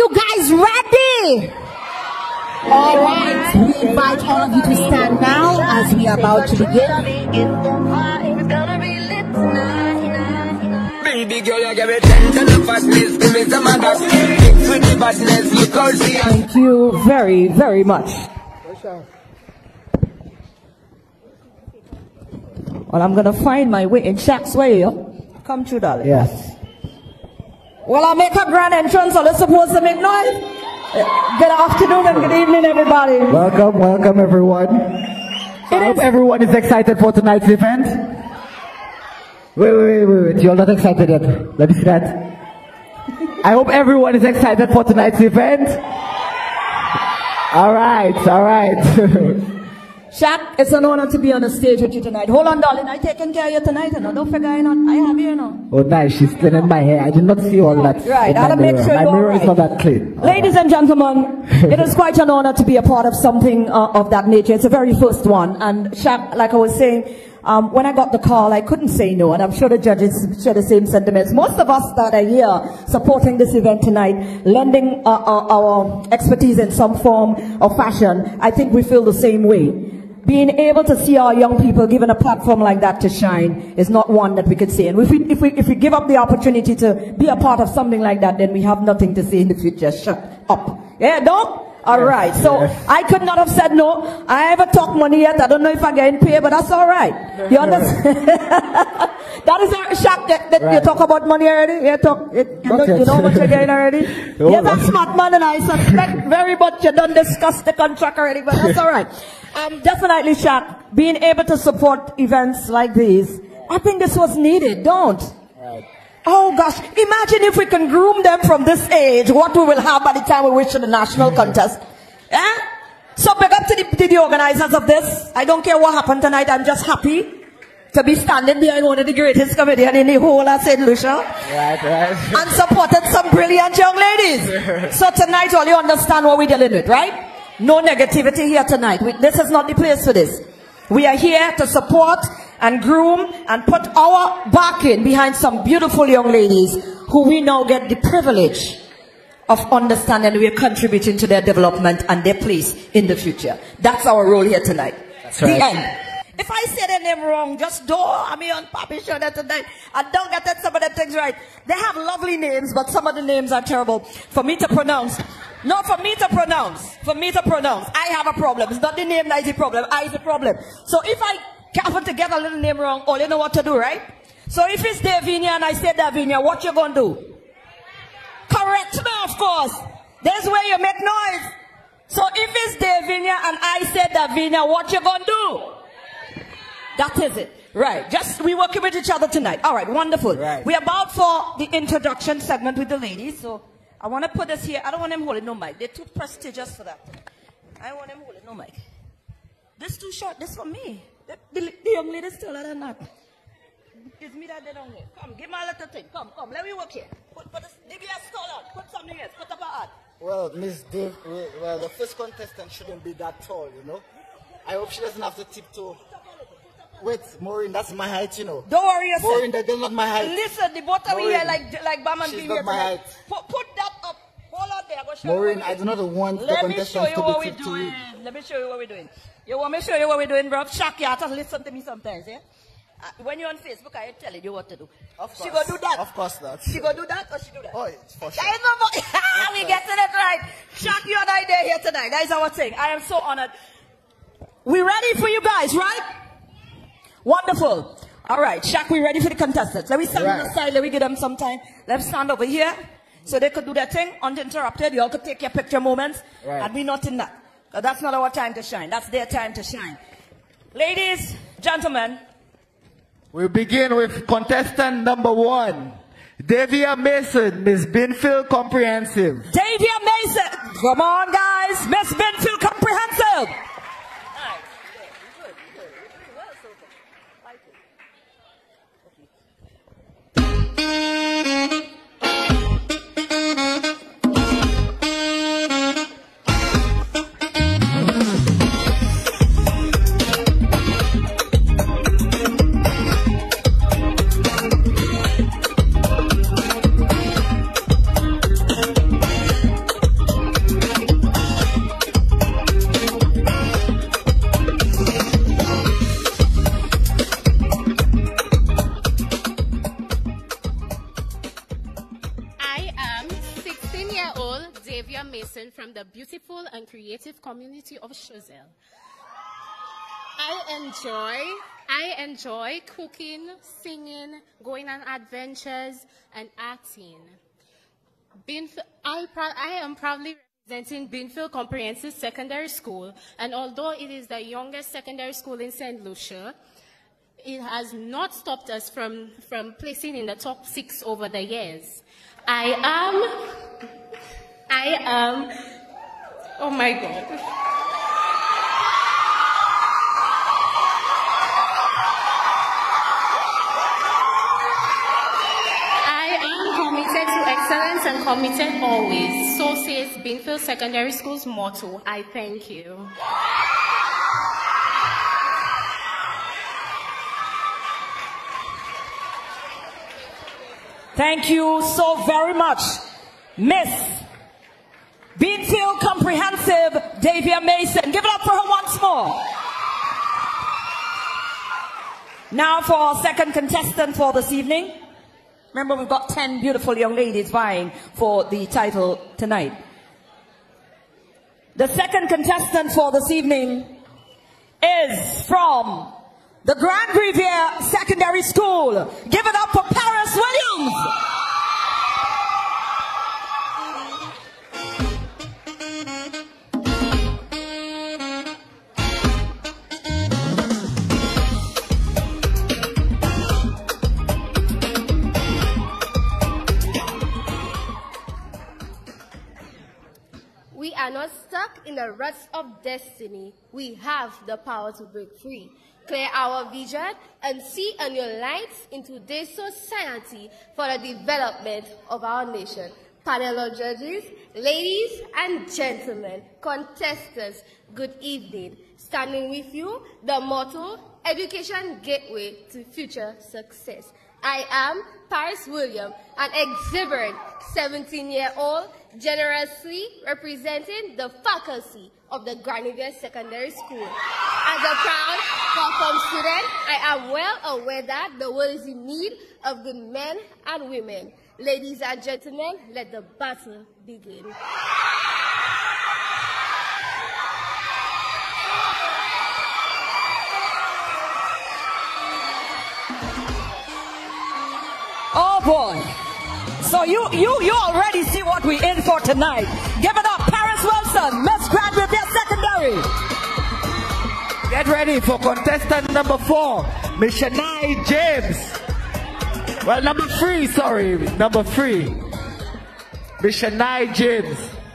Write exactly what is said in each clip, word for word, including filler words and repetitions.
you guys ready? All right, we invite all of you to stand now as we are about to begin. Baby girl, you give me ten to the fatness, give me some of that. Mix with the badness, look how she is. Thank you very, very much. Well, I'm gonna find my way in Shaq's way, yo. Come through, darling. Yes. Well, I make a grand entrance, so let's supposed to make noise. Good afternoon and good evening, everybody. Welcome, welcome, everyone. I hope everyone is excited for tonight's event. Wait, wait, wait, wait, wait. You're not excited yet. Let me see that. I hope everyone is excited for tonight's event. All right, all right. Shaq, it's an honor to be on the stage with you tonight. Hold on, darling. I taking care of you tonight, and don't forget, you know, I have you, you know. Oh, nice. She's cleaning my hair. I did not see all that. Right, I'll make sure my you're mirror right. is not that clean. Ladies and gentlemen, it is quite an honor to be a part of something uh, of that nature. It's the very first one. And Shaq, like I was saying, um, when I got the call, I couldn't say no. And I'm sure the judges share the same sentiments. Most of us that are here supporting this event tonight, lending uh, our, our expertise in some form or fashion, I think we feel the same way. Being able to see our young people given a platform like that to shine is not one that we could say. And if we, if we, if we give up the opportunity to be a part of something like that, then we have nothing to say in the future. Shut up. Yeah, dog? All yes, right. So yes. I could not have said no. I haven't talked money yet. I don't know if I'm getting paid, but that's all right. You understand? That is a shock that, that right. You talk about money already. You talk. It, you, know, you know what you're getting already. You're a smart man, and I suspect very much you don't discuss the contract already, but that's all right. Um, definitely, Shaq, being able to support events like these, I think this was needed. Don't. Right. Oh gosh, imagine if we can groom them from this age, what we will have by the time we reach the national contest. Eh? So big up to the, to the organizers of this. I don't care what happened tonight, I'm just happy to be standing behind one of the greatest comedians in the whole of Saint Lucia. Right, right. And supported some brilliant young ladies. So tonight all you understand what we're dealing with, right? No negativity here tonight. We, this is not the place for this. We are here to support and groom and put our backing behind some beautiful young ladies who we now get the privilege of understanding we are contributing to their development and their place in the future. That's our role here tonight. That's right. The end. If I say their name wrong, just don't. I mean, on Papi show that tonight. I don't get that some of the things right. They have lovely names, but some of the names are terrible for me to pronounce. No, for me to pronounce. For me to pronounce. I have a problem. It's not the name that is the problem. I is the problem. So if I happen to get a little name wrong, all you know what to do, right? So if it's Davinia and I say Davinia, what you gonna do? Correct me, of course. There's where you make noise. So if it's Davinia and I say Davinia, what you gonna do? That is it. Right. Just, we working with each other tonight. All right. Wonderful. Right. We're about for the introduction segment with the ladies. So I want to put this here. I don't want them holding no mic. They're too prestigious for that. I want them holding no mic. This too short. This for me. The, the, the young ladies taller than that. It's me that they don't hear. Come, give me a little thing. Come, come. Let me work here. Put, put this, dig your stall out. Put something else. Put up a hat. Well, Miss Dave, well, the first contestant shouldn't be that tall, you know. I hope she doesn't have to tiptoe. Wait, Maureen, that's my height, you know. Don't worry yourself. Maureen, that's not my height. Listen, the both of you here like, like Bam and she's Beam not here my height. Put, put that up. Hold on there. Go show Maureen, you I do not want Let the me show contestants you what to we're be doing. Let me show you what we're doing. You want me to show you what we're doing, bro? Shaq, you have to listen to me sometimes, eh? Uh, when you're on Facebook, I ain't telling you what to do. Of course. She gonna do that. Of course not. She gonna do that or she do that? Oh, it's for sure. There is no more. We getting it right. Shaq, you and I there here tonight. That is our thing. I am so honored. We ready for you guys, right? Wonderful. All right, Shaq, we ready for the contestants. Let me stand right on the side. Let me give them some time. Let's stand over here so they could do their thing uninterrupted. You all could take your picture moments. Right. And we not in that. That's not our time to shine. That's their time to shine. Ladies, gentlemen. We'll begin with contestant number one, Davia Mason, Miss Binfield Comprehensive. Davia Mason. Come on, guys. Miss Binfield Comprehensive. Davia Mason from the beautiful and creative community of Choiseul. I enjoy, I enjoy cooking, singing, going on adventures, and acting. Binfield, I, I am proudly representing Binfield Comprehensive Secondary School, and although it is the youngest secondary school in Saint Lucia, it has not stopped us from, from placing in the top six over the years. I am, I am, oh my God. Excellence and committed always. So says Binfield Secondary School's motto. I thank you. Thank you so very much, Miss Binfield Comprehensive Davia Mason. Give it up for her once more. Now for our second contestant for this evening. Remember, we've got ten beautiful young ladies vying for the title tonight. The second contestant for this evening is from the Grand Riviere Secondary School. Give it up for Paris Williams. We are not stuck in the ruts of destiny. We have the power to break free, clear our vision, and see a new light into this society for the development of our nation. Panel of judges, ladies and gentlemen, contestants, good evening. Standing with you, the motto, Education Gateway to Future Success. I am Paris William, an exuberant seventeen-year-old, generously representing the faculty of the Grand Riviere Secondary School. As a proud Qualcomm student, I am well aware that the world is in need of good men and women. Ladies and gentlemen, let the battle begin. Oh boy. So you, you, you already see what we're in for tonight. Give it up, Paris Wilson, Miss Grand Riviere Secondary. Get ready for contestant number four, Miss Shania James. Well, number three, sorry, number three, Miss Shania James.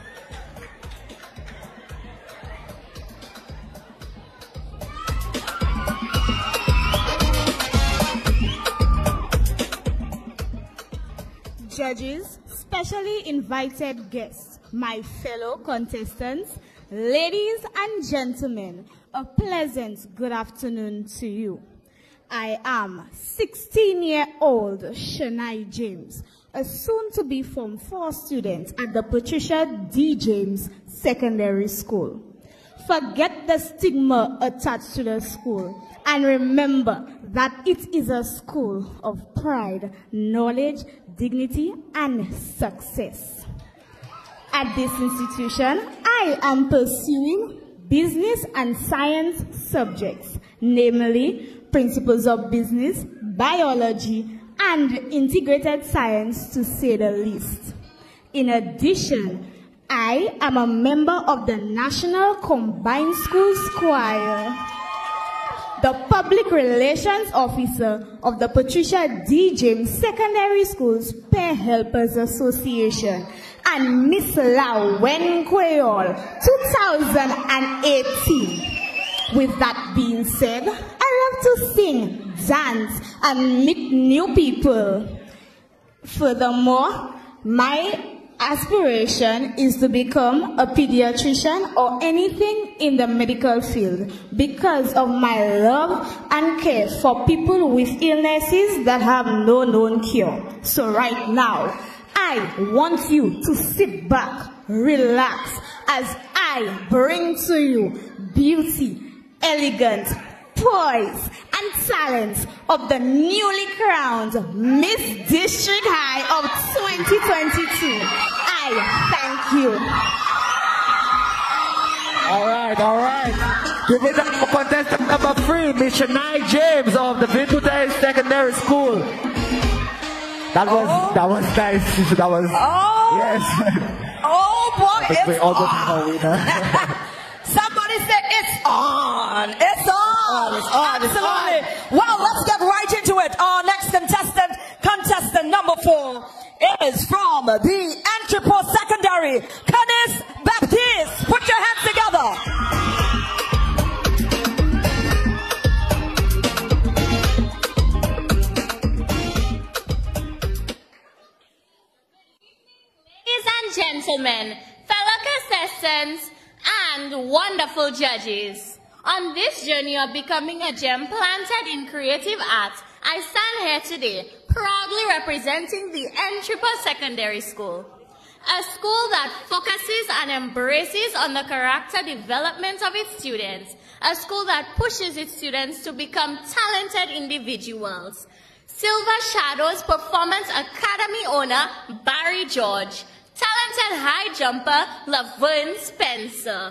Judges, specially invited guests, my fellow contestants, ladies and gentlemen, a pleasant good afternoon to you. I am sixteen-year-old Shania James, a soon-to-be Form four student at the Patricia D. James Secondary School. Forget the stigma attached to the school and remember that it is a school of pride, knowledge, dignity, and success. At this institution, I am pursuing business and science subjects, namely principles of business, biology, and integrated science, to say the least. In addition, I am a member of the National Combined Schools Choir, the Public Relations Officer of the Patricia D. James Secondary Schools Pair Helpers Association, and Miss Lawen Creole two thousand eighteen. With that being said, I love to sing, dance, and meet new people. Furthermore, my aspiration is to become a pediatrician or anything in the medical field because of my love and care for people with illnesses that have no known cure. So right now, I want you to sit back, relax, as I bring to you beauty, elegance, poise, and talent of the newly crowned Miss District High of twenty twenty-two. I thank you. All right, all right. Give it up for contestant number three, Miss Shania James of the Vintage Secondary School. That was, oh. that was nice. That was, oh. yes. Oh boy, it's we almost on. have a winner. Somebody say it's on. It's on. It's on. It's Absolutely. on. Well, let's get right into it. Our next contestant, contestant number four, is from the Entrepot Secondary, Canis Baptiste. Put your hands together. Ladies and gentlemen, fellow contestants, and wonderful judges. On this journey of becoming a gem planted in creative arts, I stand here today proudly representing the Entrepot Secondary School, a school that focuses and embraces on the character development of its students, a school that pushes its students to become talented individuals. Silver Shadows Performance Academy owner Barry George, talented high jumper Laverne Spencer.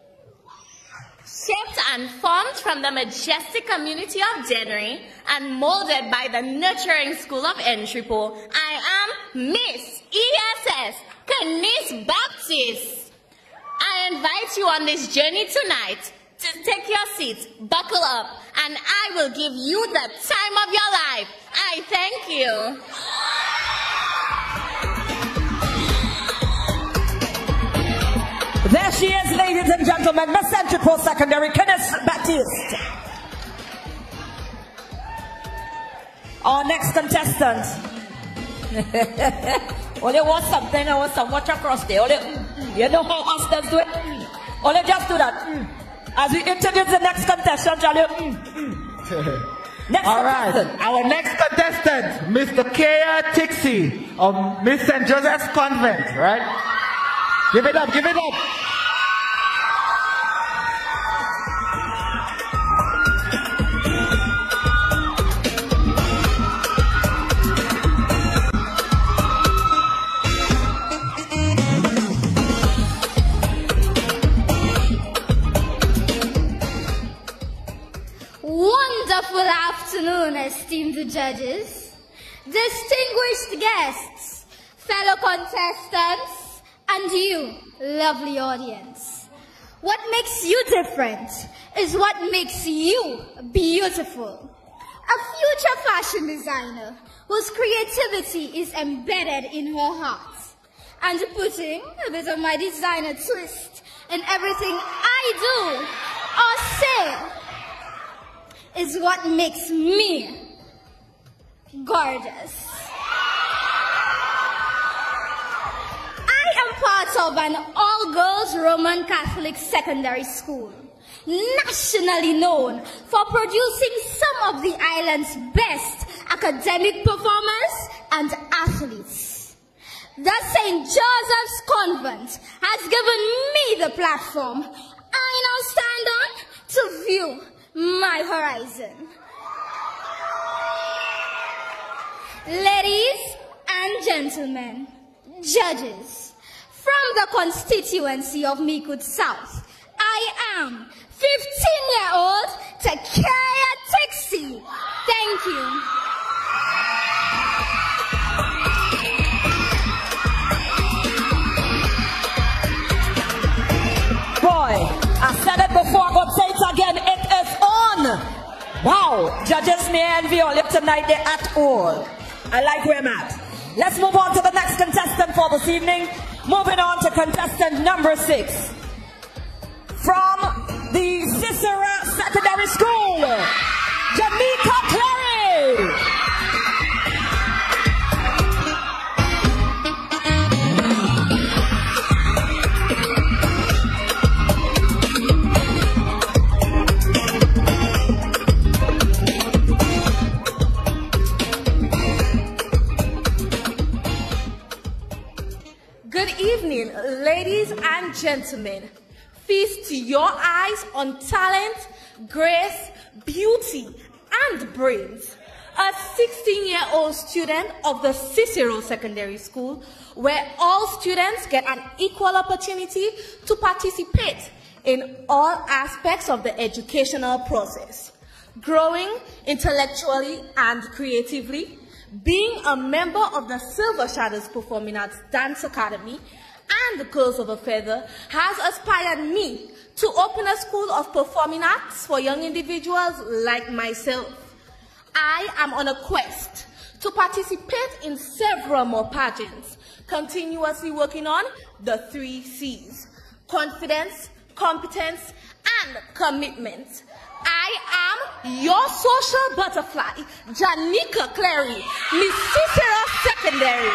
Shaped and formed from the majestic community of Dennery and molded by the nurturing school of Entrepot, I am Miss E S S Canis Baptiste. I invite you on this journey tonight to take your seats, buckle up, and I will give you the time of your life. I thank you. There she is, ladies and gentlemen, Miss Entrepot Secondary, Canis Baptiste. Our next contestant. Only want something, I want some watch across there. Only, you know how Austin do it? Only just do that. As we introduce the next contestant, shall you? Next All right, contestant. our next contestant, Mister Kaya Tixie of Miss Saint Joseph's Convent, right? Give it up, give it up. Wonderful afternoon, esteemed judges, distinguished guests, fellow contestants, and you, lovely audience. What makes you different is what makes you beautiful. A future fashion designer whose creativity is embedded in her heart, and putting a bit of my designer twist in everything I do or say is what makes me gorgeous. I am part of an all-girls Roman Catholic secondary school, nationally known for producing some of the island's best academic performers and athletes. The Saint Joseph's Convent has given me the platform I now stand on to view my horizon. Ladies and gentlemen, judges, from the constituency of Mikud South, I am fifteen-year-old Takaya Tixie. Thank you. Boy, I said it before, I'm going to say it again. It is on. Wow, judges may envy all if tonight they're at all. I like where I'm at. Let's move on to the next contestant for this evening. Moving on to contestant number six. From the Cicera Secondary School, Jamaica Clary. Good evening, ladies and gentlemen. Feast your eyes on talent, grace, beauty, and brains. a sixteen-year-old student of the Cicero Secondary School, where all students get an equal opportunity to participate in all aspects of the educational process, growing intellectually and creatively, being a member of the Silver Shadows Performing Arts Dance Academy and the Girls of a Feather has inspired me to open a school of performing arts for young individuals like myself. I am on a quest to participate in several more pageants, continuously working on the three C's: confidence, competence, and commitment. I am your social butterfly, Janika Clary, Miss Cicero Secondary.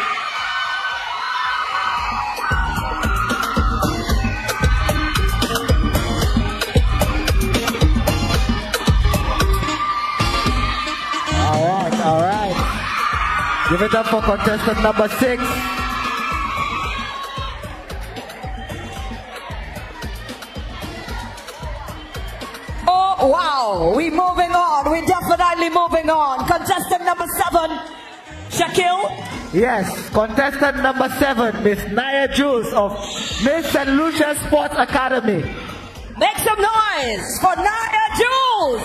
All right, all right. Give it up for contestant number six. Oh, wow. We're moving on. We're definitely moving on. Contestant number seven, Shaquille. Yes, contestant number seven, Miss Naya Jules of Miss Saint Lucia Sports Academy. Make some noise for Naya Jules.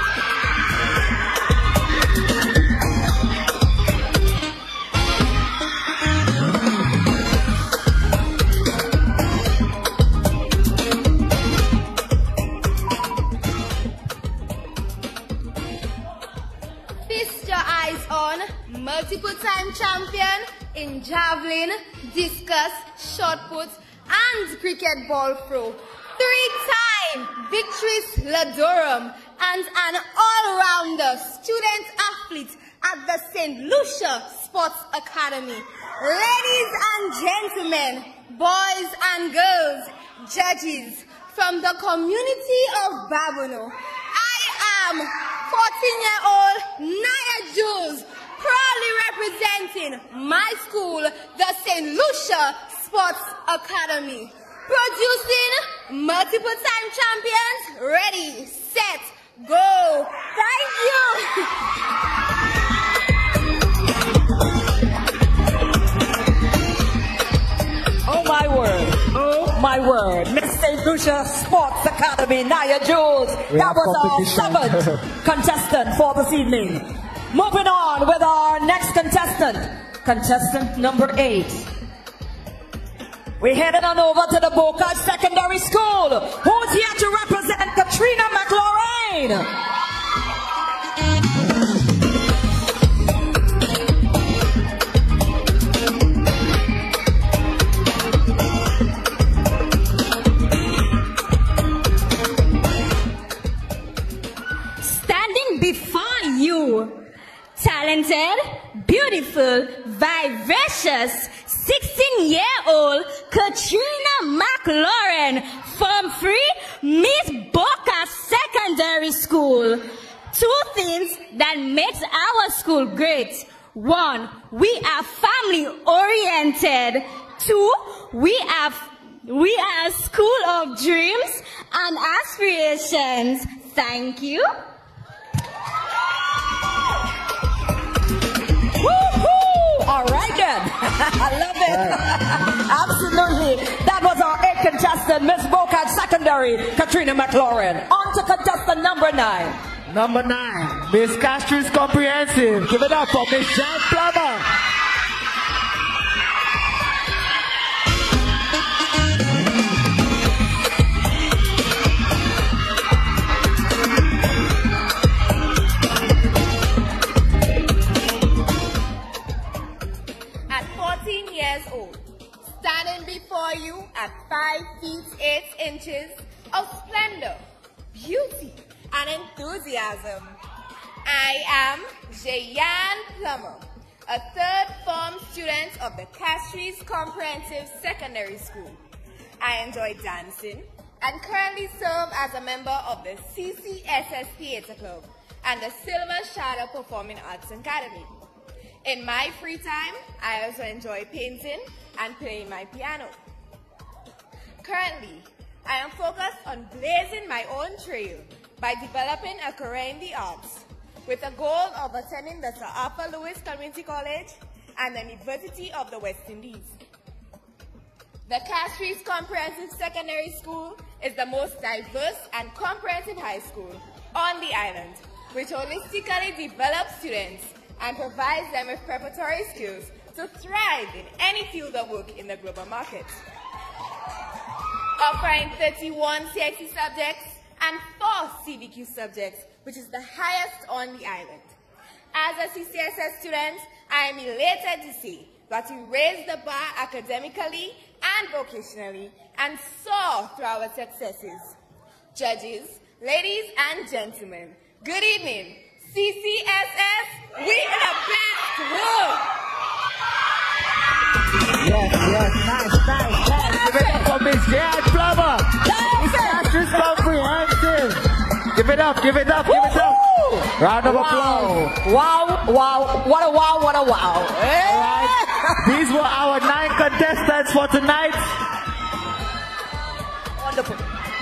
Multiple time champion in javelin, discus, shot put, and cricket ball throw. Three-time victories Ladorum and an all-rounder student athlete at the Saint Lucia Sports Academy. Ladies and gentlemen, boys and girls, judges from the community of Babono, I am fourteen-year-old Naya Jules, proudly representing my school, the Saint Lucia Sports Academy. Producing multiple time champions, ready, set, go. Thank you. Oh my word, oh my word. Miss Saint Lucia Sports Academy, Naya Jules. We that was our competition. seventh contestant for this evening. Moving on with our next contestant, contestant number eight. We're headed on over to the Boca Secondary School. Who's here to represent Katrina McLaurin? Standing before you, talented, beautiful, vivacious, sixteen-year-old Katrina McLaurin from Free Miss Boca Secondary School. Two things that makes our school great. One, we are family-oriented. Two, we are, we are a school of dreams and aspirations. Thank you. Woo-hoo! All right then. I love it. Absolutely. That was our eighth contestant, Miss Boca Secondary, Katrina McLaurin. On to contestant number nine. Number nine, Miss Castries Comprehensive. Give it up for Miss Jan Plummer. Years old, standing before you at five feet eight inches of splendor, beauty, and enthusiasm. I am Jayan Plummer, a third form student of the Castries Comprehensive Secondary School. I enjoy dancing and currently serve as a member of the C C S S Theatre Club and the Silver Shadow Performing Arts Academy. In my free time, I also enjoy painting and playing my piano. Currently, I am focused on blazing my own trail by developing a career in the arts, with a goal of attending the Sir Arthur Lewis Community College and the University of the West Indies. The Castries Comprehensive Secondary School is the most diverse and comprehensive high school on the island, which holistically develops students and provides them with preparatory skills to thrive in any field of work in the global market. Offering thirty-one C I C subjects and four C B Q subjects, which is the highest on the island. As a C C S S student, I am elated to see that we raised the bar academically and vocationally and saw through our successes. Judges, ladies and gentlemen, good evening. C C S S, we in the best room. Yes, yes, nice, nice, nice. Give it up for Miss Jan Plummer. Miss Castries Comprehensive. Give it up, give it up, give it up. Round of applause. Wow, wow, what a wow, what a wow. Hey. All right. These were our nine contestants for tonight. Wonderful.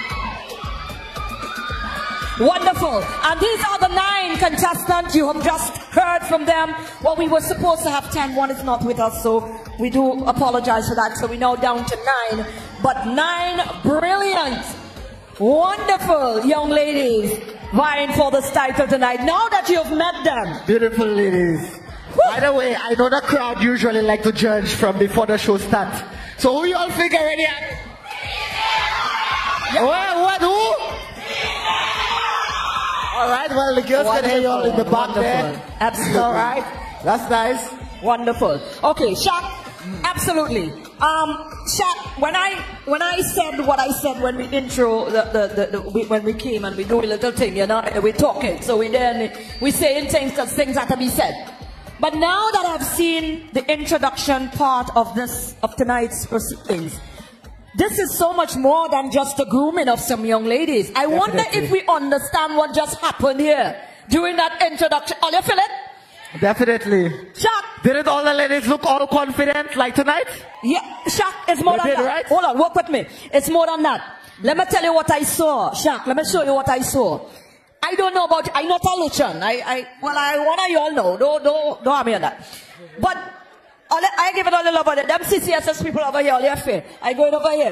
Wonderful. And these are the nine contestants. You have just heard from them. Well, we were supposed to have ten. One is not with us, so we do apologize for that. So we're now down to nine. But nine brilliant, wonderful young ladies vying for this title tonight. Now that you've met them. Beautiful ladies. Woo. By the way, I know the crowd usually like to judge from before the show starts. So who you all think already? Yeah. What, what, who? All right, well, the girls wonderful, can hear you all in the back wonderful. There. Absolutely. All right, that's nice. Wonderful. Okay, Shaq, absolutely. Um, Shaq, when I when I said what I said when we intro the the, the, the we, when we came and we do a little thing, you know, we're talking, so we then we saying things because things have to be said. But now that I've seen the introduction part of this of tonight's proceedings, this is so much more than just the grooming of some young ladies. I Definitely. wonder if we understand what just happened here during that introduction. Oh, you feel it? Definitely. Shaq. Didn't all the ladies look all confident like tonight? Yeah, Shaq, it's more they than did, that. Right? Hold on, work with me. It's more than that. Let me tell you what I saw. Shaq, let me show you what I saw. I don't know about, I'm not a Luchan. I, I, well, I want you all know. Don't, don't, don't have me on that. But, I give it all the love on it. Them C C S S people over here, all your fair. I going over here.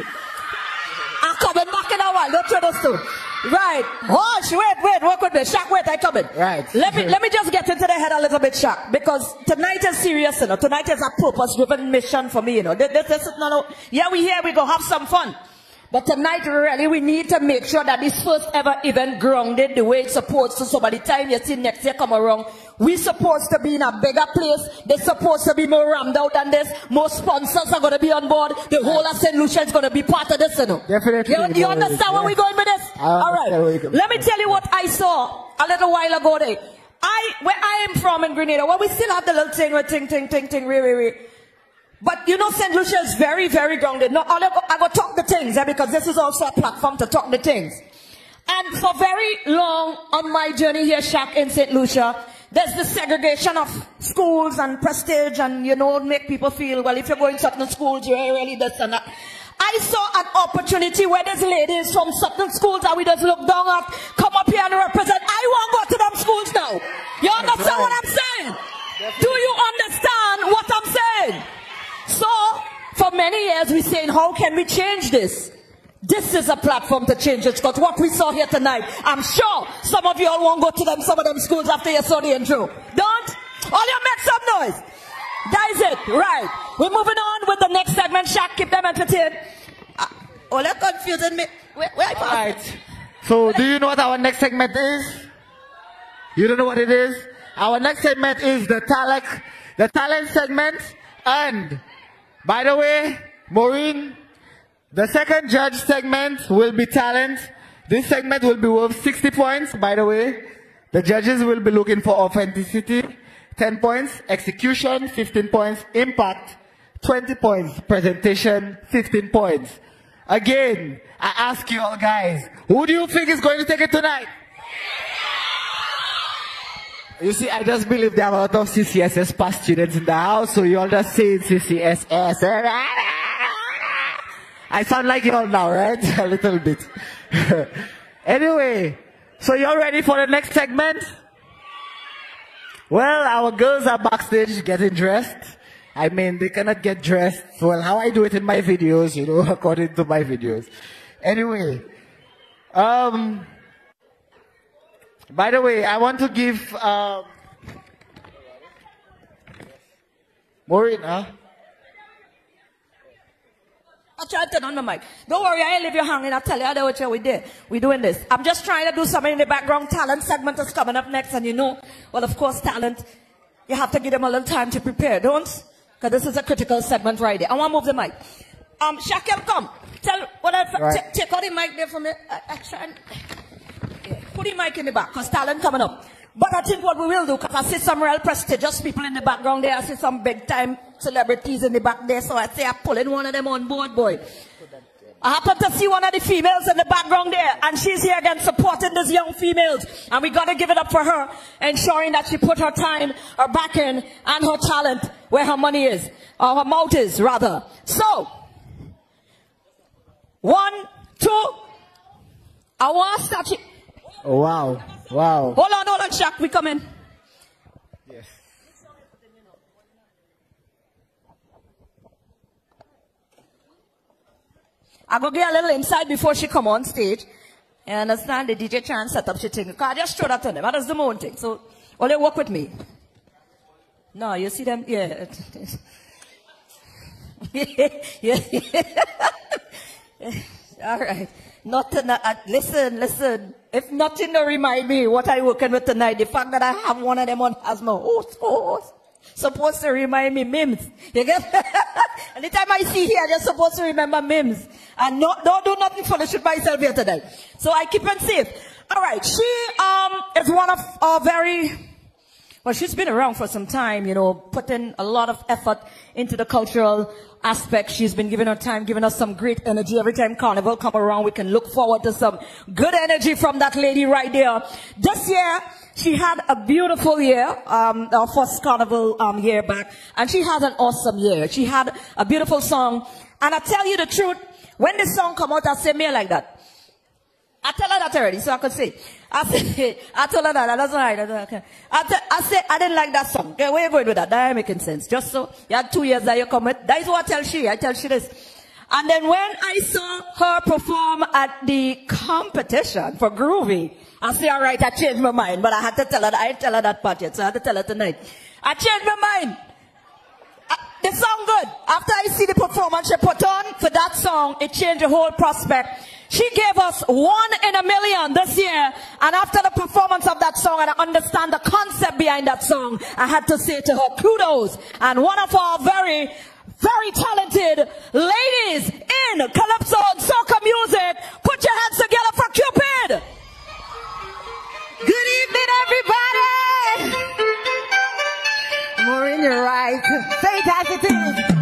I'm coming back in a while. Don't try those two. Right. Hush, wait, wait, work with me. Shaq, wait, I come in. Right. Let me let me just get into the head a little bit, Shaq. Because tonight is serious, you know. Tonight is a purpose-driven mission for me, you know. This, this is no, no. Yeah, we here, we go have some fun. But tonight, really, we need to make sure that this first ever event grounded the way it's supposed to. So by the time you see next year come around, we're supposed to be in a bigger place. They're supposed to be more rammed out than this. More sponsors are going to be on board. The whole of Saint Lucia is going to be part of this, you know. Definitely. You, you understand yeah. where we're going with this? All right. Let me tell you what I saw a little while ago there. I, where I am from in Grenada, well, we still have the little thing where ting, ting, ting, ting, re, re, re. But you know, Saint Lucia is very, very grounded. Now, I go, I go talk the things, eh, because this is also a platform to talk the things. And for very long on my journey here, Shaq, in Saint Lucia, there's the segregation of schools and prestige and, you know, make people feel, well, if you're going to certain schools, you're really this and that. I saw an opportunity where there's ladies from certain schools that we just look down at, come up here and represent. I won't go to them schools now. You understand right. what I'm saying? Definitely. Do you understand what I'm saying? So, for many years, we're saying, how can we change this? This is a platform to change it, because what we saw here tonight, I'm sure some of you all won't go to them, some of them schools after you saw the intro. Don't? All you make some noise. That is it. Right. We're moving on with the next segment. Shaq, keep them entertained. Uh, oh, they're confusing me. Where, where all right. So, do you know what our next segment is? You don't know what it is? Our next segment is the talent, the talent segment. And, by the way, Maureen, the second judge segment will be talent. This segment will be worth sixty points, by the way. The judges will be looking for authenticity, ten points, execution, fifteen points, impact, twenty points, presentation, fifteen points. Again, I ask you all guys, who do you think is going to take it tonight? You see, I just believe there are a lot of C C S S past students in the house, so you all just say C C S S. I sound like you all now, right? A little bit. Anyway, so you're ready for the next segment? Well, our girls are backstage getting dressed. I mean, they cannot get dressed. Well, how I do it in my videos, you know, according to my videos. Anyway, um, by the way, I want to give, um, Maureen, huh? I'll try to turn on my mic. Don't worry, I ain't leave you hanging. I'll tell you, I know what we did. We're doing this. I'm just trying to do something in the background. Talent segment is coming up next, and you know, well, of course, talent, you have to give them a little time to prepare, don't? Because this is a critical segment right there. I want to move the mic. Um, Shakel, come. Tell what I right. Take out the mic there for me. I, I try and, yeah, put the mic in the back, because talent coming up. But I think what we will do, because I see some real prestigious people in the background there. I see some big time celebrities in the back there. So I say I'm pulling one of them on board, boy. I happen to see one of the females in the background there. And she's here again supporting these young females. And we got to give it up for her, ensuring that she put her time, her back in, and her talent where her money is. Or her mouth is, rather. So, one, two, I want to start you. Oh, wow. Wow. Hold on, hold on, Shaq. We come in. Yes. I go get a little inside before she come on stage. You understand? The D J try and set up she thing. Because I just throw that on them. That's the main thing. So, only work with me. No, you see them? Yeah. yeah. All right. Nothing, uh, listen, listen. If nothing to remind me what I working with tonight, the fact that I have one of them on as my host, host, supposed to remind me memes. You get? Anytime I see here, I'm supposed to remember memes. And not, don't do nothing foolish with myself here today. So I keep it safe. All right. She um is one of our very, well, she's been around for some time, you know, putting a lot of effort into the cultural aspect. She's been giving her time, giving us some great energy. Every time Carnival come around, we can look forward to some good energy from that lady right there. This year, she had a beautiful year, um, our first Carnival um, year back, and she had an awesome year. She had a beautiful song, and I tell you the truth, when the song come out, I say me like that. I tell her that already, so I could say. I say, I told her that, that's all right. Okay. I, te, I say, I didn't like that song. Okay, where you going with that? That ain't making sense. Just so, you had two years that you come with. That is what I tell she. I tell she this. And then when I saw her perform at the competition for Groovy, I say, all right, I changed my mind. But I had to tell her that. I didn't tell her that part yet, so I had to tell her tonight. I changed my mind. Uh, the song good. After I see the performance she put on for that song, it changed the whole prospect. She gave us one in a million this year. And after the performance of that song, and I understand the concept behind that song, I had to say to her, kudos. And one of our very, very talented ladies in Calypso and Soca music, put your hands together for Cupid. Good evening, everybody. Maureen, you're right. Say it as it is.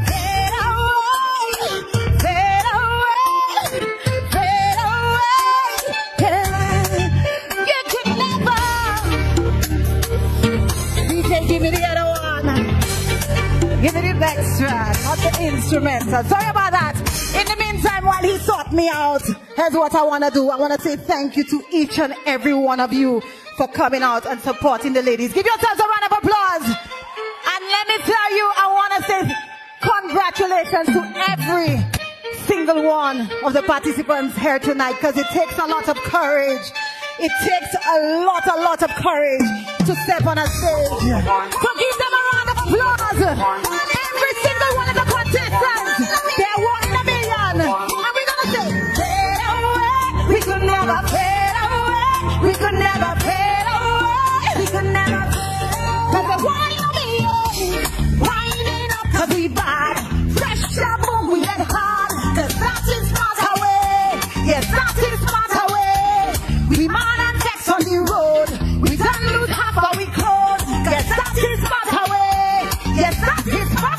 Give me the other one. Give me the next track, not the instrumental. Sorry about that. In the meantime, while he sought me out, here's what I want to do. I want to say thank you to each and every one of you for coming out and supporting the ladies. Give yourselves a round of applause. And let me tell you, I want to say congratulations to every single one of the participants here tonight, because it takes a lot of courage. It takes a lot, a lot of courage to step on a stage. So give them a round of applause. Every single one of the contestants, they're one in a million. And we're going to say, fade away. We could never fade away. We could never fade away. We could never fade away. Cause we're one in a million. Winding up cause we bad. Fresh up when we get hard. Cause that is not our way. Yes, that is not our way. We man and sex on the road. We don't lose half but we close. Yes, that is not our way. Yes, that is not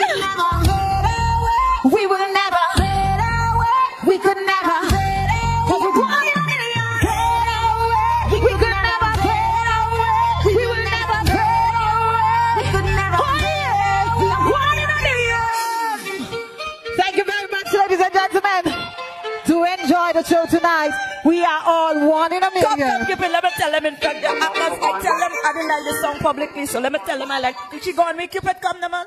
could never fade away. We will never fade away. We could never fade away. Cause we're one in a million. Fade away. We could never fade away. We will never fade away. We could never fade away. We are one in a million. Thank you very much, ladies and gentlemen. To enjoy the show tonight, we are all one in a million. Come, come, Cupid, let me tell them in fact, I, I, I tell them I didn't like the song publicly, so let me tell them I like, did she go on me, Cupid, come now, man.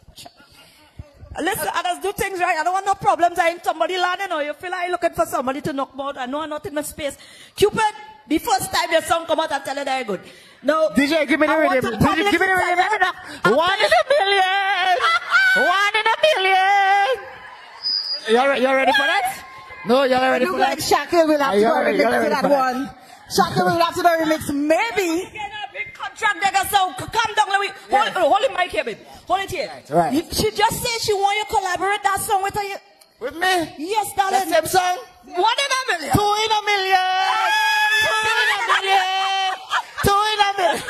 Listen, others do things right, I don't want no problems, I ain't somebody learning, or you feel like you're looking for somebody to knock more, I know I'm not in my space. Cupid, the first time your song come out, I tell you they're good. No. D J, give me the rhythm. D J, give me the rhythm. One in a million. One in a million. You're, you're ready for that? No, you're not ready Look for like that? Shaka will have to do a ready, remix to that, that one. Shaka will have to do a remix, maybe. Contract nigga, so calm down, let me, hold, hold, hold it mic here, babe. Hold it here. Right, right. You, she just said she want you to collaborate that song with her. With me? Yes, darling. The same song? One in a million. Two in a million. Two in a million. Two in a million.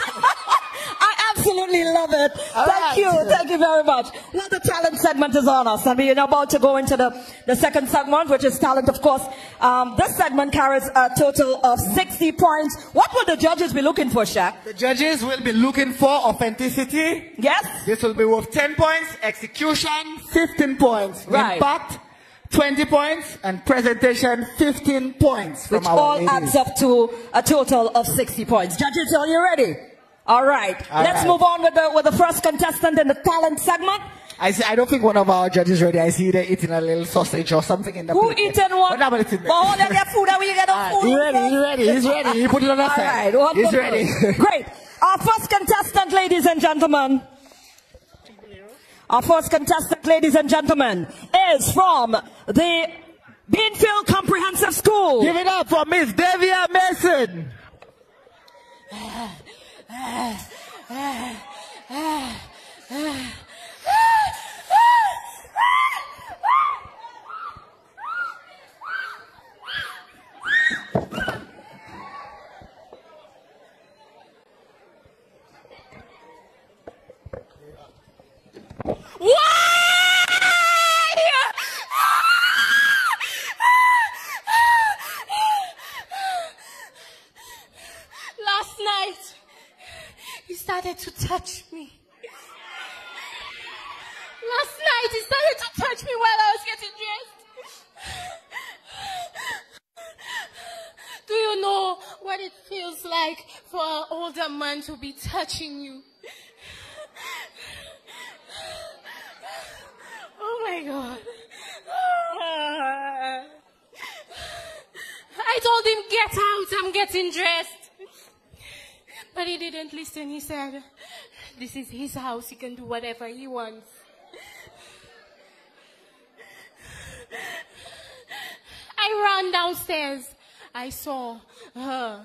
I absolutely love it. All Thank right. you. Thank you very much. Well, the talent segment is on us, and we are about to go into the, the second segment, which is talent, of course. Um, this segment carries a total of sixty points. What will the judges be looking for, Shaq? The judges will be looking for authenticity. Yes. This will be worth ten points. Execution, fifteen points. Right. Impact, twenty points. And presentation, fifteen points. From Which our all ladies. adds up to a total of sixty points. Judges, are you ready? All right. All Let's right. move on with the, with the first contestant in the talent segment. I see, I don't think one of our judges ready. I see they're eating a little sausage or something in the Who plate. eating what? But now it's in there. But hold on, get food and we get Ah, food. He's ready, he's ready, he's ready. He put it on the All side. right. One He's good ready. one. Great. Our first contestant, ladies and gentlemen. Our first contestant, ladies and gentlemen, is from the Beanfield Comprehensive School. Give it up for Miss Davia Mason. Last night, he started to touch me. Last night, he started to touch me while I was getting dressed. Do you know what it feels like for an older man to be touching you? Oh my God. I told him, get out, I'm getting dressed. But he didn't listen. He said, this is his house, he can do whatever he wants. I ran downstairs. I saw her.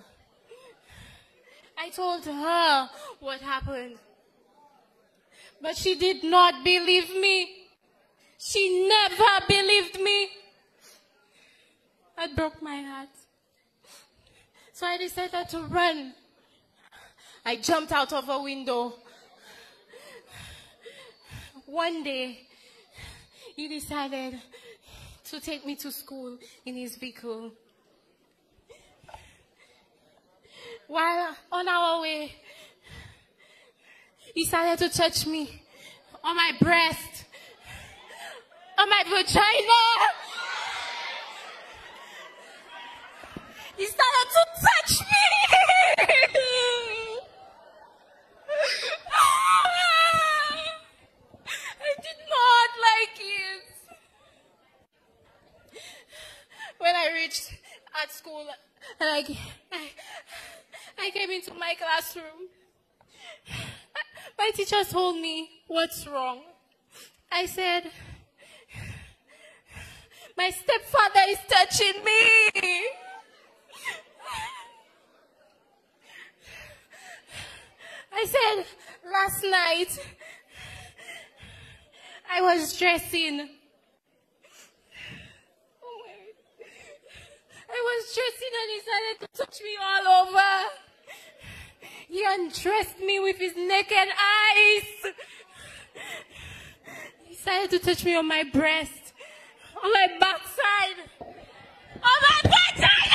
I told her what happened. But she did not believe me. She never believed me. That broke my heart. So I decided to run. I jumped out of a window. One day, he decided to take me to school in his vehicle. While on our way, he started to touch me on my breast, on my vagina. He started to touch me. I did not like it. When I reached at school, and I, I, I came into my classroom, my teacher told me, what's wrong? I said, my stepfather is touching me. I said, last night, I was dressing. Oh my. I was dressing and he started to touch me all over. He undressed me with his naked eyes. He decided to touch me on my breast, on my backside, on my backside.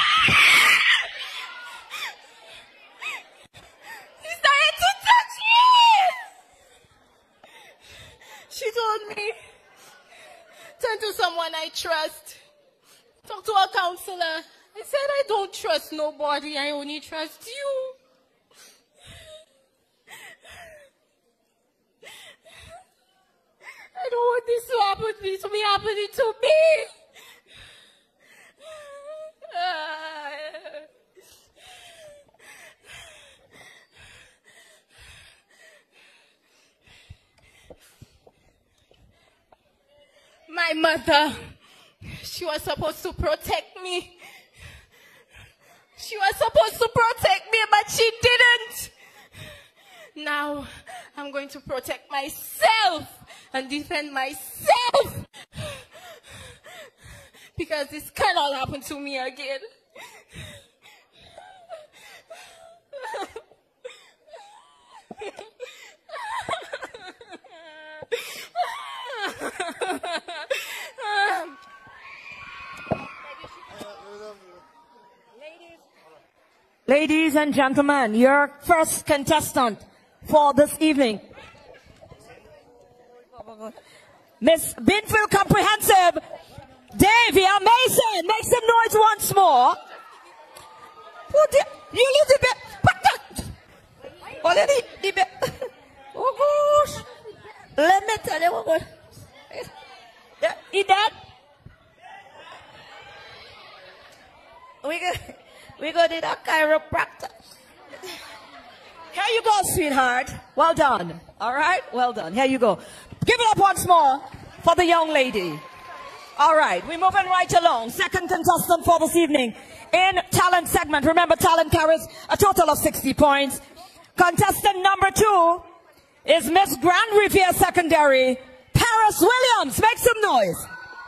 He started to touch me. She told me, turn to someone I trust. Talk to a counselor. I said, I don't trust nobody. I only trust you. I don't want this to happen to me, to be happening to me. My mother, she was supposed to protect me. She was supposed to protect me, but she didn't. Now, I'm going to protect myself and defend myself. Because this cannot happen to me again. Ladies and gentlemen, your first contestant for this evening, Miss Binfield Comprehensive, Davia Mason. Make some noise once more. What the, you leave the bit. Already the bit. Oh gosh. Let me tell you what. Eat that. We go. We go to that chiropractor. Here you go, sweetheart. Well done. All right? Well done. Here you go. Give it up once more for the young lady. All right. We're moving right along. Second contestant for this evening in talent segment. Remember, talent carries a total of sixty points. Contestant number two is Miss Grand Riviere Secondary, Paris Williams. Make some noise.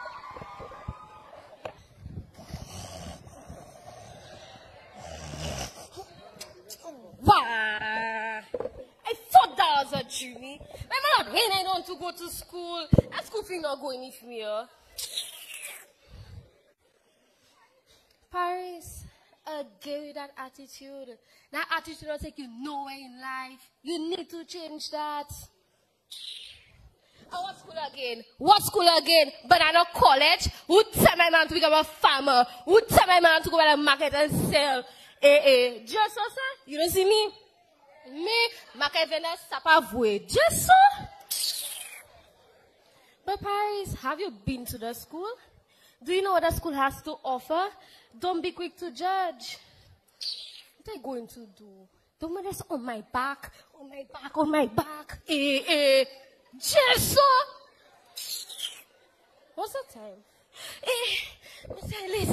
Wow. I thought that was a dreamy. My mother, when I don't want to go to school, that school fee not going with me. Oh. Paris, I gave you that attitude. That attitude will take you nowhere in life. You need to change that. And what school again? What school again? Banana College? Who tell my man to become a farmer? Who tell my man to go to the market and sell? Eh, eh, just so, sir? You don't see me? Me, market vendor, sapa voué. Just so? But Paris, have you been to the school? Do you know what the school has to offer? Don't be quick to judge. What are you going to do? Don't make this on my back, on my back, on my back. Eh, eh, just so? What's the time? Eh, Miss Alice.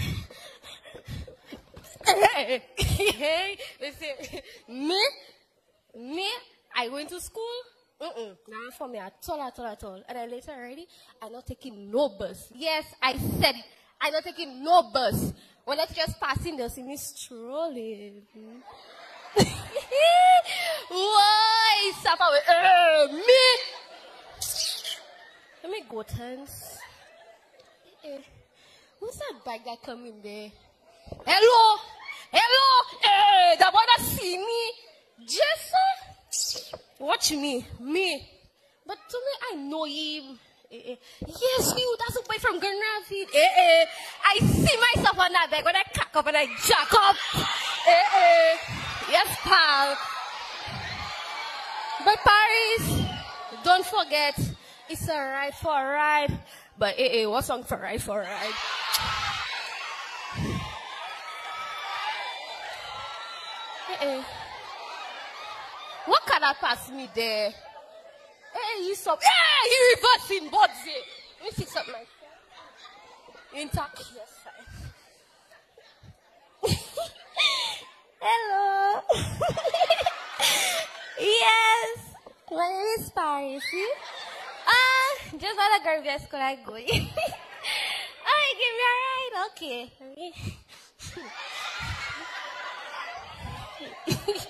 Hey, hey, listen, me, me, I went to school, mm-mm, not for me at all, at all, at all. And then later already, I'm not taking no bus. Yes, I said it. I'm not taking no bus. When the teacher's passing, they'll see me strolling. Why? Suffer with, uh, me. Let me go turns. Eh, who's that bike that come in there? Hello? Hello? Hey, the boy that see me. Just watch me. Me. But to me, I know him. Eh, eh. Yes, you. That's a boy from Grand Rapids. Eh, eh. I see myself on that bag when I crack up and I jack up. Eh, eh. Yes, pal. But Paris, don't forget, it's a ride for a ride. But eh, eh, what song for ride for a ride? Eh, what can I pass me there? Hey, you stop. Hey, you reversing body. Let me fix up my intact. Yes, fine. Hello. Yes. My name is Paris. Ah, uh, just want to go to school I go. Oh, give me a ride. Okay.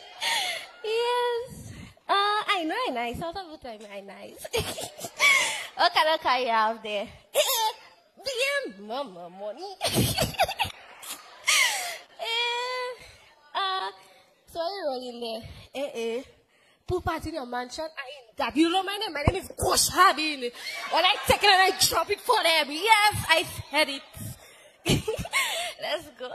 Yes. Uh, I know I nice. Out of the time I nice. What kind of car you have there? Damn, mama money. eh, uh, so you rolling there? Eh, eh. Pool party in your mansion? I ain't that. You know my name? My name is Gosh Habin. When I take it and I drop it for them. Yes, I said it. Let's go.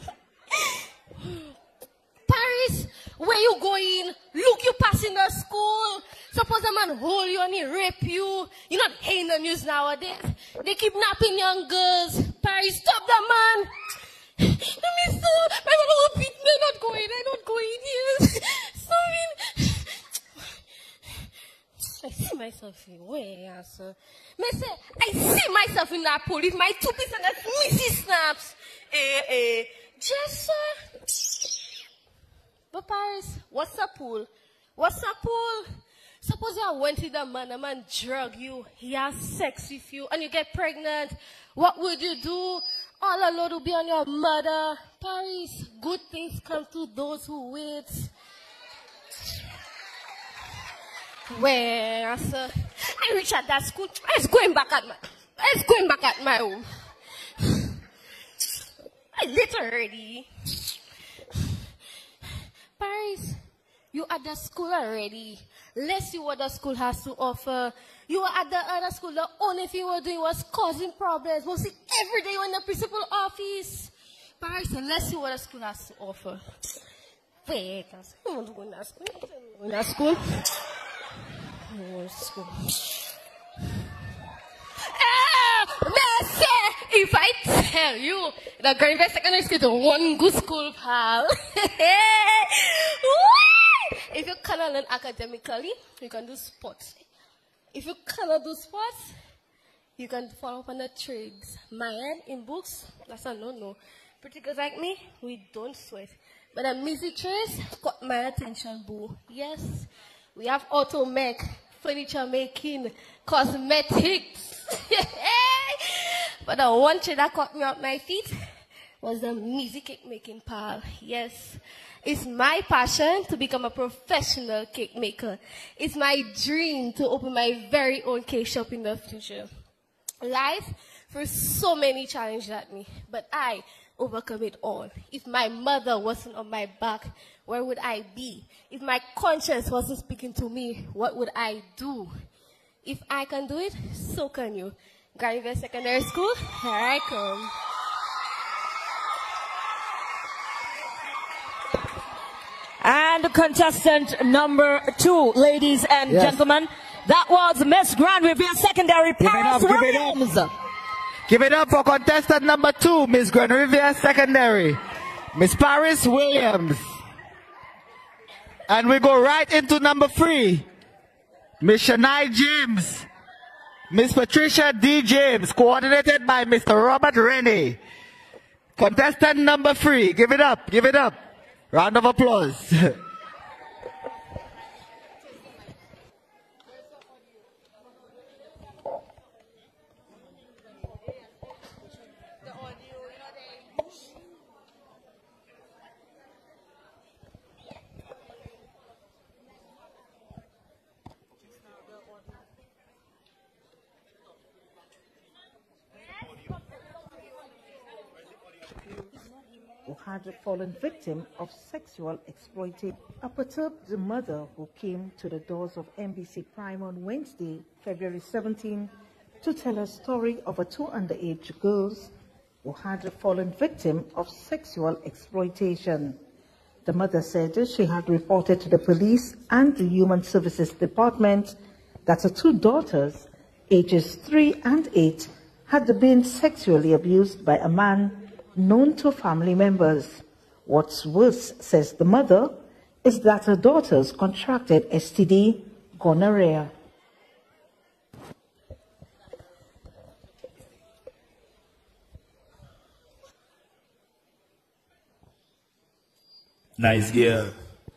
Paris, where you going? Look, you passing the school. Suppose a man hold you and he rape you. You're not hearing the news nowadays. They kidnapping young girls. Paris, stop that man. Let me so. My mother will beat me. I'm not going. I'm not going here. Sorry. I see myself in where, sir? I say, I see myself in that pool with my two piece and that missy snaps. Eh, eh. Just, sir. But Paris, what's a pool? What's a pool? Suppose you went with a man, a man drug you, he has sex with you, and you get pregnant. What would you do? All alone will be on your mother. Paris, good things come to those who wait. Where, sir? I reach at that school. I was going back at my, I was going back at my home. I lit already. Paris, you at the school already. Let's see what the school has to offer. You were at the other school. The only thing you were doing was causing problems. Mostly every day you were in the principal office. Paris, let's see what the school has to offer. Wait, I want to go in that school. Go in that school. School. Ah, Mercy! If I tell you the Grand Valley Secondary School is one good school, pal. If you cannot learn academically, you can do sports. If you cannot do sports, you can follow up on the trades. My end in books, that's a no-no. Pretty girls like me, we don't sweat. But the music trades caught my attention, boo. Yes, we have auto make, furniture making, cosmetics. But the one trade that caught me off my feet was the music cake making, pal. Yes. It's my passion to become a professional cake maker. It's my dream to open my very own cake shop in the future. Life threw so many challenges at me, but I overcome it all. If my mother wasn't on my back, where would I be? If my conscience wasn't speaking to me, what would I do? If I can do it, so can you. Grand Valley Secondary School, here I come. And contestant number two, ladies and yes. gentlemen, that was Miss Grand Riviera Secondary, Paris give Williams. It up, give it up for contestant number two, Miss Grand Riviera Secondary, Miss Paris Williams. And we go right into number three, Miss Shania James, Miss Patricia D. James, coordinated by Mister Robert Rennie. Contestant number three, give it up, give it up. Round of applause. Who had fallen victim of sexual exploitation. A perturbed mother who came to the doors of M B C Prime on Wednesday, February seventeenth, to tell a story of a two underage girls who had fallen victim of sexual exploitation. The mother said she had reported to the police and the Human Services Department that her two daughters, ages three and eight, had been sexually abused by a man known to family members. What's worse, says the mother, is that her daughters contracted S T D, gonorrhea. Nice girl.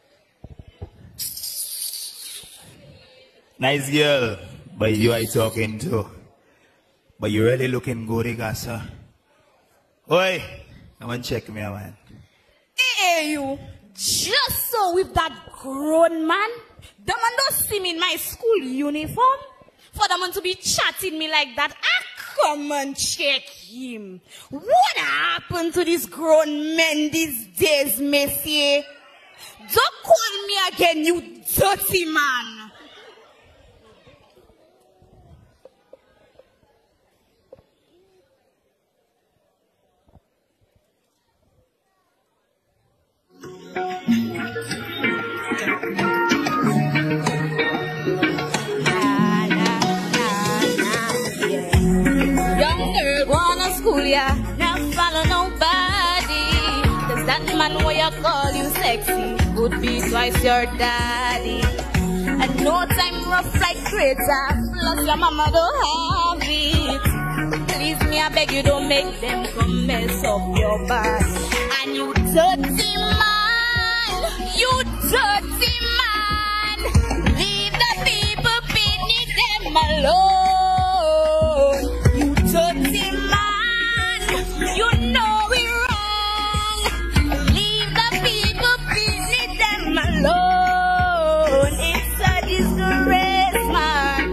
Nice girl. But you are talking to. But you're really looking good, Igasa. Oi, come and check me, man. Hey, you. Just so with that grown man, the man don't see me in my school uniform. For for the man to be chatting me like that. I come and check him. What happened to these grown men these days, Messi? Don't call me again, you dirty man. School, yeah, now follow nobody. Cause that man where you call you sexy would be twice your daddy. And no time rough like crater, plus your mama don't have it. Please me, I beg you, don't make them come mess up your body. And you dirty man, you dirty man, leave the people beneath them alone. You dirty man. You know we wrong. Leave the people beneath them alone. It's a disgrace, man.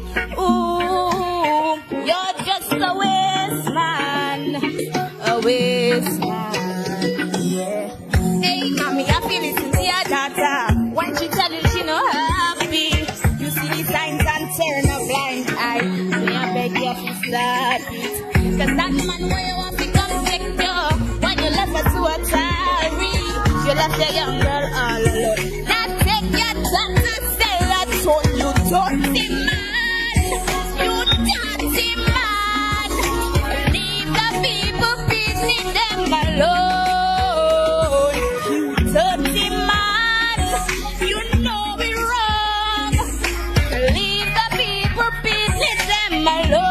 Ooh, you're just a waste man. A waste man. Yeah. Hey, mommy, I feel listen to your daughter. When she tell you she no happy, you see the signs and turn a blind eye. Me, I beg you to start it. Cause that man where you want to come take you when you left her to a tarry. You left your young girl all alone. Now take your time to sell that soul. You dirty man. You dirty man. Leave the people beneath them alone. You dirty man. You know we wrong. Leave the people beneath them alone.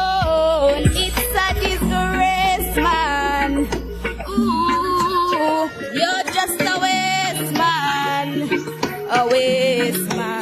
A waste man.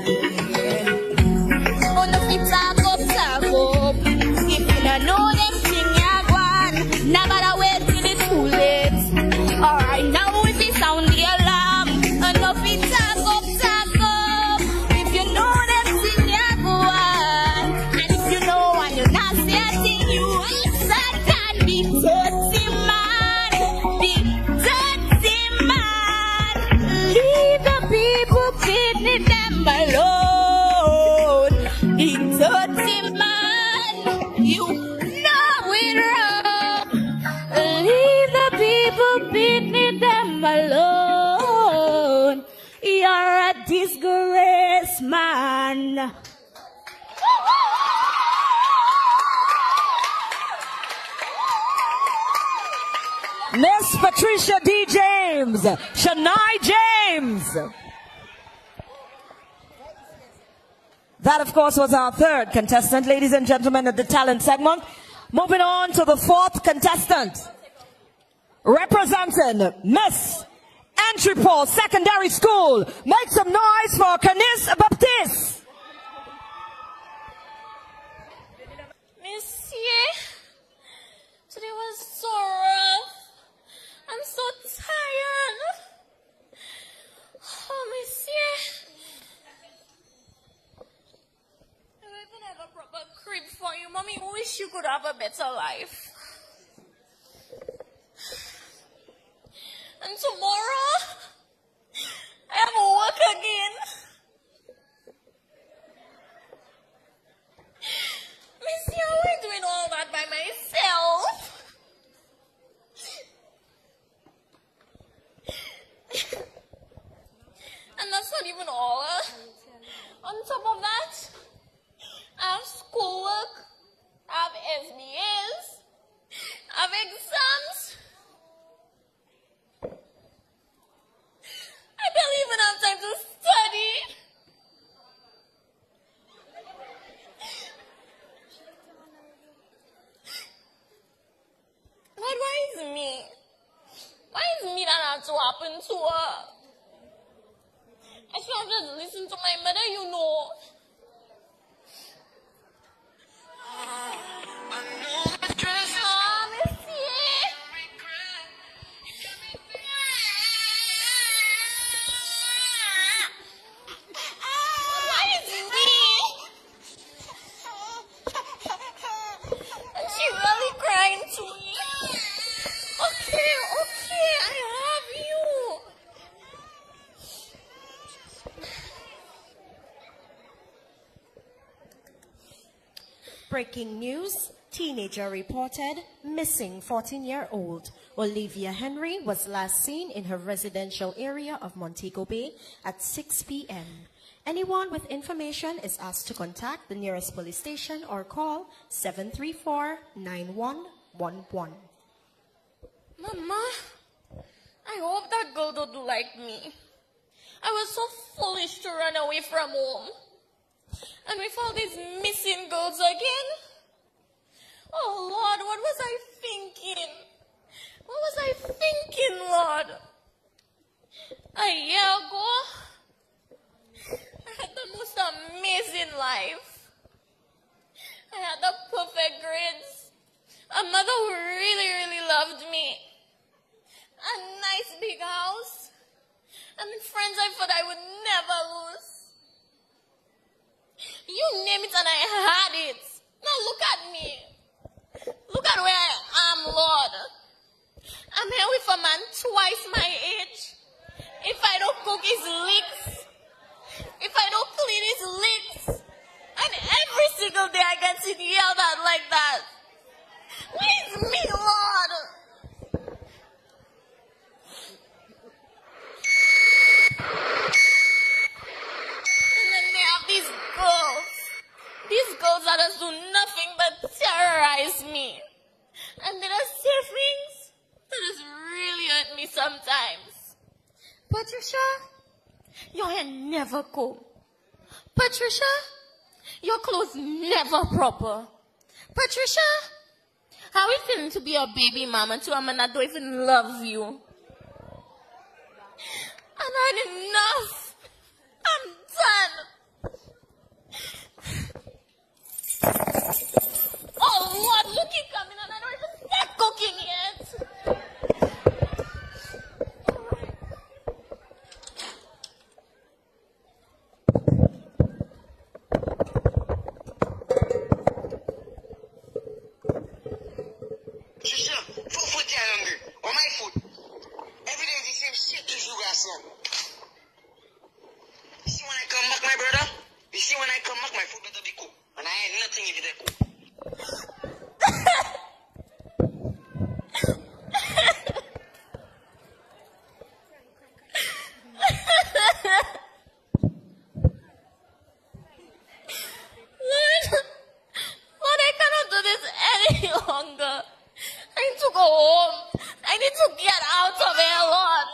Yeah. Oh, no, if talk up, talk up. If you don't know them thing, you're gone. Never to wait till it's too late. Alright, now if you sound the alarm. Oh, no, if talk up, talk up. If you know them thing, you're gone. And if you know and you're not say a thing, you answer that be dirty man. Be dirty man. Leave the people beneath them alone. The dirty man, you know it wrong. Leave the people beneath them alone. You're a disgrace, man. Miss Patricia D. James, Shania James. That, of course, was our third contestant, ladies and gentlemen, at the talent segment. Moving on to the fourth contestant. Representing Miss Entry Paul Secondary School. Make some noise for Canis Baptiste. Monsieur, today was so rough. I'm so tired. Oh, Monsieur. I don't even have a proper crib for you. Mommy wish you could have a better life. And tomorrow, I have to work again. Missy, how am I doing all that by myself? And that's not even all. On top of that, I have schoolwork, I have S B As, I have exams. I barely even have time to study. Why, why is me? Why is me that had to happen to her? I should have just listened to my mother, you know. Ah, Monsieur. Why is me? Breaking news, teenager reported missing. fourteen-year-old Olivia Henry was last seen in her residential area of Montego Bay at six p m Anyone with information is asked to contact the nearest police station or call seven three four, nine one one one. Mama, I hope that girl don't do like me. I was so foolish to run away from home. And with all these missing girls again. Oh Lord, what was I thinking? What was I thinking, Lord? A year ago, I had the most amazing life. I had the perfect grades. A mother who really, really loved me. A nice big house. And friends I thought I would never lose. You name it and I had it. Now look at me. Look at where I am, Lord. I'm here with a man twice my age. If I don't cook his licks, if I don't clean his licks, and every single day I get yelled at like that. Where's me, Lord? And then they have these girls. These girls that just do nothing but terrorize me. And they just say things that just really hurt me sometimes. Patricia, your hair never comb. Patricia, your clothes never proper. Patricia, how it feeling to be a baby mama to a man that don't even love you? I've had enough. I'm done. Oh Lord, look it coming and I don't even start cooking yet. Trisha, food food you're hungry. Or my food. Every day is the same shit to you guys. You see when I come back, my brother? You see when I come back, my food better be cooked. And I ain't nothing if it ain't cooked. Lord, Lord, I cannot do this any longer. I need to go home. I need to get out of here, Lord.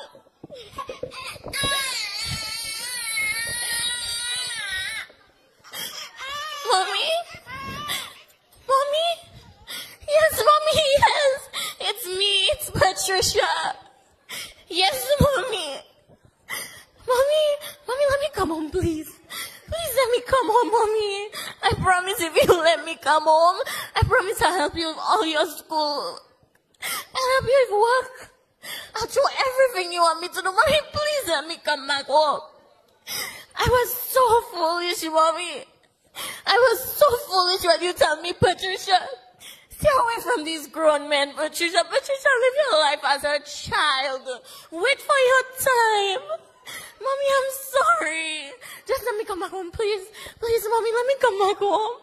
Mommy? Mommy? Yes, Mommy, yes. It's me, it's Patricia. Yes, Mommy. Mommy, Mommy, let me come home, please. Please let me come home, Mommy. I promise if you let me come home, I promise I'll help you with all your school. I'll help you with work. I'll do everything you want me to do. Mommy, please let me come back home. I was so foolish, Mommy. I was so foolish when you tell me, Patricia, stay away from these grown men, Patricia. Patricia, live your life as a child. Wait for your time. Mommy, I'm sorry. Just let me come back home, please. Please, Mommy, let me come back home.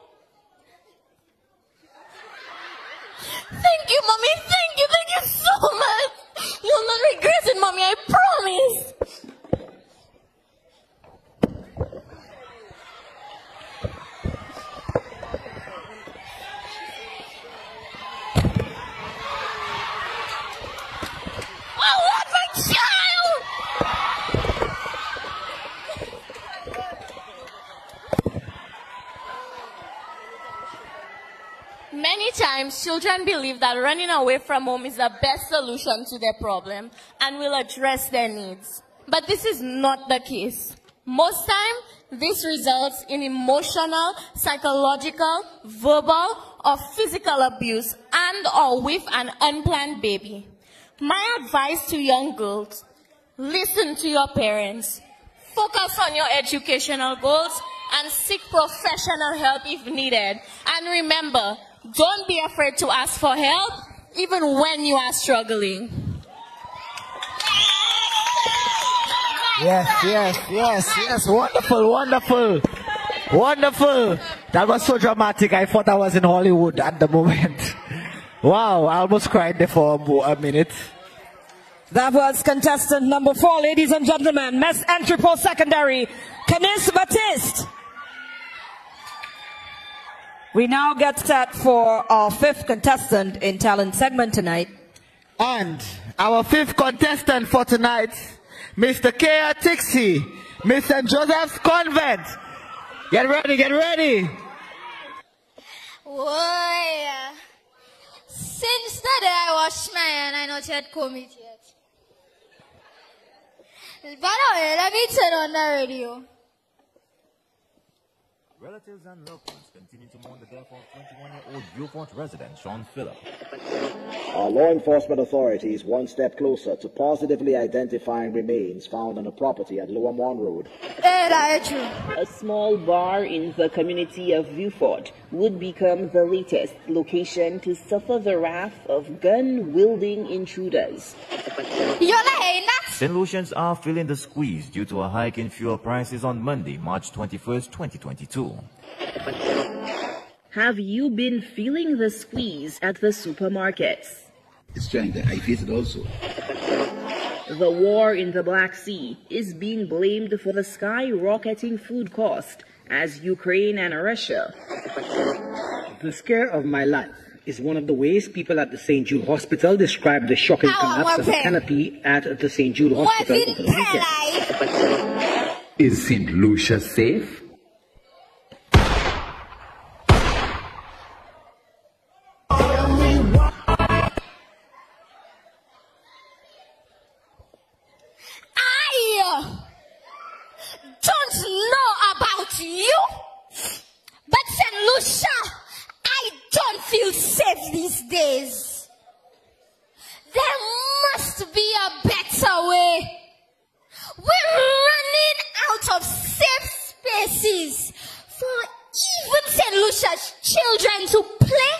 Thank you, Mommy. Thank you. Thank you so much. You'll not regret it, Mommy. I promise. I want my child! Many times, children believe that running away from home is the best solution to their problem and will address their needs. But this is not the case. Most time, this results in emotional, psychological, verbal, or physical abuse and or with an unplanned baby. My advice to young girls, listen to your parents, focus on your educational goals, and seek professional help if needed. And remember, don't be afraid to ask for help, even when you are struggling. Yes, yes, yes, yes. Wonderful, wonderful, wonderful. That was so dramatic. I thought I was in Hollywood at the moment. Wow, I almost cried there for a minute. That was contestant number four, ladies and gentlemen, Miss Entry Post Secondary, Canis Baptiste. We now get set for our fifth contestant in talent segment tonight. And our fifth contestant for tonight, Mister Kea Tixie, Miss Saint Joseph's Convent. Get ready, get ready. Boy, since the day I washed my hand, I not yet come it yet. By the way, let me turn on the radio. Relatives and loved ones continue to mourn the death of twenty-one-year-old Viewport resident Sean Phillip. Our law enforcement authorities one step closer to positively identifying remains found on a property at Lower Mon Road. A small bar in the community of Viewport would become the latest location to suffer the wrath of gun-wielding intruders. Saint Lucians are feeling the squeeze due to a hike in fuel prices on Monday, March twenty-first, twenty twenty-two. Have you been feeling the squeeze at the supermarkets? It's trying to, I face it also. The war in the Black Sea is being blamed for the skyrocketing food cost as Ukraine and Russia. The scare of my life is one of the ways people at the Saint Jude Hospital describe the shocking collapse of a canopy at the Saint Jude Hospital over the weekend. Is Saint Lucia safe? I don't know about you, but Saint Lucia, I don't feel safe these days. There must be a better way. We're running out of safe spaces for even Saint Lucia's children to play.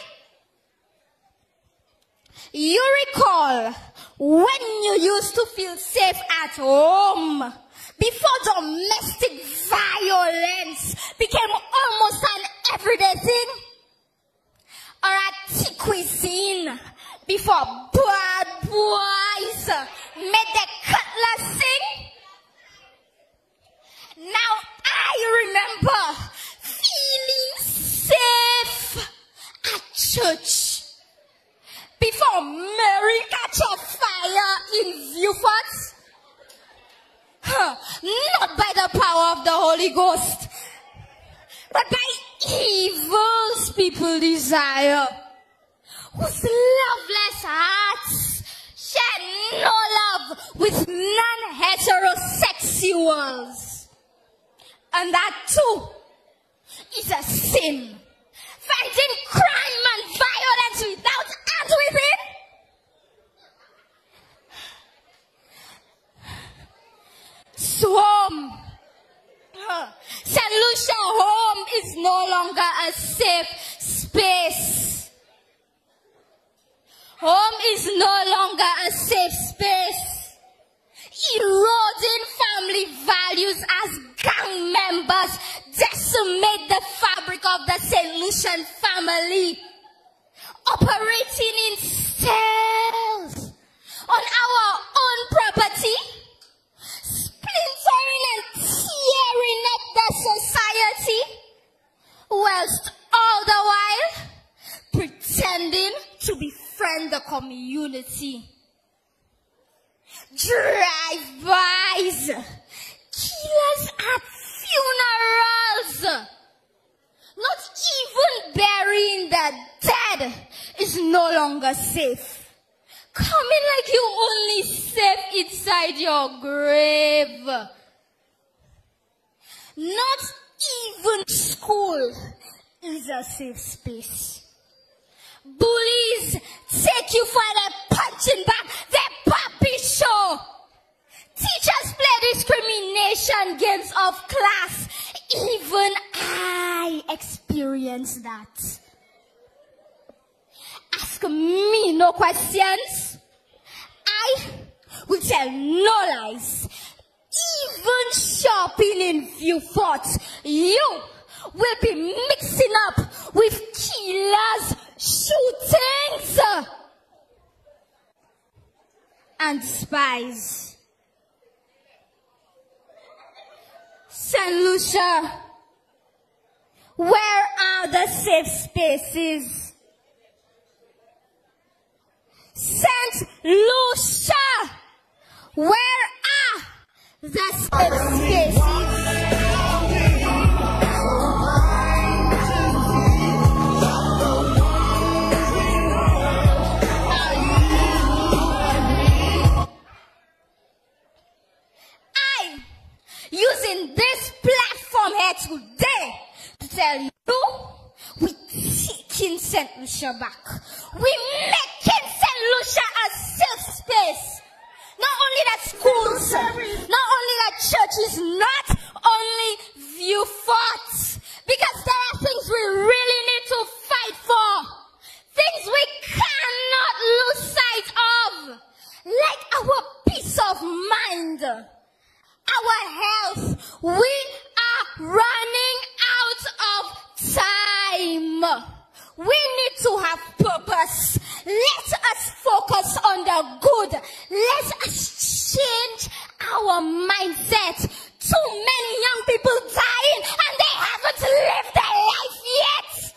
You recall when you used to feel safe at home before domestic violence became almost an everyday thing? Or at tea cuisine before bad boys made their cutlass sing? Now I remember feeling safe at church before Mary catch a fire in Viewport. Huh, not by the power of the Holy Ghost, but by evils people desire, whose loveless hearts share no love with non-heterosexuals. And that too is a sin. Fighting crime and violence without hands within. Swarm. Huh. Saint Lucia home is no longer a safe space. Home is no longer a safe space. Eroding family values as gang members decimate the fabric of the Saint Lucian family. Operating in cells on our own property, splintering and tearing up the society, whilst all the while pretending to befriend the community. Drive-bys, killers at funerals, not even burying the dead is no longer safe. Coming like you only safe inside your grave. Not even school is a safe space. Bullies take you for the punching bag, the puppy show. Teachers play discrimination games of class. Even I experienced that. Ask me no questions. I will tell no lies. Even shopping in Viewport, you will be mixing up with killers, shootings, and spies. Saint Lucia, where are the safe spaces? Saint Lucia, where are the safe spaces? I, using this platform here today to tell you, we taking Saint Lucia back. We making Saint Lucia a safe space. Not only that schools, not only that churches, not only view forts, because there are things we really need to fight for. Things we cannot lose sight of. Like our peace of mind, our health. We are running out of time. We need to have purpose. Let us focus on the good. Let us change our mindset. Too many young people dying and they haven't lived their life yet.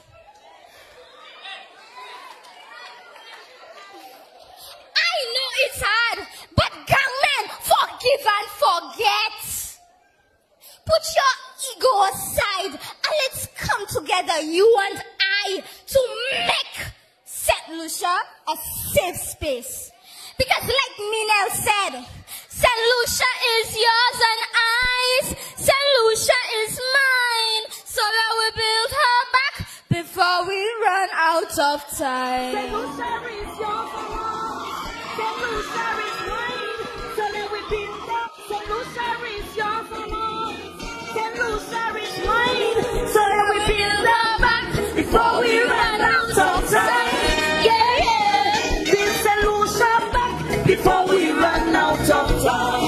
I know it's hard, but gangmen, forgive and forget. Put your ego aside and let's come together, you and I, to make Saint Lucia a safe space. Because like Minel said, Saint Lucia is yours and I's, Saint Lucia is mine. So that we build her back before we run out of time. Saint Lucia is yours and mine. Saint Lucia is mine. So that we build her. Saint Lucia is yours and mine. Saint Lucia is mine. So that we build her back before we run out of time. Yeah, yeah. Build Saint Lucia back before we run out of time.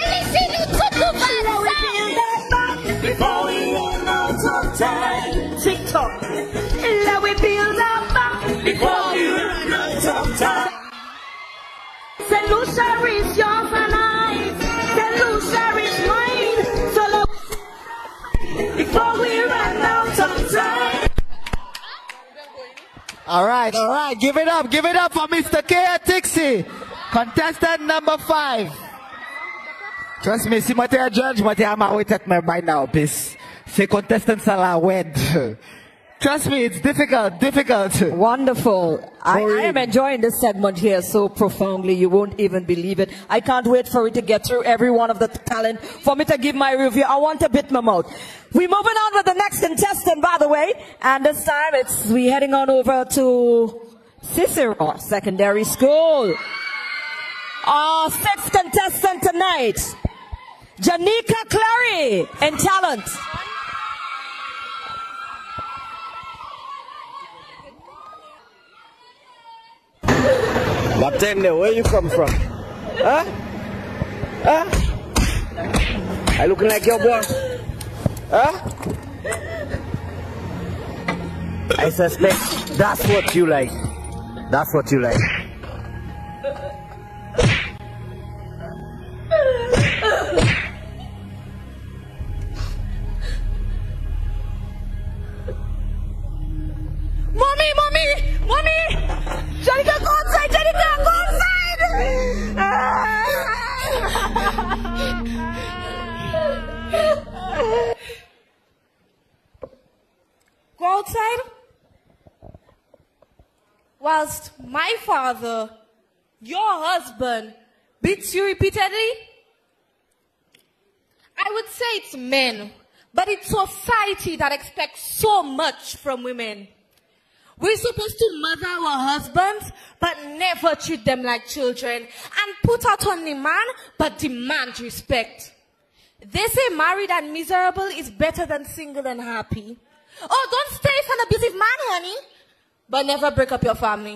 Before we run out of time. TikTok. Let we build up back before we run out of time. Saint Lucia is yours and I. Saint Lucia is mine. So let before we run out of time. All right, all right. Give it up. Give it up for Mister K. Tixie. Contestant number five. Trust me, si mwen te a judge, mwen te a marwe tet mwen by now, bis. Se contestant sa la wed. Trust me, it's difficult, difficult. Wonderful. I, I am enjoying this segment here so profoundly, you won't even believe it. I can't wait for it to get through every one of the talent, for me to give my review. I want to bit my mouth. We're moving on with the next contestant, by the way. And this time, it's we heading on over to Cicero Secondary School. Our sixth contestant tonight, Janika Clary in talent. Batende, where you come from? Huh? Huh? I looking like your boy? Huh? I suspect that's what you like. That's what you like. Mommy, mommy, mommy! Janika, go outside! Janika, go outside! Go outside? Whilst my father, your husband, beats you repeatedly? I would say it's men, but it's society that expects so much from women. We're supposed to mother our husbands, but never treat them like children, and put out on demand, but demand respect. They say married and miserable is better than single and happy. Oh, don't stay with an abusive man, honey, but never break up your family.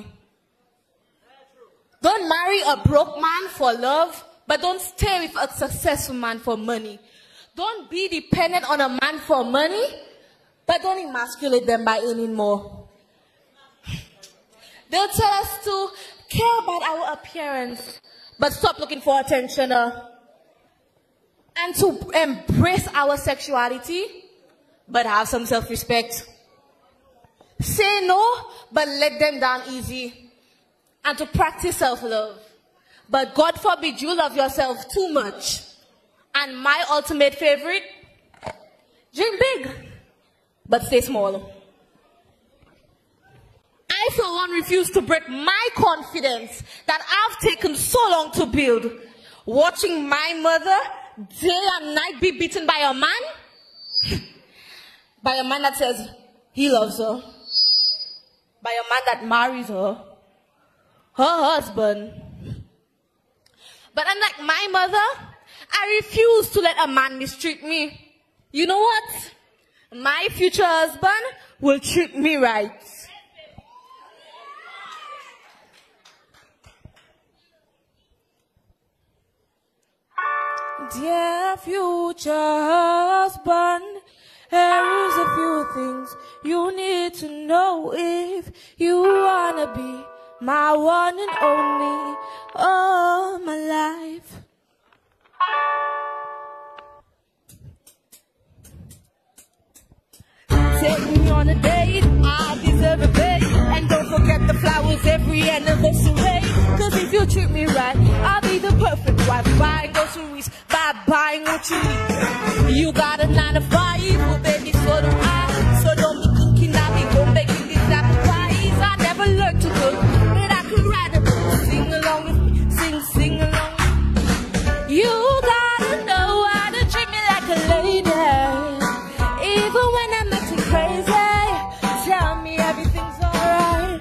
Don't marry a broke man for love, but don't stay with a successful man for money. Don't be dependent on a man for money, but don't emasculate them by earning more. They'll tell us to care about our appearance, but stop looking for attention. Uh, and to embrace our sexuality, but have some self-respect. Say no, but let them down easy. And to practice self-love. But God forbid you love yourself too much. And my ultimate favorite, dream big, but stay small. I, for one, refuse to break my confidence that I've taken so long to build. Watching my mother day and night be beaten by a man. By a man that says he loves her. By a man that marries her. Her husband. But unlike my mother, I refuse to let a man mistreat me. You know what? My future husband will treat me right. Dear future husband, here is a few things you need to know if you wanna be my one and only all my life. Take me on a date, I deserve a date. And don't forget the flowers every anniversary. Cause if you treat me right, I'll be the perfect wife. Buying groceries, by buying what you need. You got a nine to five, well baby, so do I. So don't be cooking, I'll be home baking these apple pies. I never learned to cook, but I could write a book. Sing along with me, sing, sing along with me. You gotta know how to treat me like a lady. Even when I'm acting crazy, tell me everything's alright.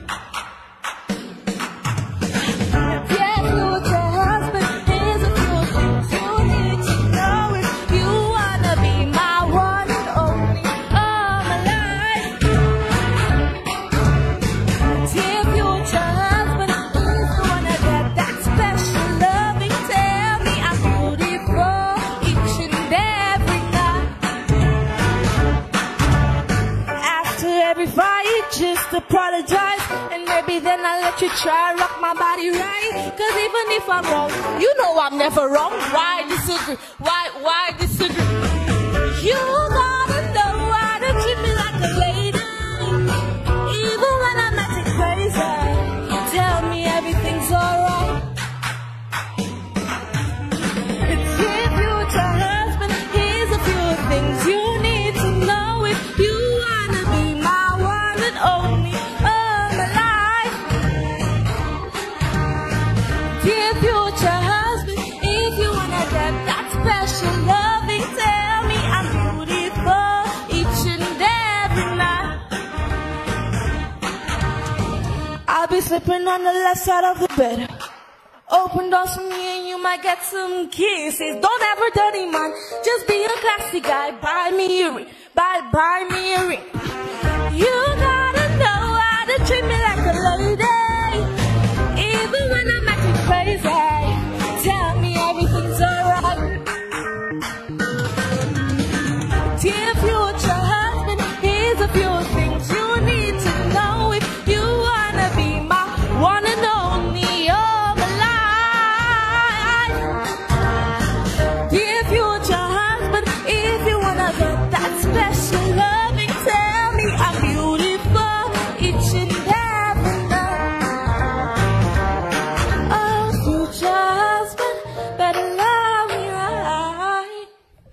Yeah, future husband, here's a few things you need to know if you wanna be my one and only all my life. Dear future husband, if you wanna get that special loving, tell me I'm beautiful each and every night. After every fight, just apologize, and maybe then I'll let you try and rock my body right. Cause even if I'm wrong, you know I'm never wrong. Why disagree? Why, why disagree? You gotta know how to treat me like a lady. Even when I'm acting crazy, tell me everything's alright. Dear future husband, here's a few things you need to know if you wanna be my one and only all my life. Dear future husband, if you wanna get that special loving, tell me I'm beautiful each and every night. I'll be sleeping on the left side of the bed. Open doors for me and you might get some kisses. Don't ever dirty man, just be a classy guy. Buy me a ring, buy, buy me a ring. You gotta know how to treat me like a lady. Even when I'm acting crazy, tell me everything's alright. Dear future husband, here's a few things you need to know if you wanna be my one and only all my life. Dear future husband, if you wanna get that special loving, tell me I'm beautiful each and every night. Oh, future husband, better love me right.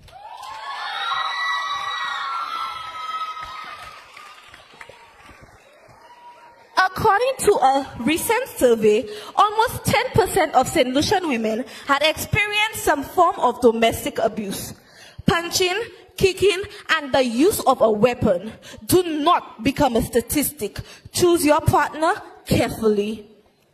According to a recent survey, almost ten percent of Saint Lucian women had experienced some form of domestic abuse. Punching, kicking, and the use of a weapon. Do not become a statistic. Choose your partner carefully.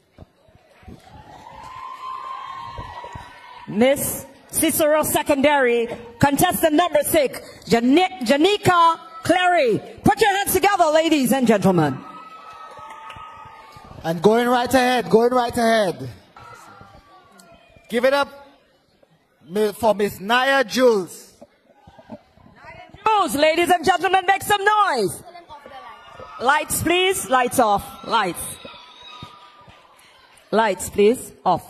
Miss Cicero Secondary, contestant number six, Jan Janika Clary. Put your hands together, ladies and gentlemen. And going right ahead, going right ahead. Give it up for Miss Naya Jules. Jules. house, ladies and gentlemen, make some noise. Lights, please. Lights off. Lights. Lights, please. Off.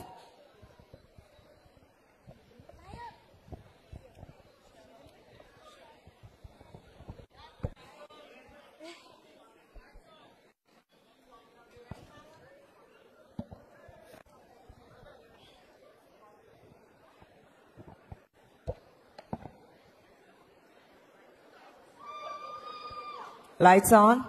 Lights on.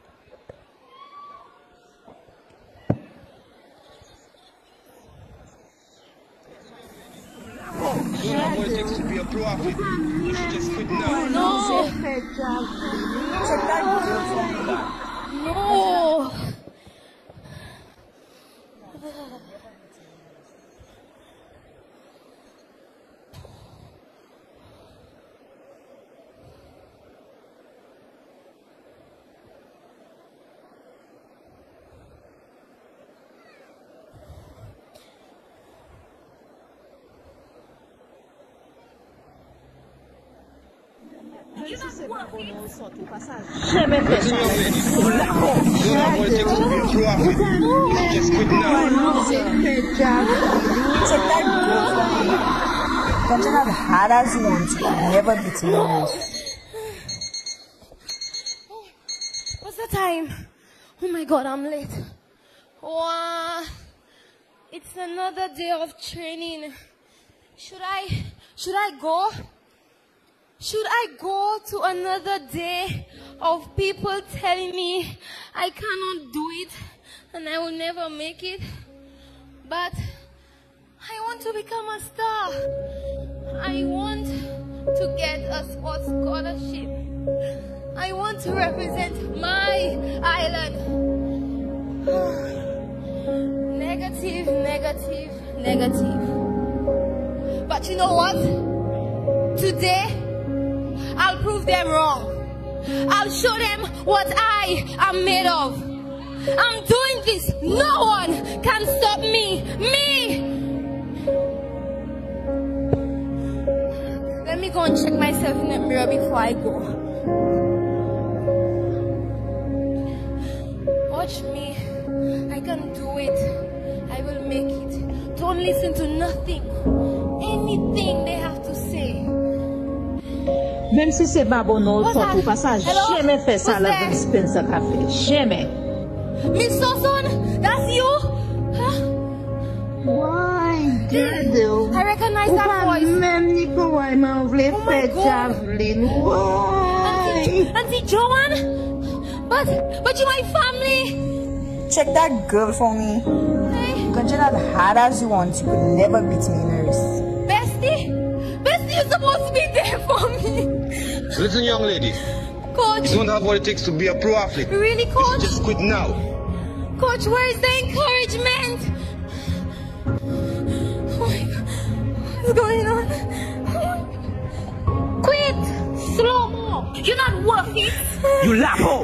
No. No. Jamais fait ça. Just quit now. Continue as hard as you want to. Never beat me. What's the time? Oh my God, I'm late. Wow. It's another day of training. Should I, should I go? Should I go to another day of people telling me I cannot do it and I will never make it? But I want to become a star. I want to get a sports scholarship. I want to represent my island. Negative, negative, negative. But you know what? Today, I'll prove them wrong. I'll show them what I am made of. I'm doing this. No one can stop me. Me! Let me go and check myself in the mirror before I go. Watch me. I can do it. I will make it. Don't listen to nothing. Anything they have to say. Même si c'est pas bon, non, surtout pas ça. Jamais fait ça, la Spencer Café. Jamais. Miss Soson, that's you? Huh? Why? Dedo. I recognize that voice. Même Nico, I m'en voulais faire javelin. Why? Auntie Joanne? But, but you my family. Check that girl for me. Hey. Continue as hard as you want. You could never beat me in a race. Bestie? Bestie, you're supposed to be there for me. Listen, young lady. Coach. You don't have what it takes to be a pro athlete. Really, Coach? Just, just quit now. Coach, where is the encouragement? Oh my God. What's going on? Quit! Slow-mo! You're not worth it! You lapo!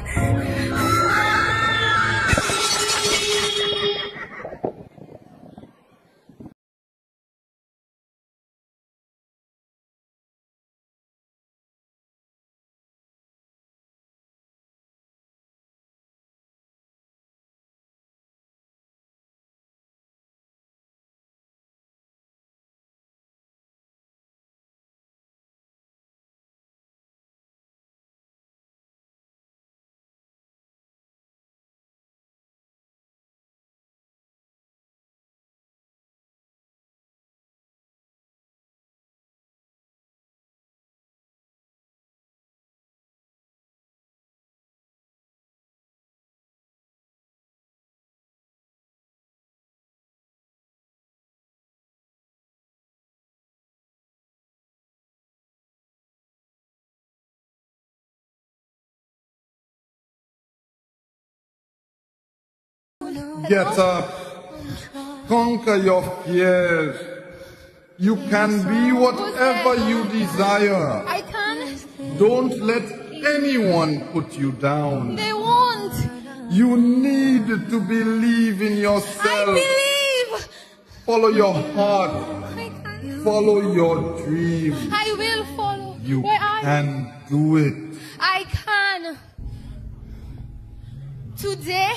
Get up. Conquer your fears. You can be whatever you desire. I can. Don't let anyone put you down. They won't. You need to believe in yourself. I believe. Follow your heart. Follow your dream. I will follow. You Where are can Do it. I can. Today,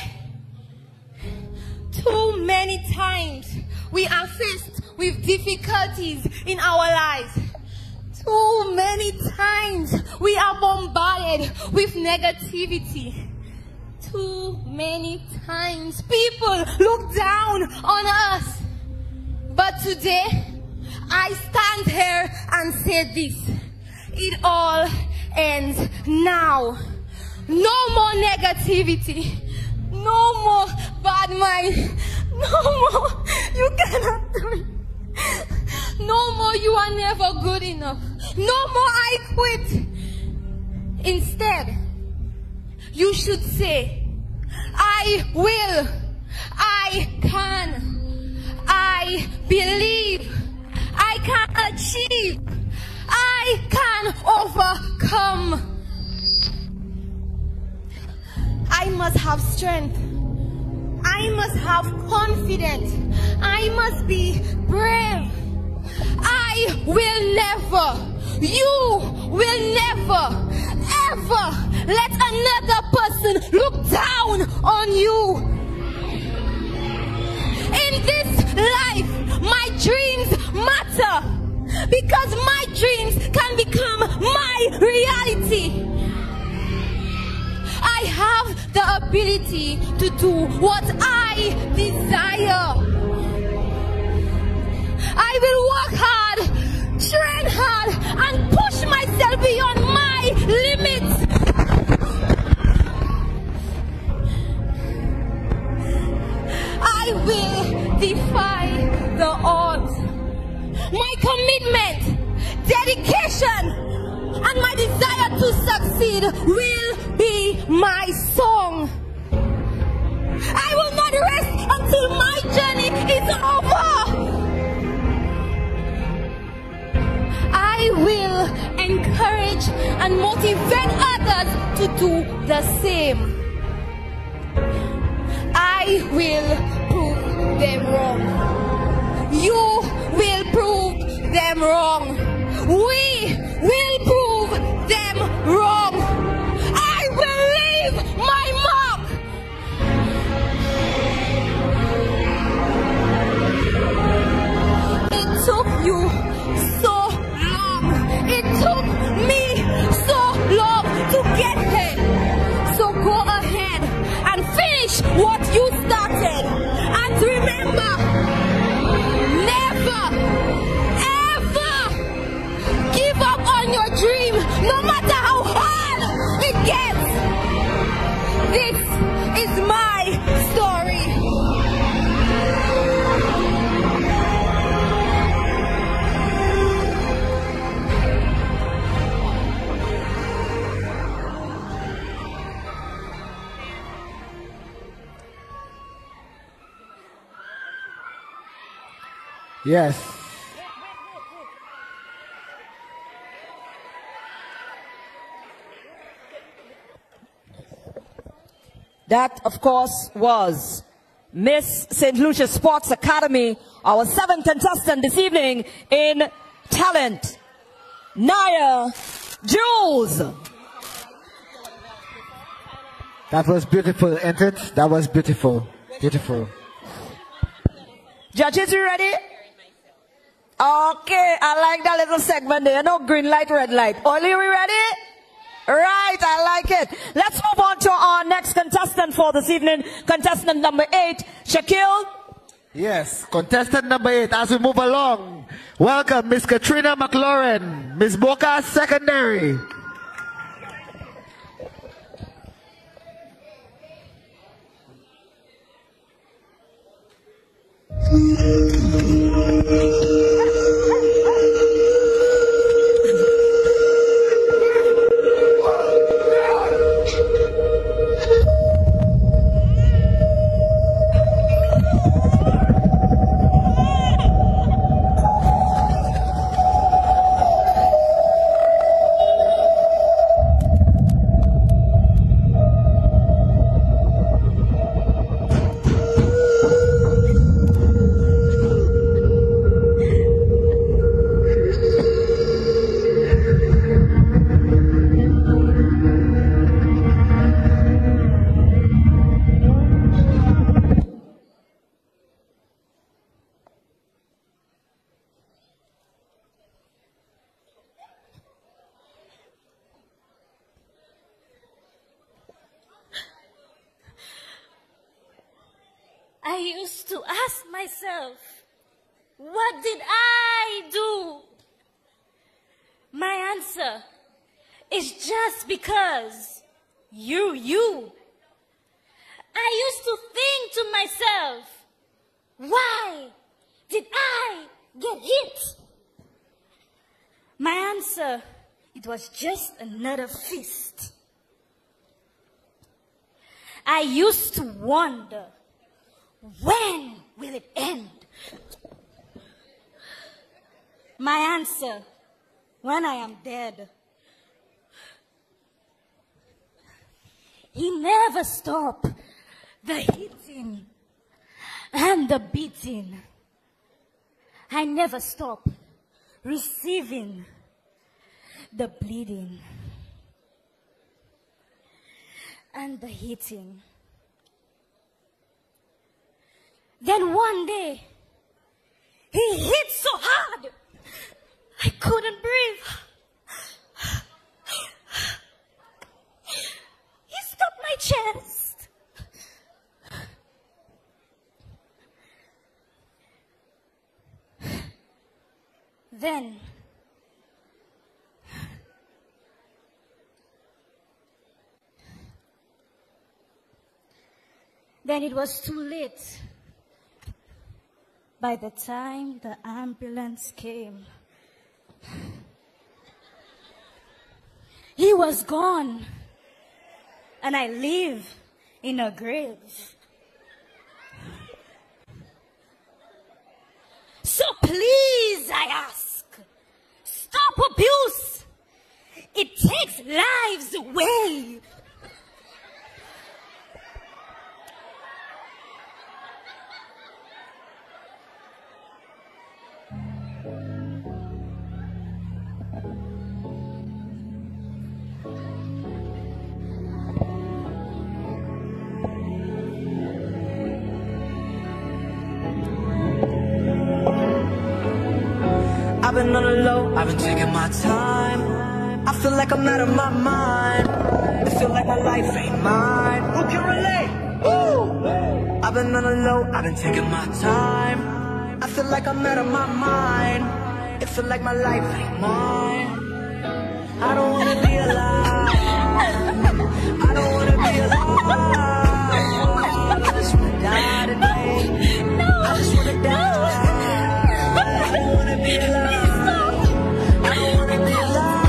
too many times we are faced with difficulties in our lives. Too many times we are bombarded with negativity. Too many times people look down on us. But today, I stand here and say this. It all ends now. No more negativity. No more bad mind. No more. You cannot do it. No more. You are never good enough. No more. I quit. Instead, you should say, I will. I can. I believe. I can achieve. I can overcome. I must have strength. I must have confidence. I must be brave. I will never, you will never, ever let another person look down on you. In this life, my dreams matter because my dreams can become my reality. I have the ability to do what I desire. I will work hard, train hard, and push myself beyond my limits. I will defy the odds. My commitment, dedication, and my desire to succeed will be my song. I will not rest until my journey is over. I will encourage and motivate others to do the same. I will prove them wrong. You will prove them wrong. We will prove them wrong. I will leave my mark. It took you so long. It took me so long to get here. So go ahead and finish what you started. And remember, never, ever give up on your dream, no matter how hard it gets. This is my story. Yes. That, of course, was Miss Saint Lucia Sports Academy, our seventh contestant this evening in talent, Naya Jules. That was beautiful, ain't it? That was beautiful. Beautiful. Judges, you ready? Okay, I like that little segment there. No green light, red light. Oli, we ready? Right, I like it. Let's move on to our next contestant for this evening. Contestant number eight, Shaquille. Yes, contestant number eight. As we move along, welcome Miss Katrina McLaurin, Miss Boca Secondary. I used to ask myself, what did I do? My answer is just because you, you. I used to think to myself, why did I get hit? My answer, it was just another fist. I used to wonder, when will it end? My answer, when I am dead. He never stopped the hitting and the beating. I never stopped receiving the bleeding and the hitting. Then one day, he hit so hard, I couldn't breathe. He stopped my chest. Then, then it was too late. By the time the ambulance came, he was gone, and I live in a grave. So please, I ask, stop abuse. It takes lives away. I've been on the low, I've been taking my time. I feel like I'm out of my mind. I feel like my life ain't mine. Who can relate? Woo! I've been on the low, I've been taking my time. I feel like I'm out of my mind. It feel like my life ain't mine. I don't wanna be alive. I don't wanna be alive. I just wanna die today. I just wanna die. I don't wanna be alive. I don't wanna be alive.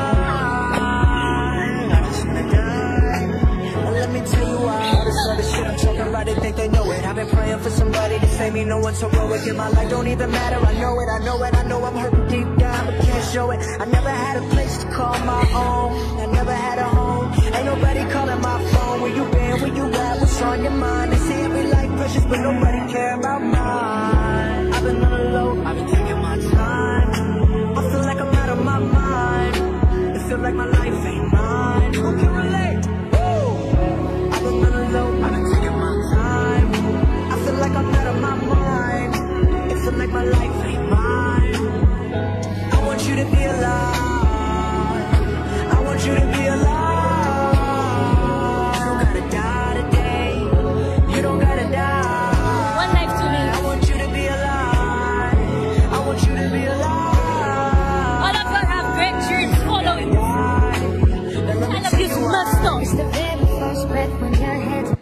I just wanna die. And let me tell you why. All this other shit I'm talking about, they think they know it. I've been praying for somebody to save me. No one's heroic in my life, don't even matter. I know it, I know it, I know I'm hurting deep down, but can't show it. I never had a place to call my own. I never had a home. Ain't nobody calling my phone. Where you been, where you at, what's on your mind? They say every life precious, but nobody care about mine. I've been on the low, I've been taking my time. I feel like I'm out of my mind. It feel like my life ain't mine. Who can relate? Woo! I've been on the low, I've been taking my time. I feel like I'm out of my mind. It feel like my life ain't mine. I want you to be alive. I want you to be alive. You don't gotta die today. You don't gotta die. One life to live. I want you to be alive. I want you to be alive. All of us have great dreams following us. All of this must stop. It's the very first breath when your head.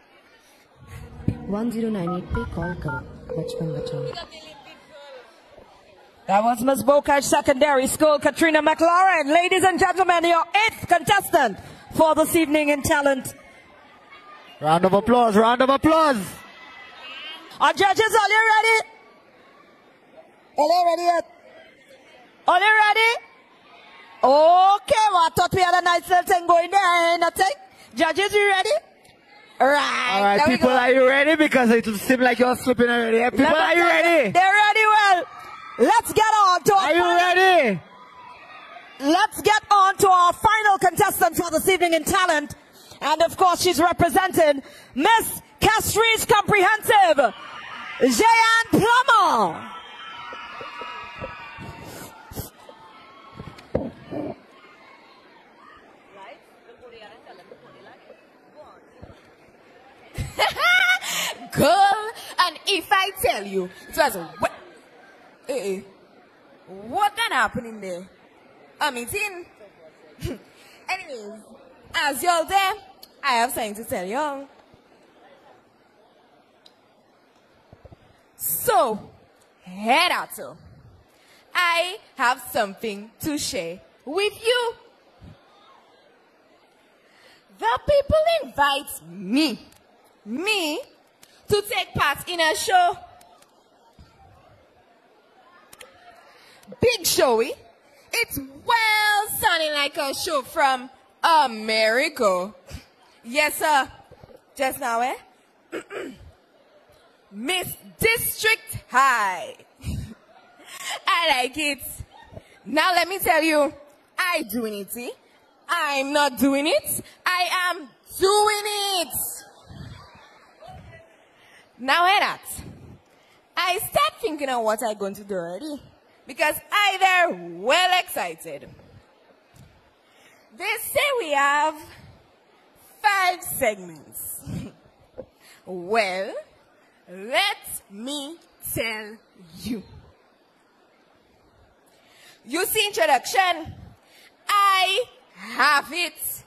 one zero nine eight पे call करो बचपन बचाओ. That was Miss Bocage Secondary School, Katrina McLaurin. Ladies and gentlemen, your eighth contestant for this evening in talent. Round of applause, round of applause. Our judges, are you ready? Are you ready yet? Are you ready? Okay, well, I thought we had a nice little thing going there, nothing. Judges, you ready? Right. All right, people, are you ready? Because it seems like you're slipping already. Yeah, people, are you ready? They're ready, well. Let's get on to our Are you ready? Let's get on to our final contestant for this evening in talent. And of course, she's representing Miss Castries Comprehensive, Jeanne Plummer. Girl, And if I tell you, it was what? Eh, eh. What can happen in there? A meeting? Anyways, as y'all there, I have something to tell y'all. So, head out. So, I have something to share with you. The people invite me, me, to take part in a show. Big showy. It's well sounding like a show from America. Yes, sir. Just now, eh? Miss District High. I like it. Now let me tell you, I doing it, see? I'm not doing it. I am doing it. Now hear that. I start thinking of what I'm going to do already. Because I there well excited. They say we have five segments. Well, let me tell you. You see introduction? I have it.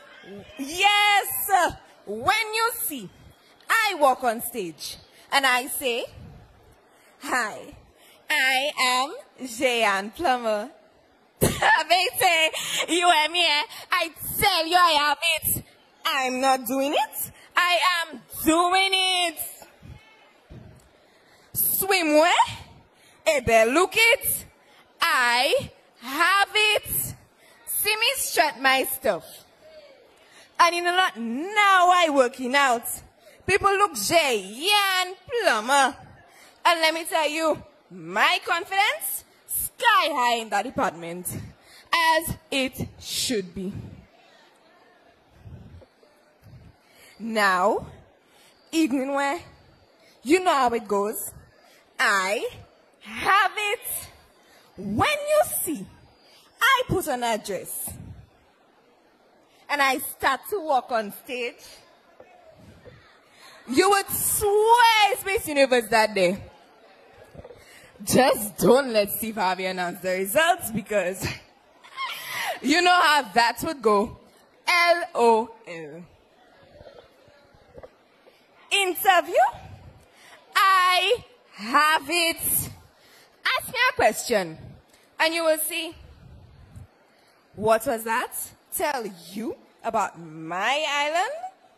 Yes. When you see, I walk on stage and I say, hi, I am Jeanne Plummer. They say, you and me, I tell you I have it. I'm not doing it. I am doing it. Swimwear. Eh, there, look it. I have it. See me strut my stuff. And you know what? Now I working out. People look Jeanne Plummer. And let me tell you, my confidence, sky high in that department. As it should be. Now, evening wear, you know how it goes. I have it. When you see, I put on a dress and I start to walk on stage, you would swear it's Miss Universe that day. Just don't let Steve Harvey announce the results because you know how that would go. L O L. Interview? I have it. Ask me a question and you will see. What was that? Tell you about my island?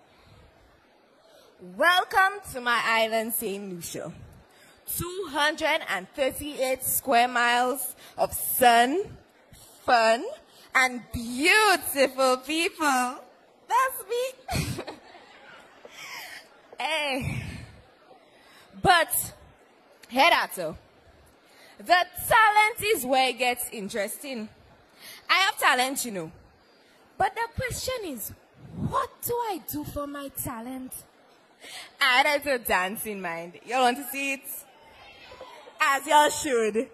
Welcome to my island, Saint Lucia. two hundred thirty-eight square miles of sun, fun, and beautiful people. That's me. Hey. But, head out though. The talent is where it gets interesting. I have talent, you know. But the question is, what do I do for my talent? I had a dance in mind. You want to see it? As y'all should.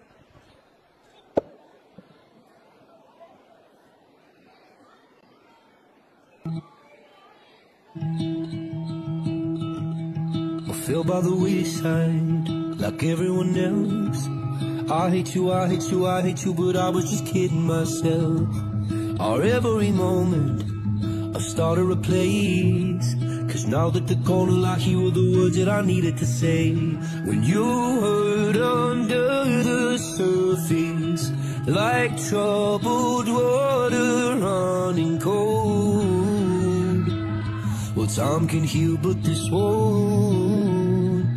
I fell by the wayside like everyone else. I hate you, I hate you, I hate you, but I was just kidding myself. Our every moment I started a place, cause now that the corner I hear the words that I needed to say. When you hurt under the surface, like troubled water running cold. Well, time can heal, but this won't.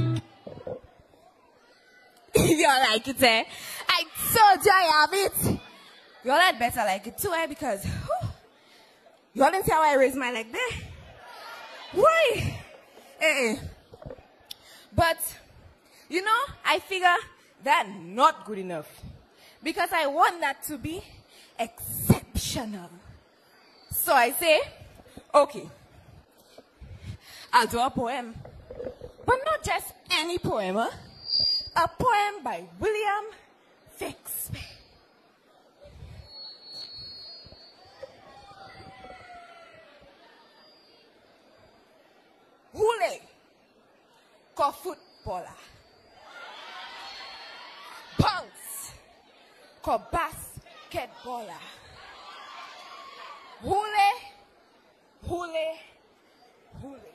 Y'all like it, eh? I told you I have it. Y'all had better like it too, eh? Because y'all didn't see how I raised my leg there. Why? Eh, eh. But, you know, I figure that's not good enough. Because I want that to be exceptional. So I say, okay, I'll do a poem. But not just any poem, huh? A poem by William Shakespeare. Hule, Kofut basketballer. Bounce. Ko basketballer. Hule. Hule. Hule.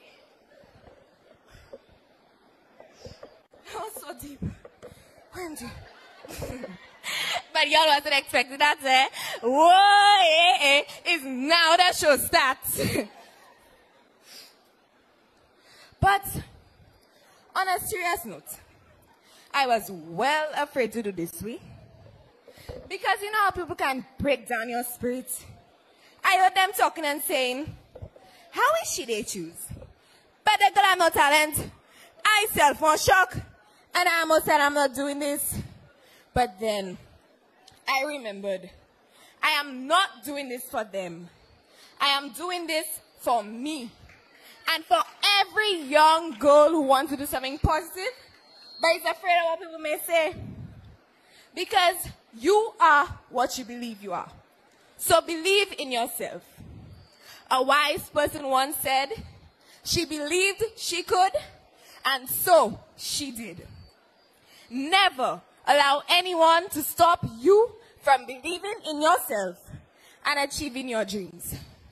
That was so deep. Wendy. But y'all wasn't expecting that, eh? Whoa, eh, eh. It's now the show starts. But, on a serious note, I was well afraid to do this way. Because you know how people can break down your spirit? I heard them talking and saying, how is she they choose? But the girl have no talent. I self on shock. And I almost said I'm not doing this. But then, I remembered, I am not doing this for them. I am doing this for me. And for every young girl who wants to do something positive, but is afraid of what people may say. Because you are what you believe you are. So believe in yourself. A wise person once said, she believed she could, and so she did. Never allow anyone to stop you from believing in yourself and achieving your dreams.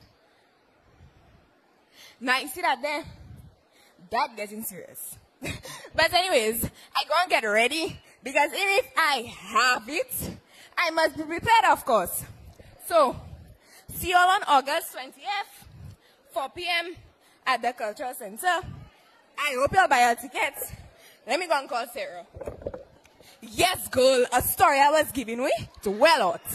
Now, you see that there? That getting serious. But anyways, I go and get ready, because if I have it, I must be prepared, of course. So, see you all on August twentieth, four p m at the Cultural Center. I hope you'll buy your tickets. Let me go and call Sarah. Yes, girl, a story I was giving away to well out.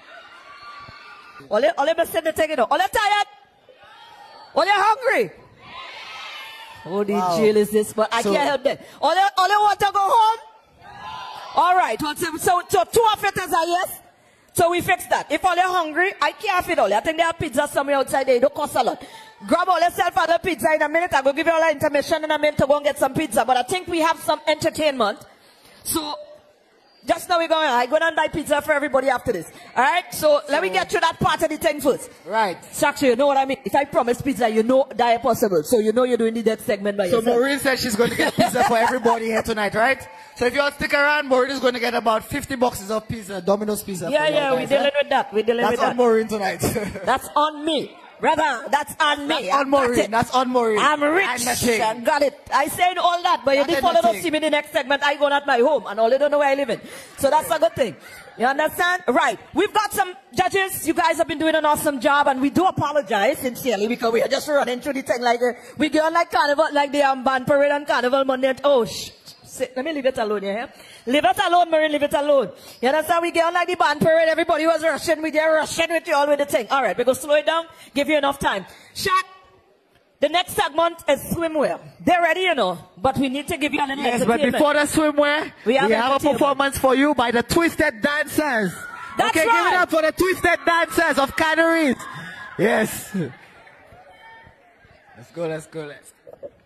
Ole, ole, me send the thing, you know. Ole, tired? Ole, hungry? Oh, the Wow. jail is this, but I So- can't help that. Ole, ole, want to go home? All right, so, so, so two of it is a yes. So we fix that. If ole hungry, I can't feed ole. I think there are pizza somewhere outside there. It don't cost a lot. Grab all yourself other pizza in a minute. I will give you all the information in a minute to go and get some pizza. But I think we have some entertainment. So, just now we're going, I'm going to buy pizza for everybody after this. Alright, so, so let me get to that part of the thing first. Right. Saksha, you know what I mean? If I promise pizza, you know that is possible. So you know you're doing the next segment by So yourself. Maureen said she's going to get pizza for everybody here tonight, right? So if you all stick around, Maureen is going to get about fifty boxes of pizza, Domino's pizza. Yeah, for yeah, you we're guys, dealing huh? with that. We're dealing That's with that. on Maureen tonight. That's on me. Brother, that's on me. That's on Maureen. That's on Maureen. I'm rich. And the thing. I got it. I said all that, but That if and follow the don't thing. see me in the next segment, I go at my home, and all they don't know where I live in. So that's a good thing. You understand? Right. We've got some judges. You guys have been doing an awesome job, and we do apologize sincerely because we are just running through the thing like uh, we go on like carnival, like the um, band parade on Carnival Monday. And, oh, shh. Sit. Let me leave it alone, you hear? Leave it alone, Marie, leave it alone. You understand? We get on like the band parade, everybody was rushing with you, rushing with you all with the thing. All right, we go slow it down, give you enough time. Shot. The next segment is swimwear. They're ready, you know, but we need to give you a little Yes, but before the swimwear, we have, we have a performance for you by the Twisted Dancers. That's okay, right. give it up for the Twisted Dancers of Canaries. Yes. Let's go, let's go, let's go.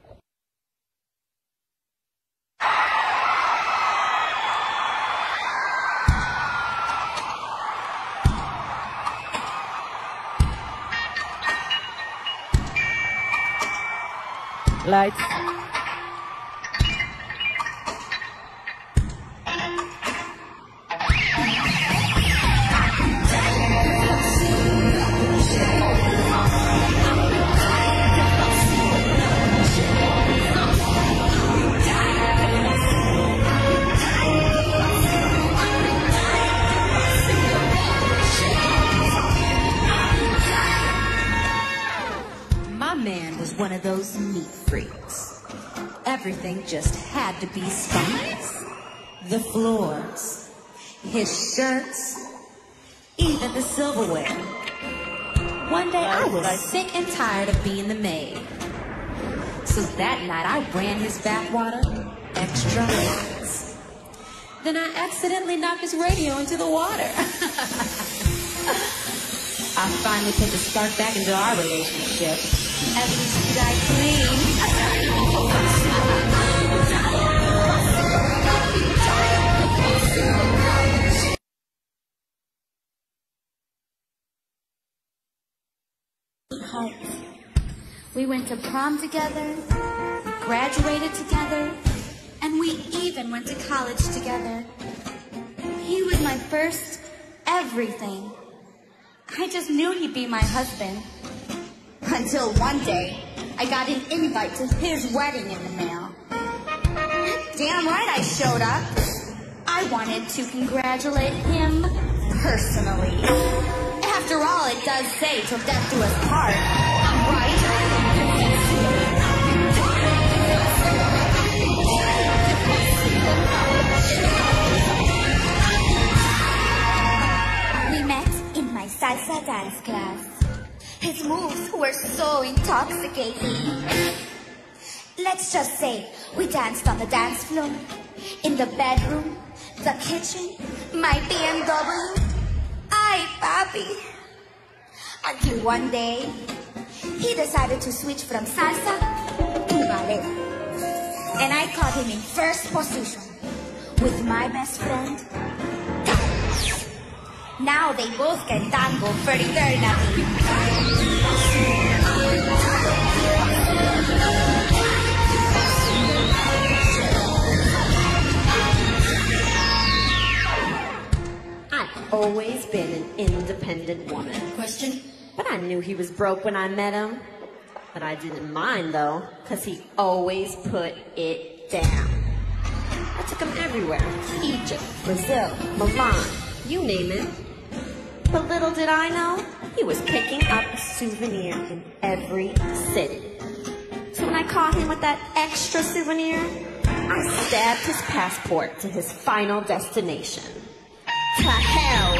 Lights. My man was one of those neat freaks. Everything just had to be spotless. The floors, his shirts, even the silverware. One day I was sick and tired of being the maid. So that night I ran his bathwater extra lax. Then I accidentally knocked his radio into the water. I finally put the spark back into our relationship. At least he died clean. We went to prom together, graduated together, and We even went to college together. He was my first everything. I just knew he'd be my husband. Until one day, I got an invite to his wedding in the mail. Damn right I showed up. I wanted to congratulate him personally. After all, it does say till death do us part, right? We met in my salsa dance class. His moves were so intoxicating. Let's just say we danced on the dance floor, in the bedroom, the kitchen, my B M W. Ay, papi. Until one day, he decided to switch from salsa to ballet. And I caught him in first position with my best friend. Now they both can tango for eternity. I've always been an independent woman. Question? But I knew he was broke when I met him. But I didn't mind though, because he always put it down. I took him everywhere. Egypt, Brazil, Milan, you name it. But little did I know, he was picking up a souvenir in every city. So when I caught him with that extra souvenir, I stabbed his passport to his final destination. To hell.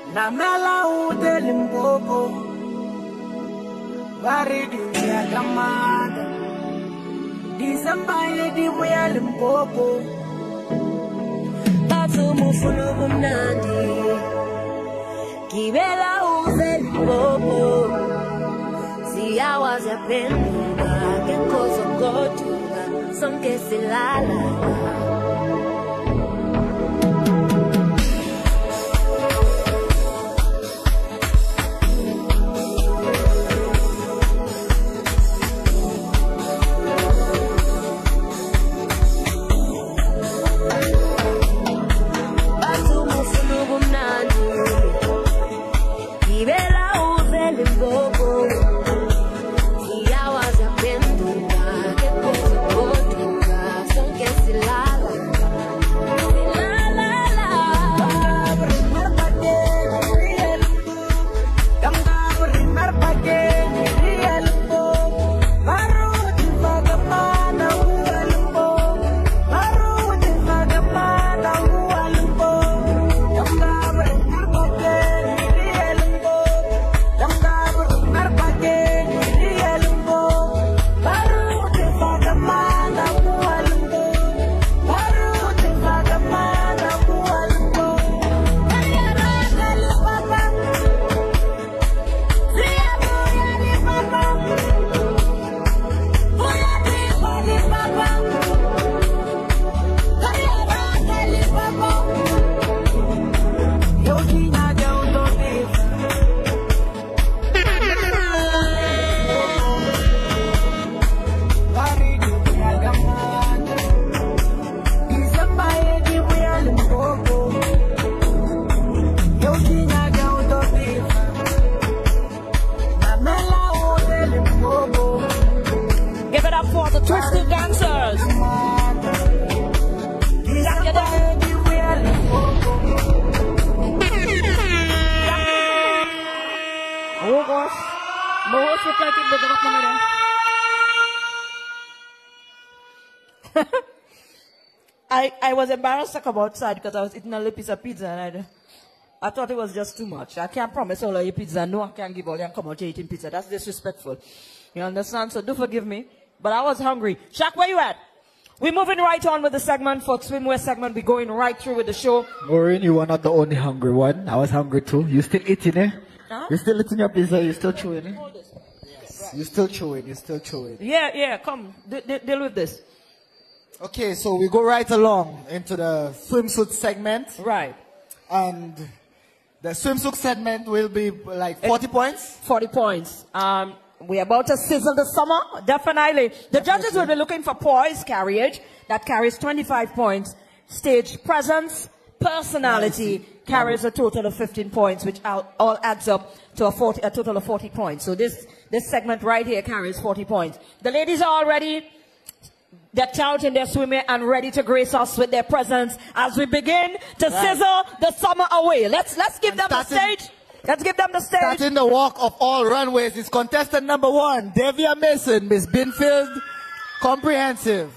Namela ute limpopo Baridi ya kamada Disambaye di buya limpopo Tatu mufunu bumnandi Kibela ute limpopo Si awas ya penduga Kenko songotuga Sonke silala I, I was embarrassed to come outside because I was eating a little piece of pizza and I, I thought it was just too much. I can't promise all of you pizza. No, I can't give all you and come out here eating pizza. That's disrespectful. You understand? So do forgive me. But I was hungry. Shaq, where you at? We're moving right on with the segment. For swimwear segment, we're going right through with the show. Maureen, you were not the only hungry one. I was hungry too. You still eating, eh? Huh? You still eating your pizza? You still chewing, eh? Yes. You still chewing. You still chewing. Yeah, yeah. Come, d d deal with this. Okay, so we go right along into the swimsuit segment. Right. And the swimsuit segment will be like forty points? forty points. Um, we're about to sizzle the summer, definitely. The definitely. Judges will be looking for poise carriage, that carries twenty-five points. Stage presence, personality, nice. Carries a total of fifteen points, which all, all adds up to a, forty, a total of forty points. So this, this segment right here carries forty points. The ladies are all ready. They're out in their swimwear and ready to grace us with their presence as we begin to right. sizzle the summer away. Let's let's give and them starting, the stage. Let's give them the stage. Starting the walk of all runways is contestant number one, Davia Mason, Miss Binfield, Comprehensive.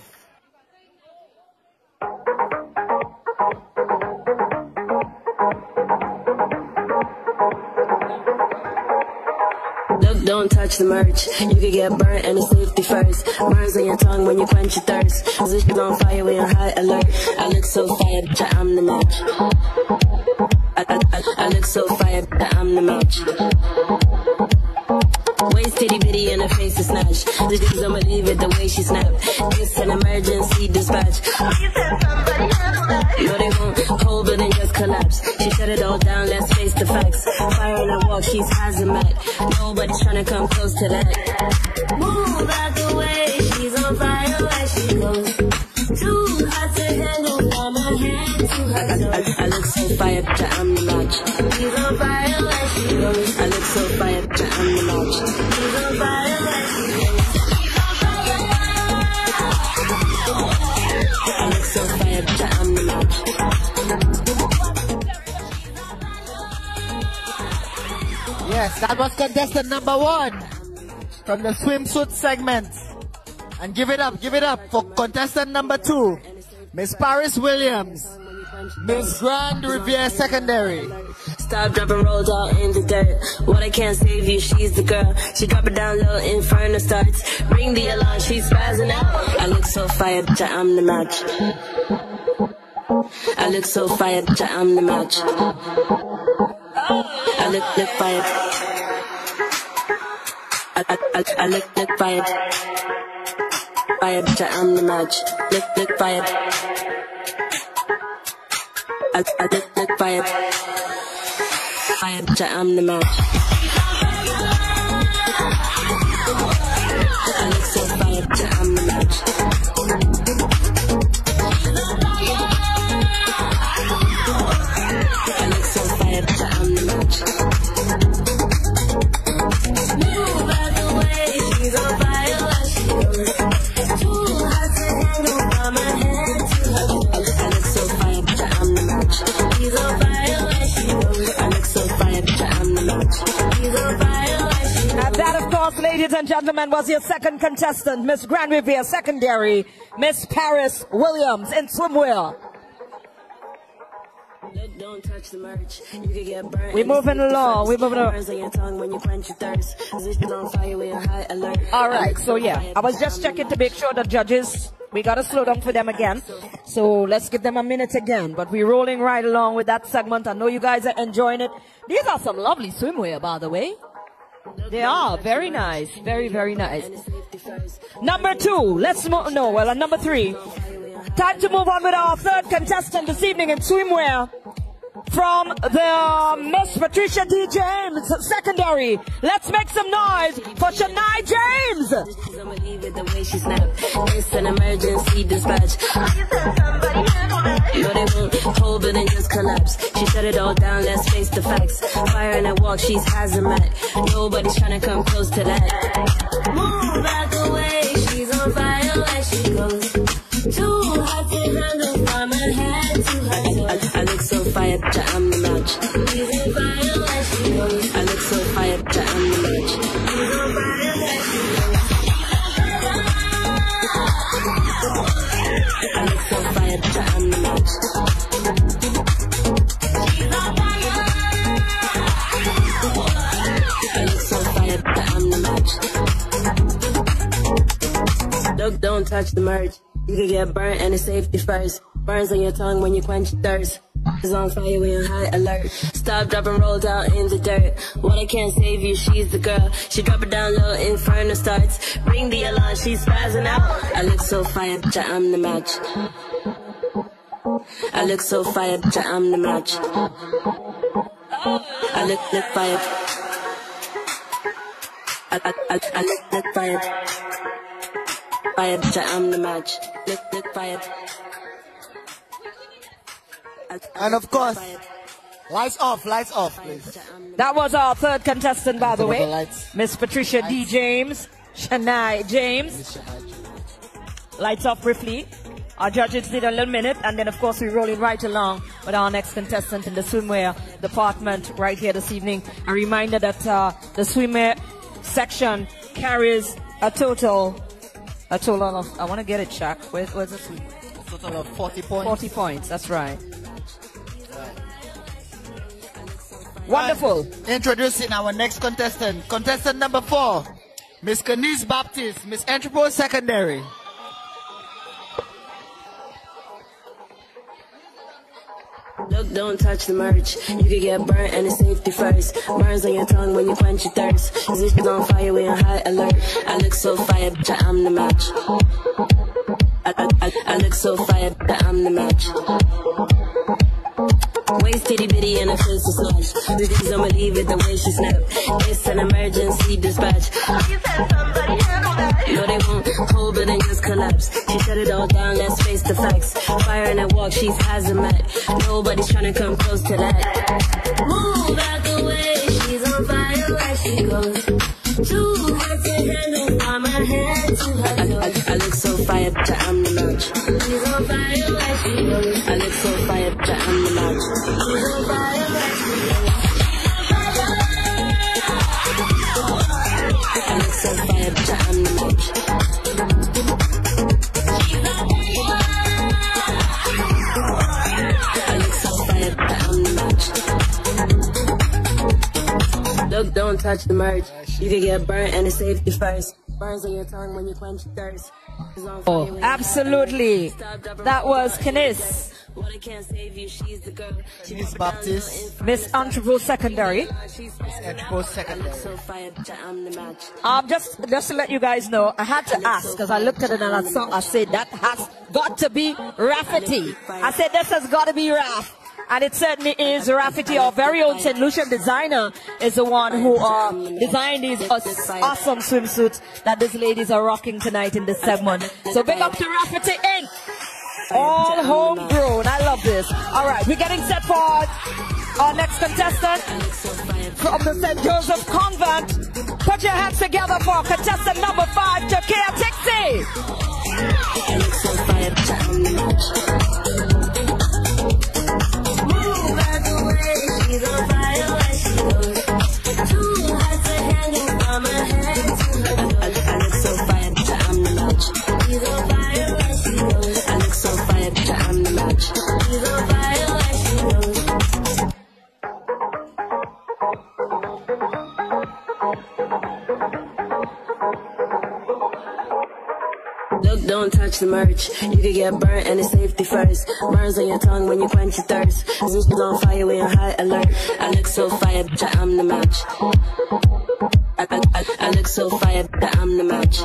Don't touch the merch. You could get burnt and it's safety first. Burns on your tongue when you quench your thirst. Position on fire, we on high alert. I look so fire, bitch, I'm the match. I, I, I, I look so fire, bitch, I'm the match. Waist titty bitty and her face is snatched. The dudes don't believe it the way she snapped. It's an emergency dispatch. No, they won't hold but then just collapse. She shut it all down, let's face the facts. Fire on her walk, she's hazmat. Nobody's trying to come close to that. Move out the way, she's on fire where she goes. Too hot to handle, from her hand to her toes. I, I, I look so fire, I'm the match. She's on fire where she goes. I look so fire, I'm the match. She's on fire where she goes. I look so fire, I'm the match. Yes, that was contestant number one from the swimsuit segment. And give it up, give it up for contestant number two, Miss Paris Williams, Miss Grand Riviere Secondary. Stop, drop, and roll down in the dirt. What I can't save you, she's the girl. She drop it down low, inferno starts. Ring the alarm, she's spazzing out. I look so fired, bitch, I'm the match. I look so fired, bitch, I'm the match. I look, look fired. I, I, I, I look, look fired. Fired, bitch, I'm the match. Look, look fired. I, I look, look fired. Fired, bitch, I'm the match. I look so fired, bitch, I'm the match. I look so fired, bitch, I'm the match. Move out the way, she's on fire like she goes. Too hot to handle from her head to her toes. I look so fired, bitch, I'm the match. She's on fire like she goes. I look so fired, bitch, I'm the match. She's on fire like she goes. And that, of course, ladies and gentlemen, was your second contestant, Miss Grand Riviere Secondary, Miss Paris Williams in swimwear. Don't touch the merch. You could get burnt. We're moving along. We're moving along. Burns on your tongue when you quench your thirst. Position on fire with a high alert. All right. So yeah, I was just checking to make sure the judges, we gotta slow down for them again. So let's give them a minute again. But we're rolling right along with that segment. I know you guys are enjoying it. These are some lovely swimwear, by the way. They are very nice. Very, very nice. Number two. Let's move. No, well, uh, number three. Time to move on with our third contestant this evening in swimwear. From the Miss Patricia D. James Secondary. Let's make some noise for Shania James. She snap. It's an emergency dispatch. No, they won't hold it and just collapse. She shut it all down, let's face the facts. Fire in her walk, she's hazmat. Nobody's trying to come close to that. Move out the way, she's on fire like she goes. Too hot to handle from her head to her toes. I, I look so fired, bitch, I'm the match. She's on fire like she goes. I look so fired, bitch, I'm the match. She's on fire like she goes. I look so fired, bitch, I'm the match. She's on fire. I look so fired, bitch, I'm the match. Look, don't touch the merch. You can get burnt and it's safety first. Burns on your tongue when you quench your thirst. Is on fire, we on high alert. Stop, drop, and roll down in the dirt. What I can't save you, she's the girl. She drop it down low, inferno starts. Ring the alarm, she's spazzing out. I look so fired, bitch, I'm the match. I look so fired, bitch, I'm the match. I look, look fired. I, I, I, I look, look fired. Fired, bitch, I'm the match. Look, look fired. And of course, lights off, lights off, please. That was our third contestant, by the Some of the way. lights. Miss Patricia D. James, Shania James. Lights off briefly. Our judges did a little minute, and then of course we're rolling right along with our next contestant in the swimwear department right here this evening. A reminder that uh, the swimwear section carries a total, a total of, I want to get it, Chuck. Where, where's the swim? A total of forty points. forty points, that's right. Wonderful. And introducing our next contestant, contestant number four, Miss Kenise Baptiste, Miss Entrepôt Secondary. Look, don't touch the merch. You can get burnt and it's safety first. Burns on your tongue when you quench your thirst. Position's on fire, we on high alert. I look so fired, bitch, I'm the match. I, I, I, I look so fired, bitch, I'm the match. Waist titty bitty and her face is snatched. Bitches don't believe it the way she snapped. It's an emergency dispatch. No, they won't hold it and just collapse. She shut it all down, let's face the facts. Fire in her walk, she's hazmat. Nobody's trying to come close to that. Move out the way, she's on fire like she goes. Too hot to handle from her head to her toes. I, I, I look so fired, bitch, I'm the match. She's on fire like she goes. I look so fired, bitch, I'm the match. She's on fire like she goes. I look so fired, bitch, I'm the match. I look so fired, bitch, I'm the match. Look, don't touch the merch. You can get burnt and it's safety first. Burns on your tongue when you quench your thirst. Oh, absolutely. That was Knis. Miss Baptist. Miss Entrepôt Secondary. Miss Entrepôt Secondary. Um, just, just to let you guys know, I had to ask because I looked at it and I saw, I said, that has got to be Rafferty. I said, this has got to be Raff. And it certainly is. Rafferty, our very own Saint Lucia designer, is the one who uh, designed these awesome swimsuits that these ladies are rocking tonight in this segment. So big up to Rafferty Incorporated. All homegrown. I love this. All right, we're getting set for our next contestant from the Saint Joseph Convent. Put your hands together for contestant number five, Takia Tixie. She's on fire when she goes. Too hot to handle from her head to her toes. I look so fire, but I'm the match. She's on fire when she goes. I look so fire, but I'm the match. She's on fire when she goes. Look, don't touch the merch. You can get burnt and it's safety first. Burns on your tongue when you quench your thirst. This is on fire, we on high alert. I look so fire, but I'm the match. I, I, I, I look so fire, but I'm the match.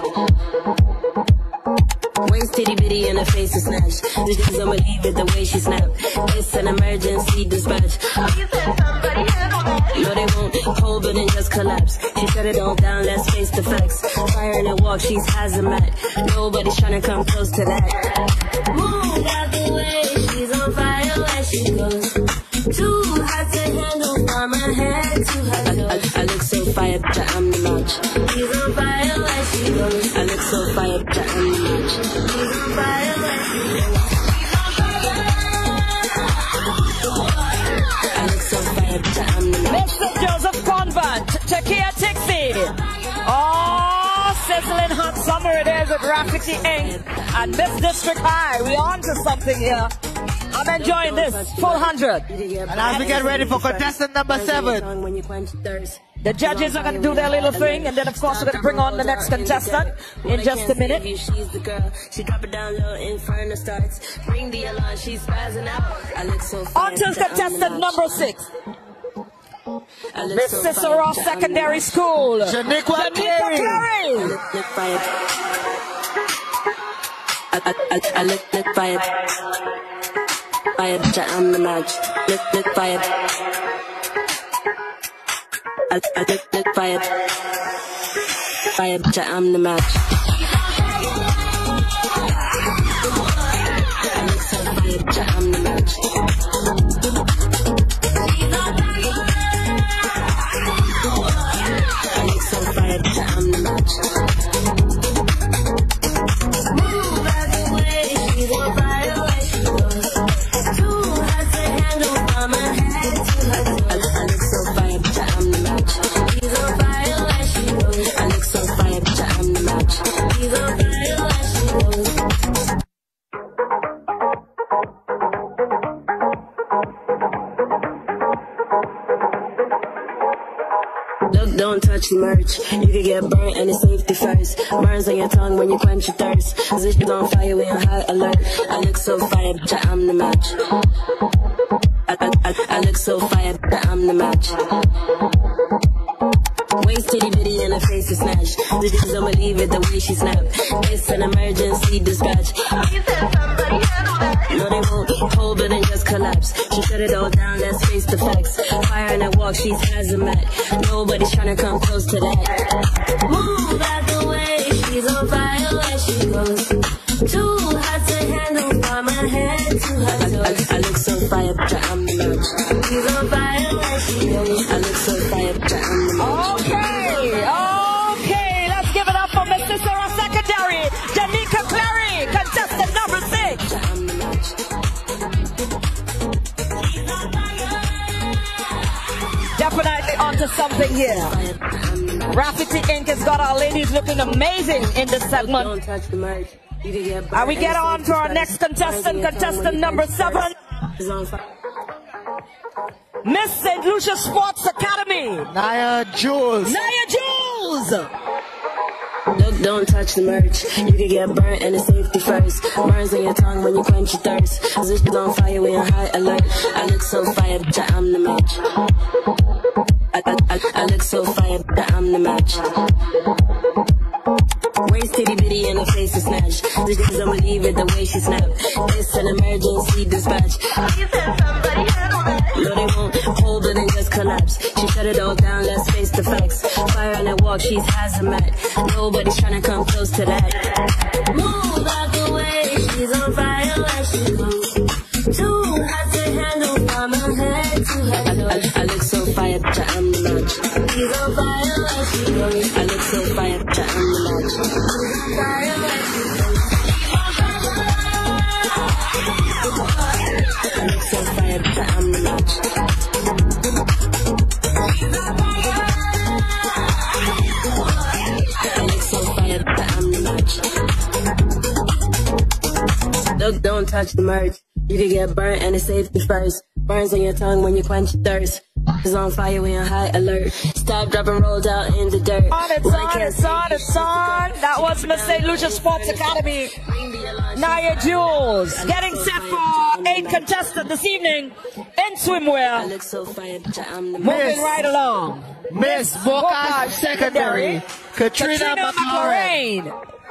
Waist titty bitty and her face is snatched. The dudes don't believe it the way she snapped. It's an emergency dispatch. Oh, you said somebody handle that. No, they won't hold but then just collapse. She shut it all down, let's face the facts. Fire in the walk, she's hazmat. Nobody's trying to come close to that. Move out the way, she's on fire when she goes. Too hot to handle from her head to her toes. I, I, I look so fire, but I'm the match. She's on fire when she goes. I look so fire, but I'm the match. She's on fire when she goes. I look so fire, but I'm the match. Mister Joseph Convent, Takia Tixie. Oh, sizzling hot summer it is with Rafferty Incorporated and Miss District High. We on to something here. I'm enjoying this. Full hundred. And as we get ready for contestant number seven, the judges are going to do their little thing, and then of course we're going to bring on the next contestant in just a minute. She's the girl. She drop it down low, inferno starts. Bring the alarm, she's spazzing out. I look so fire. On to contestant number six. Miss Cicero Secondary School. Shaniqua Clary. I, I, I, I look, look fire. Fire, I'm the match. Look, look fire. I, I look, look fire. Fire, I'm the match. I look so fire, I'm the match. I look so fire, I'm the match. Move out the way, she's on fire when she goes. Too hot to handle from her head to her toes. I, I look so fire, but I'm the match. She's on fire when she goes. I look so fire, but I'm the match. She's on fire when she goes. Look, don't touch the merch. You can get burnt and it's safety first. Burns on your tongue when you quench your thirst. This is on fire, we on high alert. I look so fire, but I'm the match. I, I, I, I look so fire, but I'm the match. Waist titty bitty and her face is snatched. The dudes don't believe it the way she snapped. It's an emergency dispatch. Oh, you said somebody handle that. No, they won't hold but then just collapse. She shut it all down, let's face the facts. Fire in the walk, she's hazmat. Nobody's trying to come close to that. Move out the way, she's on fire when she goes. Too hot to handle from her head to her toes. I, I, I look so fire, but I'm the match. She's on fire when she goes. I look so fire, but I'm the match. Okay, okay, let's give it up for Miss Cicero Secondary, Janika Clary, contestant number six. Definitely onto something here. Rafferty Incorporated has got our ladies looking amazing in this segment. Don't touch the merch. And we get on to our next contestant, contestant number seven. Miss Saint Lucia Sports Academy. Naya Jules. Naya Jules. Look, don't touch the merch. You can get burnt and it's safety first. Burns on your tongue when you quench your thirst. Position on fire, we on high alert. I look so fire, bitch, I'm the match. I, I, I, I look so fire, bitch, I'm the match. Waist titty bitty and her face is snatched. The girls don't believe it the way she snapped. It's an emergency dispatch. You said somebody handle that. No, they won't hold it and just collapse. She shut it all down, let's face the facts. Fire on that walk, she's hazmat. Nobody's trying to come close to that. Move out the way, she's on fire when she goes. Too hot to handle from her head to her toes. I, I, I look so fire, bitch, I'm the match. She's on fire when she goes. I look so fire, bitch, I'm the match. She's on fire when she goes. I look so fire, bitch, I'm the match. Look, don't touch the merch. You can get burnt and it's safety first. Burns on your tongue when you quench your thirst. It's on fire, we on high alert. Stop, drop, and rolled out in the dirt. On, it's on, it's on, it's on. That was Miss Saint Lucia Sports Academy. Naya Jules getting set for eight contestants this evening in swimwear. Moving right along. Miss Boca Secondary, Katrina McLaurin.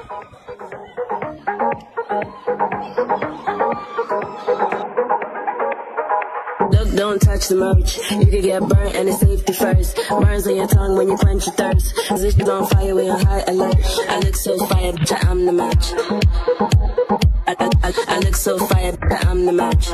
Look, don't touch the merch. You can get burnt and it's safety first. Burns on your tongue when you quench your thirst. Position on fire, we on high alert. I look so fire, bitch, I'm the match. I, I, I, I look so fire, bitch, I'm the match.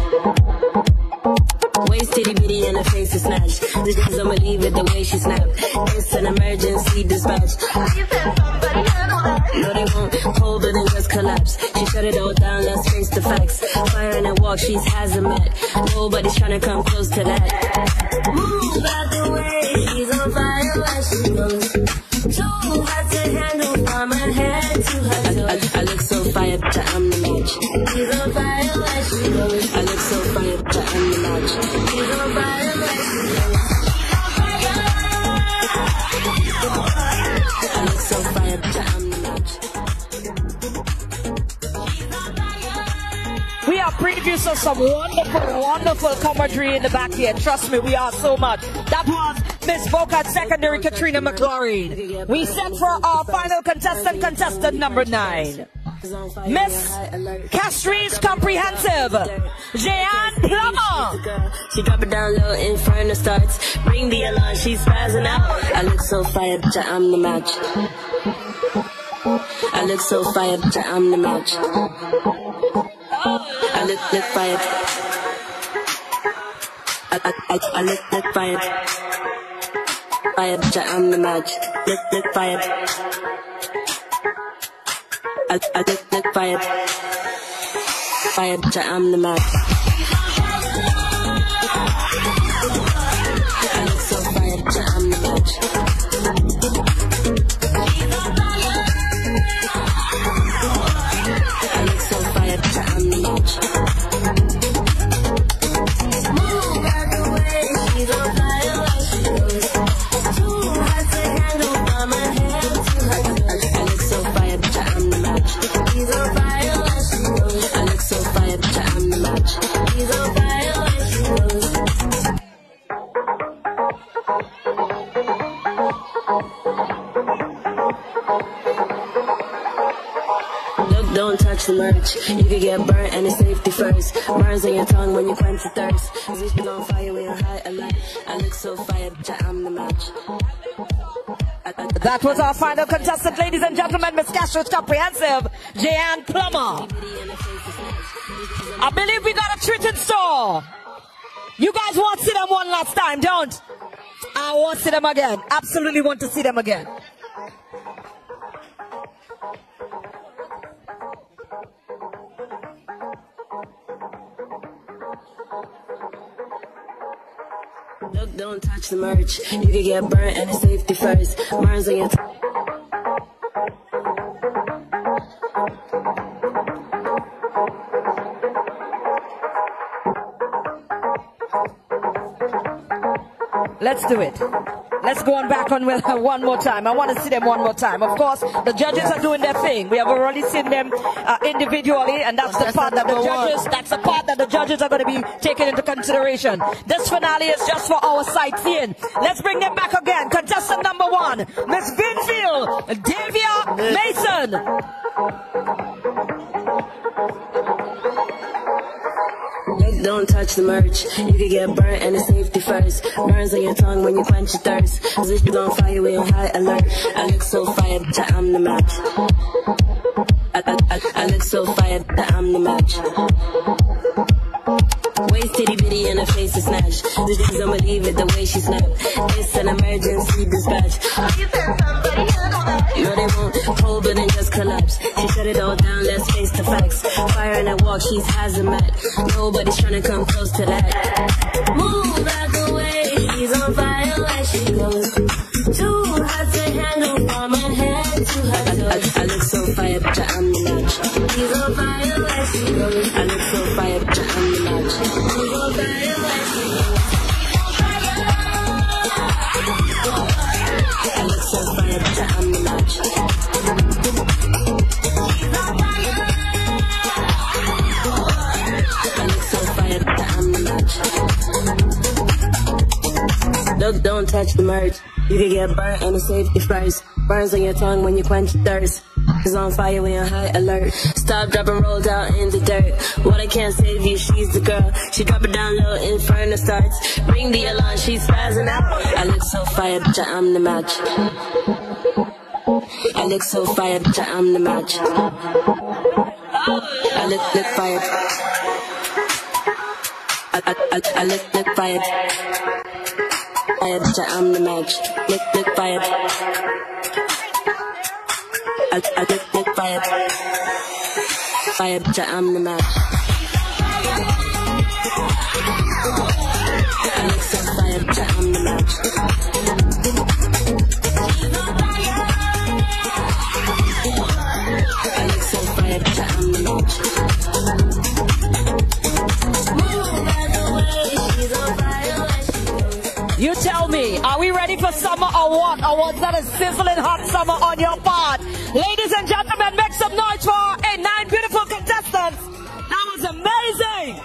Waist titty bitty and her face is snatched. The girls don't believe it the way she snapped. It's an emergency dispatch. You said somebody handle that. No, they won't hold it and just collapse. She shut it all down, let's face the facts. Fire in her walk, she's hazmat. Nobody's trying to come close to that. Move out the way, she's on fire when she goes. Too hot to handle from her head to her toes. I, I, I look so fire, bitch, I'm the match. She's on fire when she goes. I look so fire, bitch, I'm the match. She's on fire when she goes. I look so fire, bitch, I'm the match. We are producing some wonderful, wonderful commentary in the back here. Trust me, we are so much. That was Miss Boca Secondary, Katrina McLaurin. We set for our final contestant, contestant number nine. Miss Castries Comprehensive, Jeanne Plummer. She drop it down low, inferno starts. Ring the alarm, she's spazzing out. I look so fire, bitch, I'm the match. I look so fire, bitch, I'm the match. I look, look fire. I, I, I, I look, look fire. Fire, bitch, I'm the match. Look, look fire. I, I look, look fire. Fire, bitch, I'm the match. I look so fire, bitch, I'm the match. I look so fire, bitch, I'm the match. Move out the way, she's on fire when she goes. Too hot to handle from her head to her toes. I look so fire, bitch, I'm the match. She's on fire when she goes. I look so fire, bitch, I'm the match. She's on fire when she goes. Look, don't touch the merch. You can get burnt and it's safety first. Burns on your tongue when you quench your thirst. Position on fire, we on high alert. I look so fire, bitch, I'm the match. That was our final contestant, ladies and gentlemen, Miss Castries Comprehensive, Jeanne Plummer. I believe we got a treat in store. You guys want to see them one last time, don't? I want to see them again. Absolutely want to see them again. Look, don't touch the merch. You can get burnt and it's safety first. Burns on your tongue. Let's do it. Let's go on back on with her one more time. I want to see them one more time. Of course, the judges are doing their thing. We have already seen them uh, individually, and that's the part that the judges, that's the part that the judges are going to be taking into consideration. This finale is just for our sightseeing. Let's bring them back again. Contestant number one, Miss Vinfield Davia Mason. Don't touch the merch. You can get burnt and it's safety first. Burns on your tongue when you quench your thirst. Positions on fire, we on high alert. I look so fired that I'm the match. I, I, I, I look so fired that I'm the match. Waist titty bitty and her face is snatched. The dudes don't believe it the way she snapped. It's an emergency dispatch. No, they won't hold but then just collapse. She shut it all down, let's face the facts. Fire in her walk, she's hazmat. Nobody's trying to come close to that. Move out the way, she's on fire when she goes. Too hot to handle from her head to her toes. I, I, I look so fired, but I'm the match. She's on fire when she goes. I look so fired, but I'm the match. She's on fire when she goes. I look so fired, but I'm the match. I look so fired, but I'm the match. Don't, don't touch the merch. You can get burnt and it's safety first. Burns on your tongue when you quench your thirst. It's on fire when you're high alert. Stop, drop, and roll down in the dirt. What I can't save you, she's the girl. She drop it down low, inferno starts. Ring the alarm, she's spazzing out. I look so fired, but I'm the match. I look so fired, but I'm the match. I look, look fired. I, I, I, I look, look fired. Fired, but I'm the match. Look, look fired. I, I look, look fired. Fired, but I'm the match. I look so fired, but I'm the match. I look so fired, but I'm the match. Move out the way, she's on fire when she goes. You tell me, are we ready for summer or what? Or was that a sizzling hot summer on your part? Ladies and gentlemen, make some noise for our eight, nine beautiful contestants. That was amazing.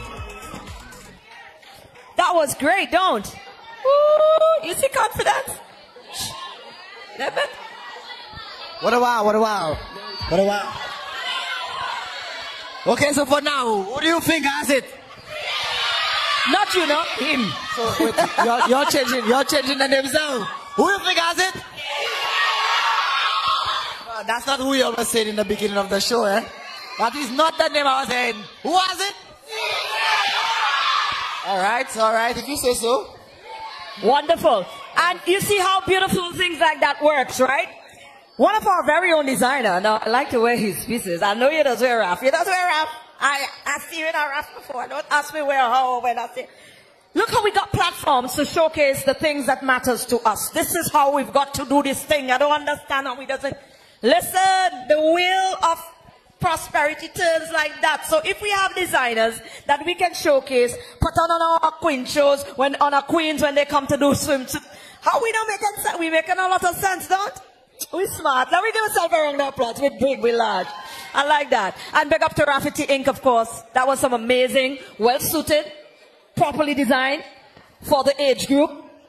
That was great, don't? Ooh, you see confidence? What a wow, what a wow. What a wow. Okay, so for now, who do you think has it? Not you, no? Him. So wait, you're, you're changing, you're changing the name now. Who do you think has it? Uh, that's not who you always said in the beginning of the show, eh? That is not the name I was saying. Who was it? Alright, alright, if you say so. Wonderful. And you see how beautiful things like that works, right? One of our very own designer, now I like to wear his pieces. I know you does wear Raf. You does wear Raf. I, I see you in a Raf before. Don't ask me where or how or when I say. Look how we got platforms to showcase the things that matters to us. This is how we've got to do this thing. I don't understand how we does it. Listen, the wheel of prosperity turns like that. So if we have designers that we can showcase, put on, on our queen shows, when on our queens when they come to do swimsuit, how we don't make sense? We making a lot of sense, don't? We smart. Now we give ourselves a round of applause. We big, we large. I like that. And big up to Raffiti Incorporated, of course. That was some amazing, well suited, properly designed for the age group.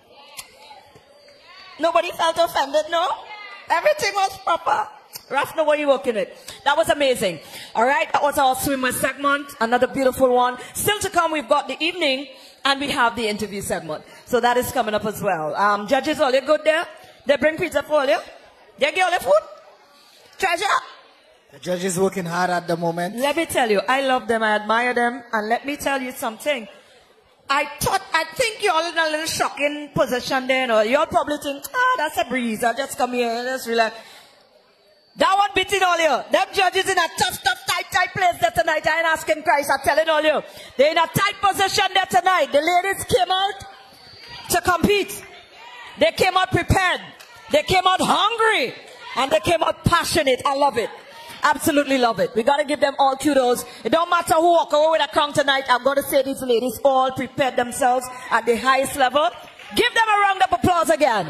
Nobody felt offended, no? Everything was proper. Raf, know what you're working with. That was amazing. All right, that was our swimmer segment. Another beautiful one. Still to come, we've got the evening and we have the interview segment. So that is coming up as well. Um, judges, all you good there? They bring pizza for you? They give all the food? Treasure? The judge is working hard at the moment. Let me tell you, I love them, I admire them, and let me tell you something. I thought, I think you're all in a little shocking position there, or you'll probably think, ah, that's a breeze, I'll just come here and just relax. That one beating all you. Them judges in a tough, tough, tight, tight place there tonight. I ain't asking Christ, I'm telling all you. They're in a tight position there tonight. The ladies came out to compete. They came out prepared. They came out hungry. And they came out passionate. I love it. Absolutely love it. We got to give them all kudos. It don't matter who walk away with a crown tonight. I'm going to say these ladies all prepared themselves at the highest level. Give them a round of applause again.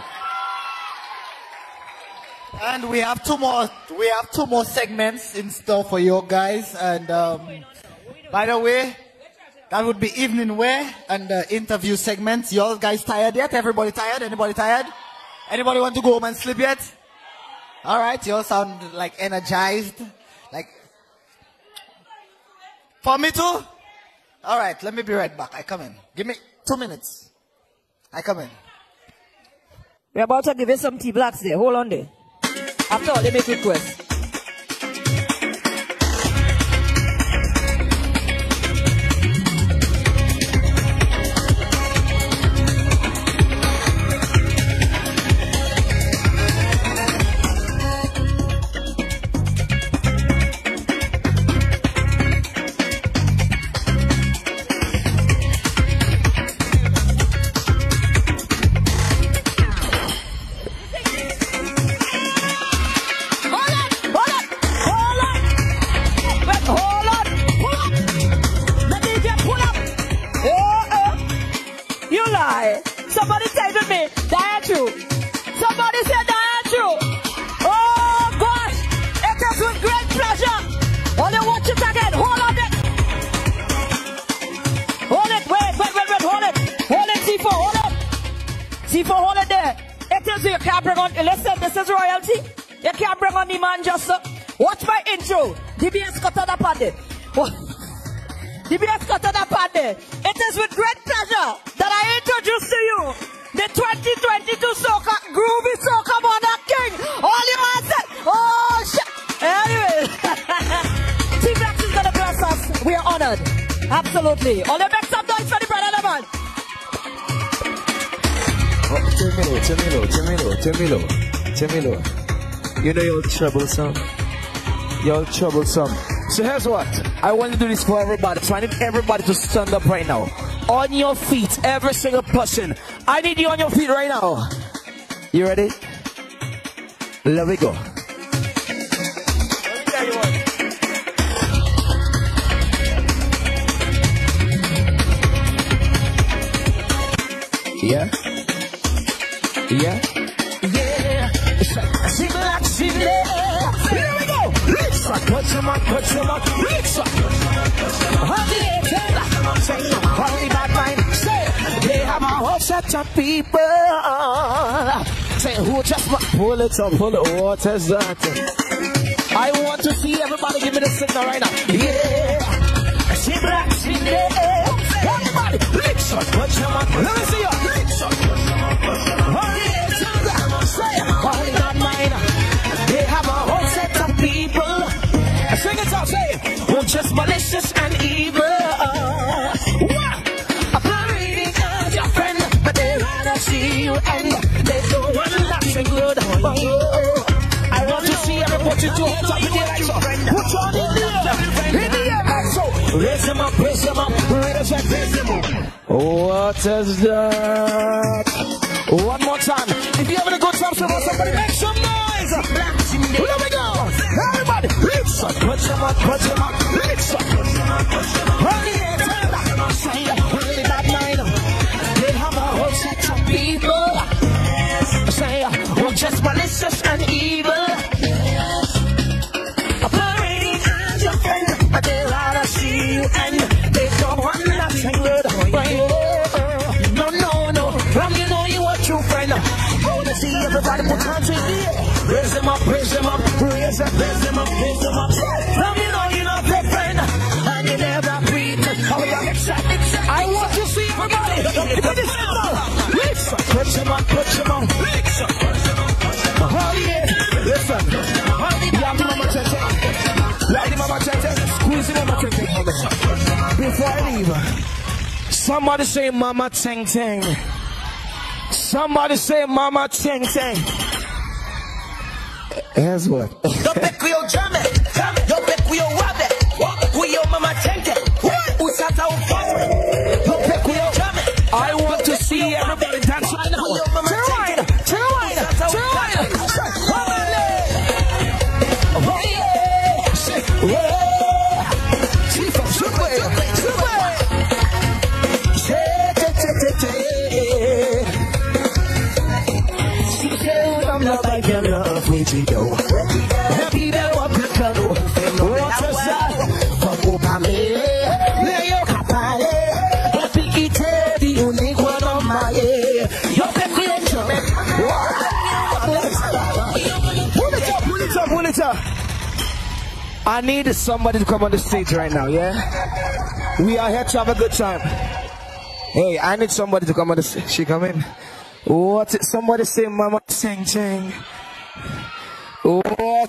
And we have two more. We have two more segments in store for you guys. And um, by the way, that would be evening wear and uh, interview segments. You all guys tired yet? Everybody tired? Anybody tired? Anybody want to go home and sleep yet? All right, you all sound like energized. Like for me too. All right, let me be right back. I come in. Give me two minutes. I come in. We're about to give you some tea blacks there. Hold on there. After all, they make requests. Somebody say with me, that true. Somebody say that true. Oh gosh, it is with great pleasure. Only watch it again. Hold on it. Hold it. Wait, wait, wait, wait. Hold it. Hold it, C four. Hold it. C four, hold it there. It is you can't bring on. Listen, this is royalty. You can't bring on the man just. Uh, watch my intro. D B S cut on the party. D B S cut on the party. It is with great pleasure that I introduce to you the twenty twenty-two Soca Groovy Soca Monarch King. All you man said, oh shit. Anyway, Team Black is gonna bless us. We are honored. Absolutely. All you make some noise for the brother, man. Oh, Temilo, Temilo, Temilo, Temilo, Temilo. You know you're troublesome. You're troublesome. So here's what. I want to do this for everybody. So I need everybody to stand up right now. On your feet, every single person. I need you on your feet right now. You ready? Let me go. Yeah? Yeah? Yeah. It's like, sing like, sing like. Here we go. Let's rock. Put your mark, put your mark. Let's rock. Only bad mind. Say, they have a whole set of people. Say, who just want pull it up, pull it. What is that? I want to see everybody give me the signal right now. Yeah. Sing like, sing like. Everybody, let's rock. Put your mark. Let me see you. Let's rock. Only not mine. They have a whole set of people. Sing it out, say it. Who just malicious and evil. A parading of your friend, but they rather see you and they don't want nothing good. I want to see everybody to hands up in the air. Put your hand in the air. In the air, like so. Raise them up, raise them up, raise them up, raise them up. What is that? One more time. If you're having a good time, somebody make some noise. Let me go. Everybody, let's up. Put them up, put them up. Let's up. Hurry it, say it. Hurry that night. They have a whole set of people. Say, we're just malicious and evil. Parading as your friend, but they rather see you and they don't want nothing good. No, no, no. From you know you are true friend. I wanna see everybody put hands in the air. Raise them up, raise them up, raise them, raise them up, raise them up. From you know you're not their friend, and you never breathe. I want to see everybody. Put it down. Listen, put them up, put them up. Listen, oh yeah. Listen, Lady Mama Tete, Lady Mama Tete, squeeze it, Mama Tete. Before I leave, somebody say Mama Teng Teng. Somebody say Mama Teng Teng. Here's what. Yo pekuyo jame, yo pekuyo wabe, kuyo Mama Teng Teng. Usata ufame, yo pekuyo jame. I want to see everybody dance right now. Turn right, turn right, turn right. Oh yeah. Super, super, super. don't love like you love with you, though. Happy day, what the cuddle. What's a side? From Opame. Lay your capale. Happy eater, the unique one of my ear. Your peculiar. Pull it up, pull it up, pull it up. I need somebody to come on the stage right now, yeah? We are here to have a good time. Hey, I need somebody to come on the stage. She come in. What? Somebody say, Mama, sing, sing. What?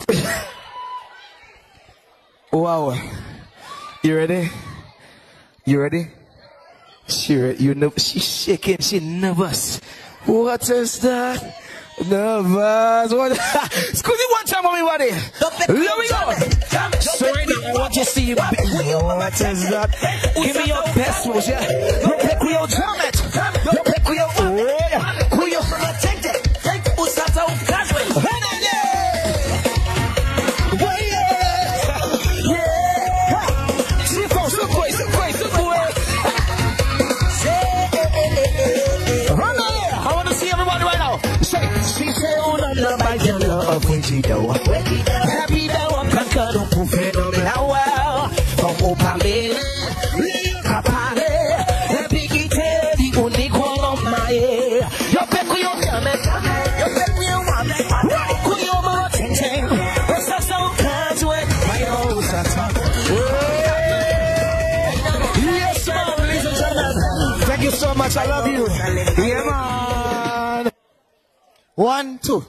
Wow. You ready? You ready? She, you know, she's shaking. She's nervous. What is that? Nervous. What? Squeeze it one time, everybody. Here we go. So right now, I want you to see you. What is that? Give me your best moves, yeah. Don't pick with your drum it. Don't pick with your. Oh, yeah. With your. Take it. Take it. Who's that? Oh, that's right. Love by your love when she do. Happy day one can cuddle poof it on me now. From Opame, Kapale, happy guitar, the only one of my ear. Your peck with your helmet, your peck with your one, with your mama ting ting. What's that sound? Can't wait. My nose are top. Yes, ma'am, ladies and gentlemen. Thank you so much. I love you. Yeah, man. One, two.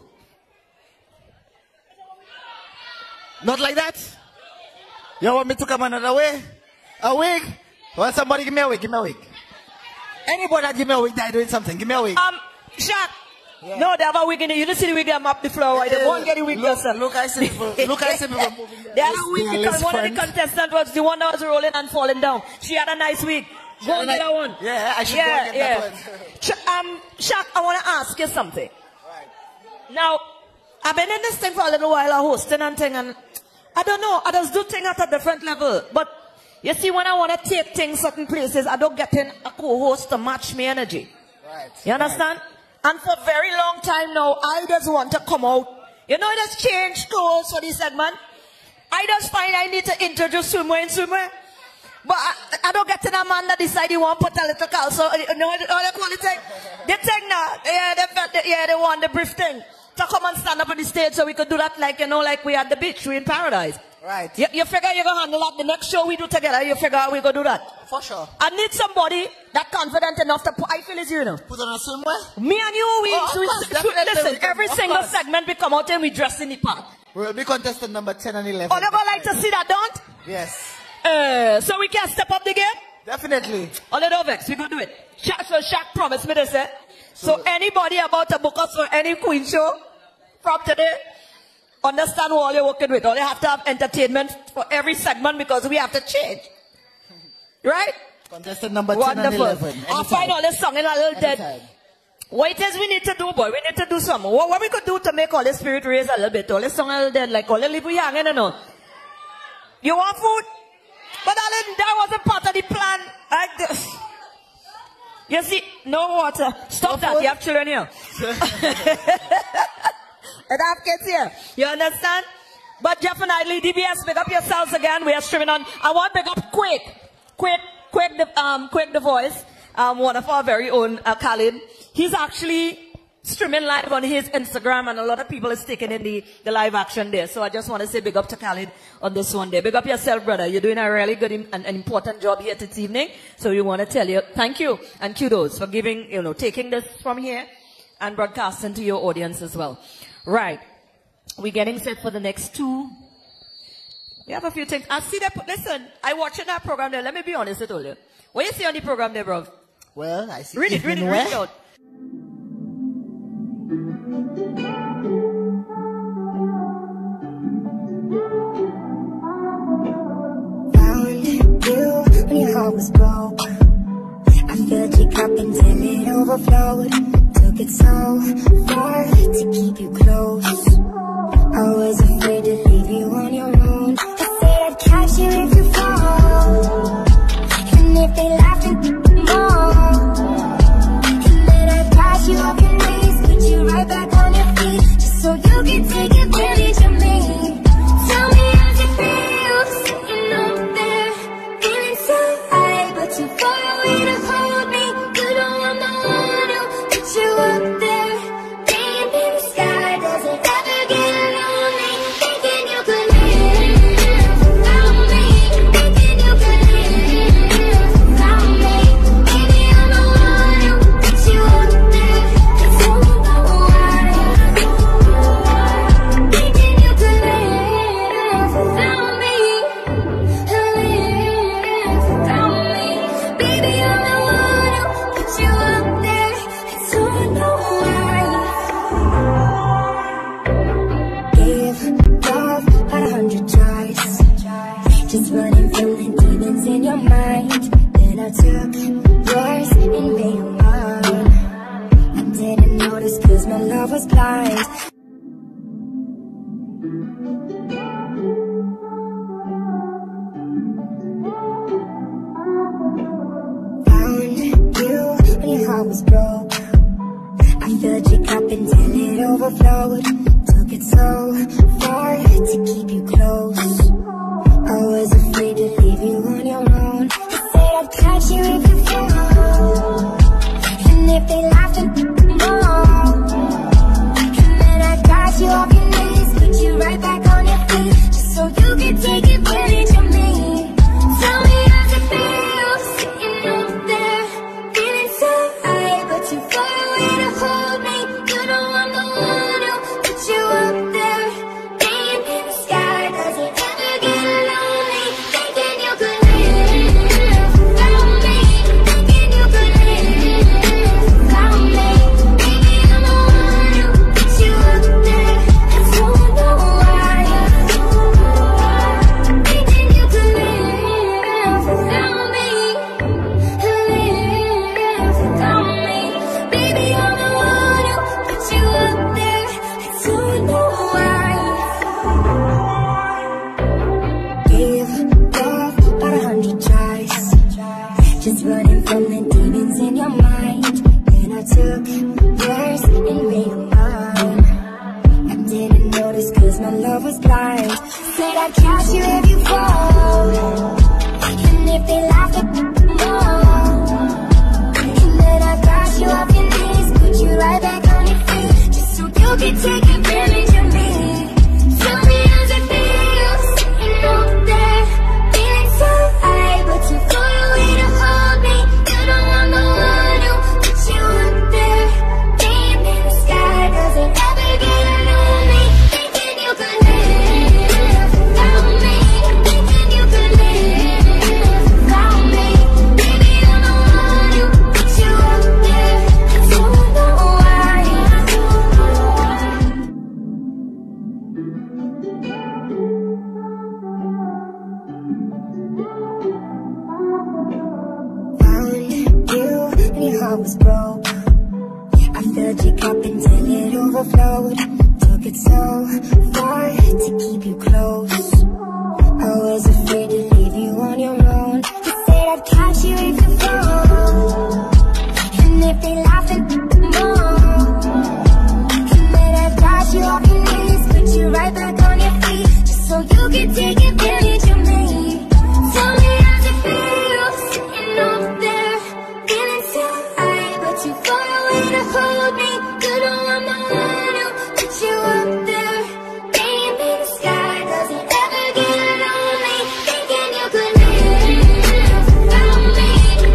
Not like that? You want me to come another way? A wig? Want somebody give me a wig? Give me a wig. Anybody that give me a wig that doing something, give me a wig. Um, Shaq. Yeah. No, they have a wig in it. You don't see the wig them up the floor. Right? They won't get the wig yourself. Look, I see people. Look, I see people moving there. They had a wig because one friend. of the contestants was the one that was rolling and falling down. She had a nice wig. Go and get that one. Yeah, I should yeah, go and get yeah. that one. Sh um, Shaq, I want to ask you something. Right. Now, I've been in this thing for a little while, hosting and thing, and I don't know, I just do things at a different level. But you see, when I want to take things certain places, I don't get in a co-host to match me energy. Right. You understand? Right. And for a very long time now, I just want to come out. You know, just change clothes for this segment. I just find I need to introduce swimwear and swimwear. But I, I don't get to that man that decide he want to put a little calso. You know what they call it? They take now. Yeah, they, yeah, they want the brief thing. To come and stand up on the stage so we could do that like, you know, like we at the beach, we in paradise. Right. You, you figure you're going to handle that the next show we do together, you figure we going to do that? For sure. I need somebody that confident enough to put, I feel is you know. Put on a swimwear? Me and you, we, oh, we, course, we listen, we every single course. segment we come out and we dress in the part. We'll be contestant number ten and eleven. Oh, they going like to see that, don't? Yes. Uh, so we can step up the game? Definitely. On the Dovex, we going to do it. Shaq, so Shaq promised me this, eh? So, so anybody about to book us for any Queen show, from today, understand what you're working with. All you have to have entertainment for every segment because we have to change. Right? Contestant number Wonderful. ten and eleven. I'll find all this song in a little dead. What it is we need to do, boy? We need to do something. What, what we could do to make all the spirit raise a little bit? All this song a little dead, like all the little young, you know. You want food? But darling, that wasn't part of the plan. Like this. You see, no water. Stop no that. Food. You have children here. And I have kids here. You understand? But definitely, D B S, pick up yourselves again. We are streaming on. I want to pick up Quake. Quake, Quake the, um, Quake the Voice. Um, one of our very own, uh, Khalid. He's actually streaming live on his Instagram, and a lot of people is taking in the, the live action there. So I just want to say big up to Khalid on this one day. Big up yourself, brother. You're doing a really good and an important job here this evening. So we want to tell you thank you and kudos for giving, you know, taking this from here and broadcasting to your audience as well. Right. We're getting set for the next two. We have a few things. I see that. Listen, I watching that program there. Let me be honest with you. What you see on the program there, bro? Well, I see. Read it, read it, read it out. Found you when your heart was broke. I filled your cup until it overflowed. Took it so far to keep you close. I was afraid to leave you on your own. I said I'd catch you if you fall. And if they laughed and more. And then I'd pass you off your knees, put you right back on your feet. Just love was blind. Found you when your heart was broke. I filled your cup until it overflowed. Took it so far to keep you close. I was afraid to leave you on your own. I said I'd catch you if you fall, and if they laughed at no. And then I got you off your knees, put you right back on your feet, just so you could take advantage of me. Tell me how's it feel, sitting up there, feeling so high, but too far away to hold me. You know I'm the one who put you up there, laying in the sky. Does it ever get lonely, thinking you could live without me, thinking you could live without me? Maybe I'm the one who put you up there, I don't know why. Thinking you could live without me, live without me. Baby, I'm the one who put you up there, I don't know why. Gave love about a hundred tries, just running from the demons in your mind. Then I took yours and made them mine. I didn't notice cause my love was blind. Said I'd catch you if you fall, and if they laugh at no. And then I got you off your knees, put you right back on your feet, just so you could take advantage of me. Tell me how's it feel, sitting up there, feeling so high, but too far away to hold me. You know I'm the one who put you up there, laying in the sky. Does it ever get lonely, thinking you could live without me, thinking you could live without me? Baby, I'm the one who put you up there, I don't know why. Found you when your heart was broke. I filled your cup until it overflowed. Took it so far to keep you close. I was afraid to leave you on your own. I said I'd catch you if you fall, and if they laugh at no. And then I got you off your knees, put you right back on your feet, just so you could take advantage of me. Tell me how's it feel, sitting up there, feeling so high, but too far away to hold me. You know I'm the one who put you up there, laying in the sky. Does it ever get lonely, thinking you could live without me,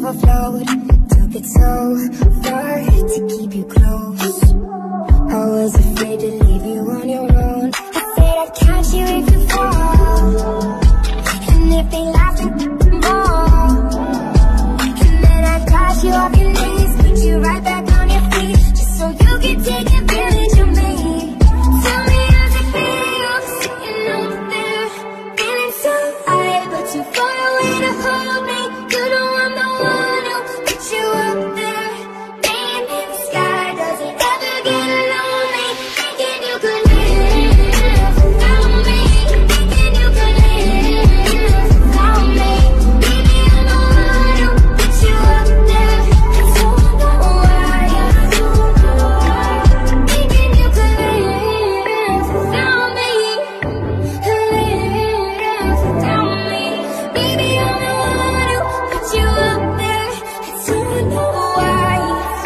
overflowed. Took it so far to keep you close. I was afraid to leave you on your own. Afraid I'd catch you if you fall. And if they laughed at more. And then I'd crash you off your knees, put you right back on your feet, just so you could take advantage of me. Tell me how's it feel, sitting up there, feeling so high, but too far away to hold me. You know I'm the one who put you up there. Name in the sky, does it ever get lonely? Thinking you could live without me, thinking you could live without me. Baby, I'm the one who put you up there. I don't know why. Thinking you could live without me, live without me. Baby, I'm the one who put you up there. I don't know why.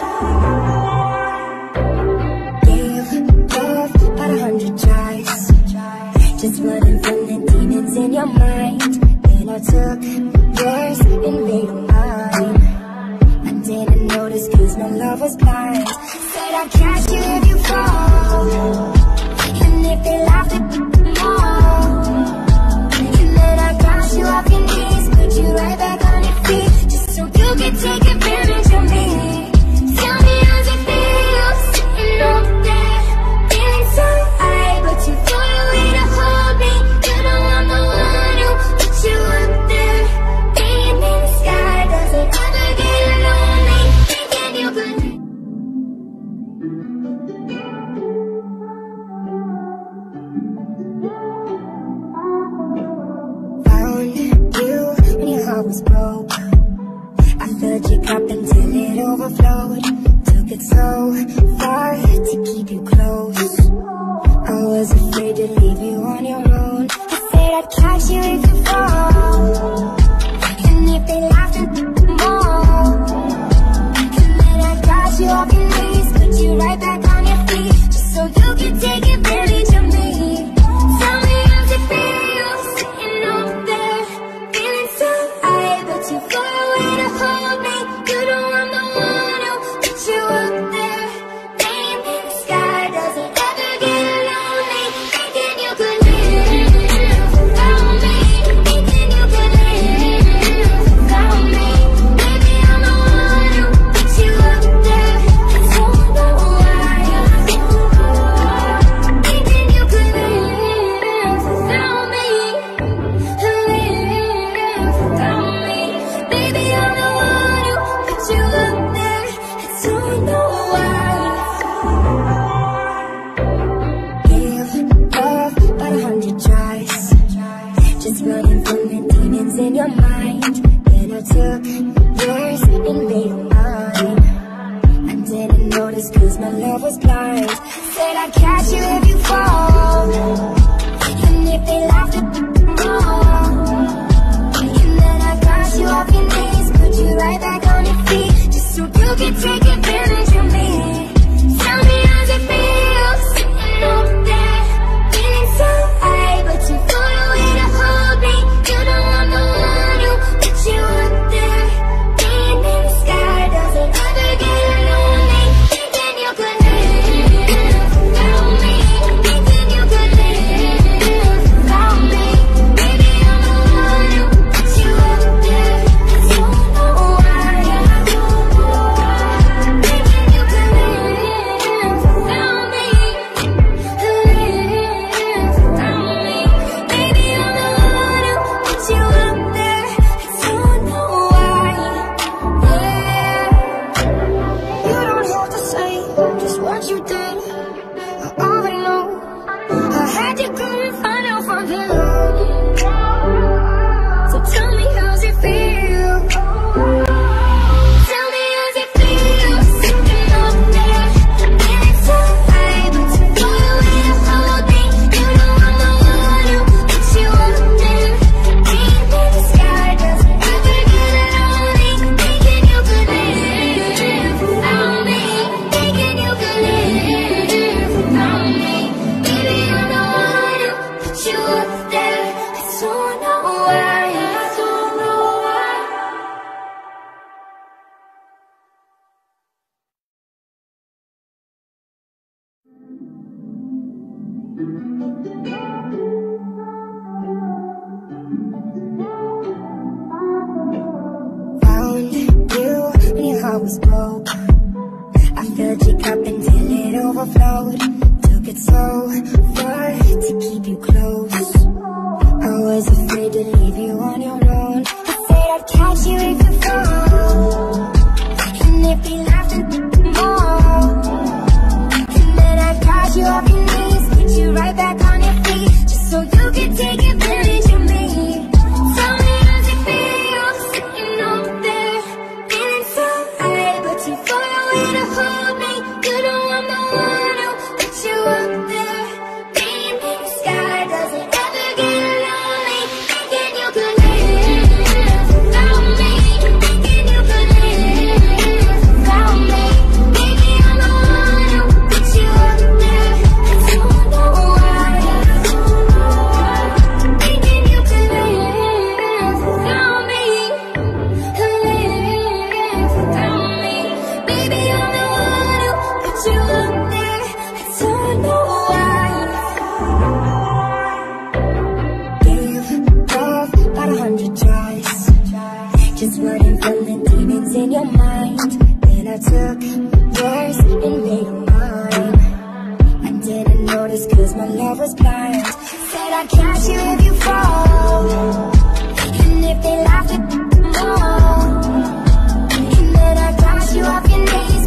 Gave love about a hundred tries, just running from the demons in your mind. Then I took yours and made them mine. I didn't notice cause my love was blind. Said I'd catch you if you fall. And if they laughed at more. And then I crash you off your knees, put you right back on your feet, just so you could take advantage of me. Tell me how's it feel, sitting up there, feeling so high, but too far away to hold me. You know I'm the one who put you up there. Beam in the sky, does it ever get lonely? Thinking you could. Found you when your heart was broke. I filled your cup until it overflowed. Took it so far to keep you close. I was afraid to leave you on your own. I said I'd catch you if you fall. And if they laughed at more. And then I'd crash you off your knees, put you right back on your feet, just so you could take advantage of me. Tell me how's it feel, sitting up there, feeling so high, but too far away to hold me. You know I'm the one who put you up there. Name in the sky, does it ever get lonely? Thinking you could live without me, thinking you could live without me. Baby, I'm the one who put you up there. I don't know why. Thinking you could live without me, live without me. Baby, I'm the one who put you up there. I don't know why. Give love about a hundred tries, just running from the demons in your mind. Then I took yours and made them mine. I didn't notice cause my love was blind. Said I'd catch you if you fall. And if they laughed at more. And then I'd crash you off your knees, put you right back on your feet, just so you could take advantage of me. Tell me how's it feel, sitting up there, feeling so high, but too far away to hold me. You know I'm the one who put you up there. Beam in the sky, does it ever get lonely? Thinking you could live without me, thinking you could live without me. Baby, I'm the one who put you up there. I don't know why. Thinking you could live without me, live without me. Baby, I'm the one who put you up there. I don't know why. Yeah. You don't have to say just what you did. I already know. I had to go and find out from him. So tell me how's it feel. Tell me how's it feel, sitting up there, feeling so high, but too far away to hold me. You know I'm the one who put you up there. Deep in the sky, does it ever get lonely? Thinking you could live without me, thinking you could live without me. Baby, I'm the one who Found you when your heart was broke. I filled your cup until it overflowed. Took it so far to keep you close. I was afraid to leave you on your own. I said I'd catch you if you fall, and if they laughed at more, and then I'd catch you off your knees, put you right back on your feet, just so you could take advantage of me. Tell me how's it feel, sitting up there, feeling so high, but too far away to hold me. You know I'm the one who put you up there, beam in the sky. Does it ever get lonely, thinking you could live without me, thinking you could live without me? Maybe I'm the one who put you up there, I don't know why, thinking you could live without me, live without me. Baby, I'm the one who put you up there, I don't know why. Gave love about a hundred tries, just running from the demons in your mind. Then I took yours and made them mine. I didn't notice cause my love was blind. Said I'd catch you if you fall, and if they laughed at more, and then I'd catch you off your knees.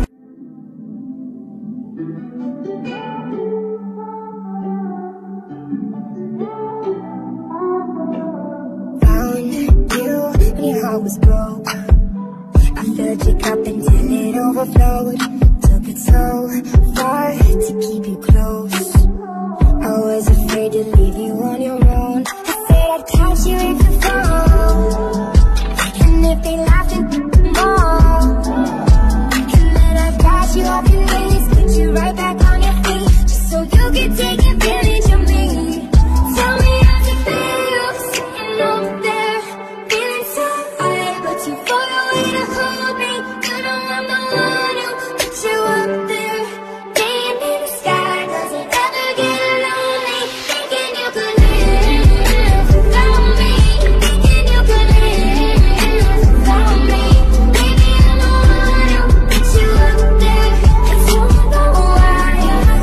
Found you when your heart was broke. I filled your cup until it overflowed. Took it so far to keep you close. I was afraid to leave you on your own. I said I'd catch you if you fall, and if they laughed at more, and then I'd catch you off your knees, put you right back on your feet, just so you could take advantage of me. Tell me how's it feel, sitting up there, feeling so high, but too far away to hold me. You know I'm the one who put you up there, beam in the sky. Does it ever get lonely, thinking you could live without me, thinking you could live without me? Maybe I'm the one who put you up there, I don't know why,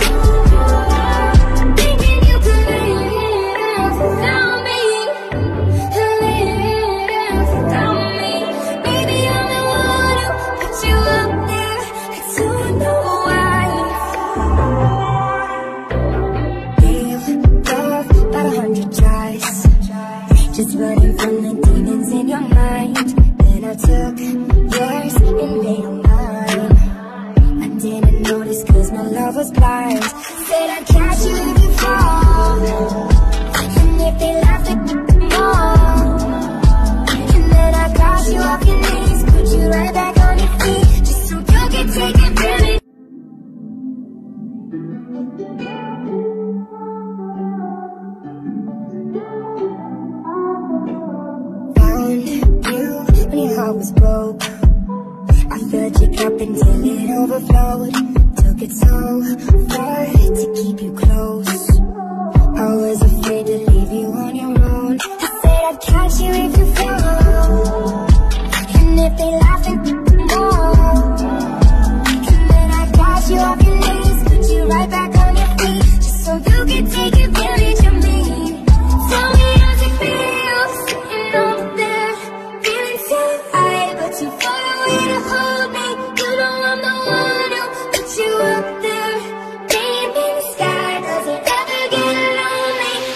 thinking you could live without me, live without me. Maybe I'm the one who put you up there, I don't know why. Gave love about a hundred tries, just running from the demons in your mind. Then I took yours and made them mine. I didn't notice cause my love was blind. Said I'd catch you if you fall, and if they laughed at more, and then I got you off your knees, put you right back on your feet, just so you could take advantage. Found you when your heart was broke. I filled your cup until it overflowed. Took it so far to keep you close. I was afraid to leave you on your own. I said I'd catch you if you fall, and if they laughed at more, and then I'd catch you off your knees, put you right back on your feet, just so you could take advantage of me. Tell me how's it feel, sitting up there, feeling so high, but too far away to hold me. You know I'm the one who put you up there, beam in the sky. Does it ever get lonely,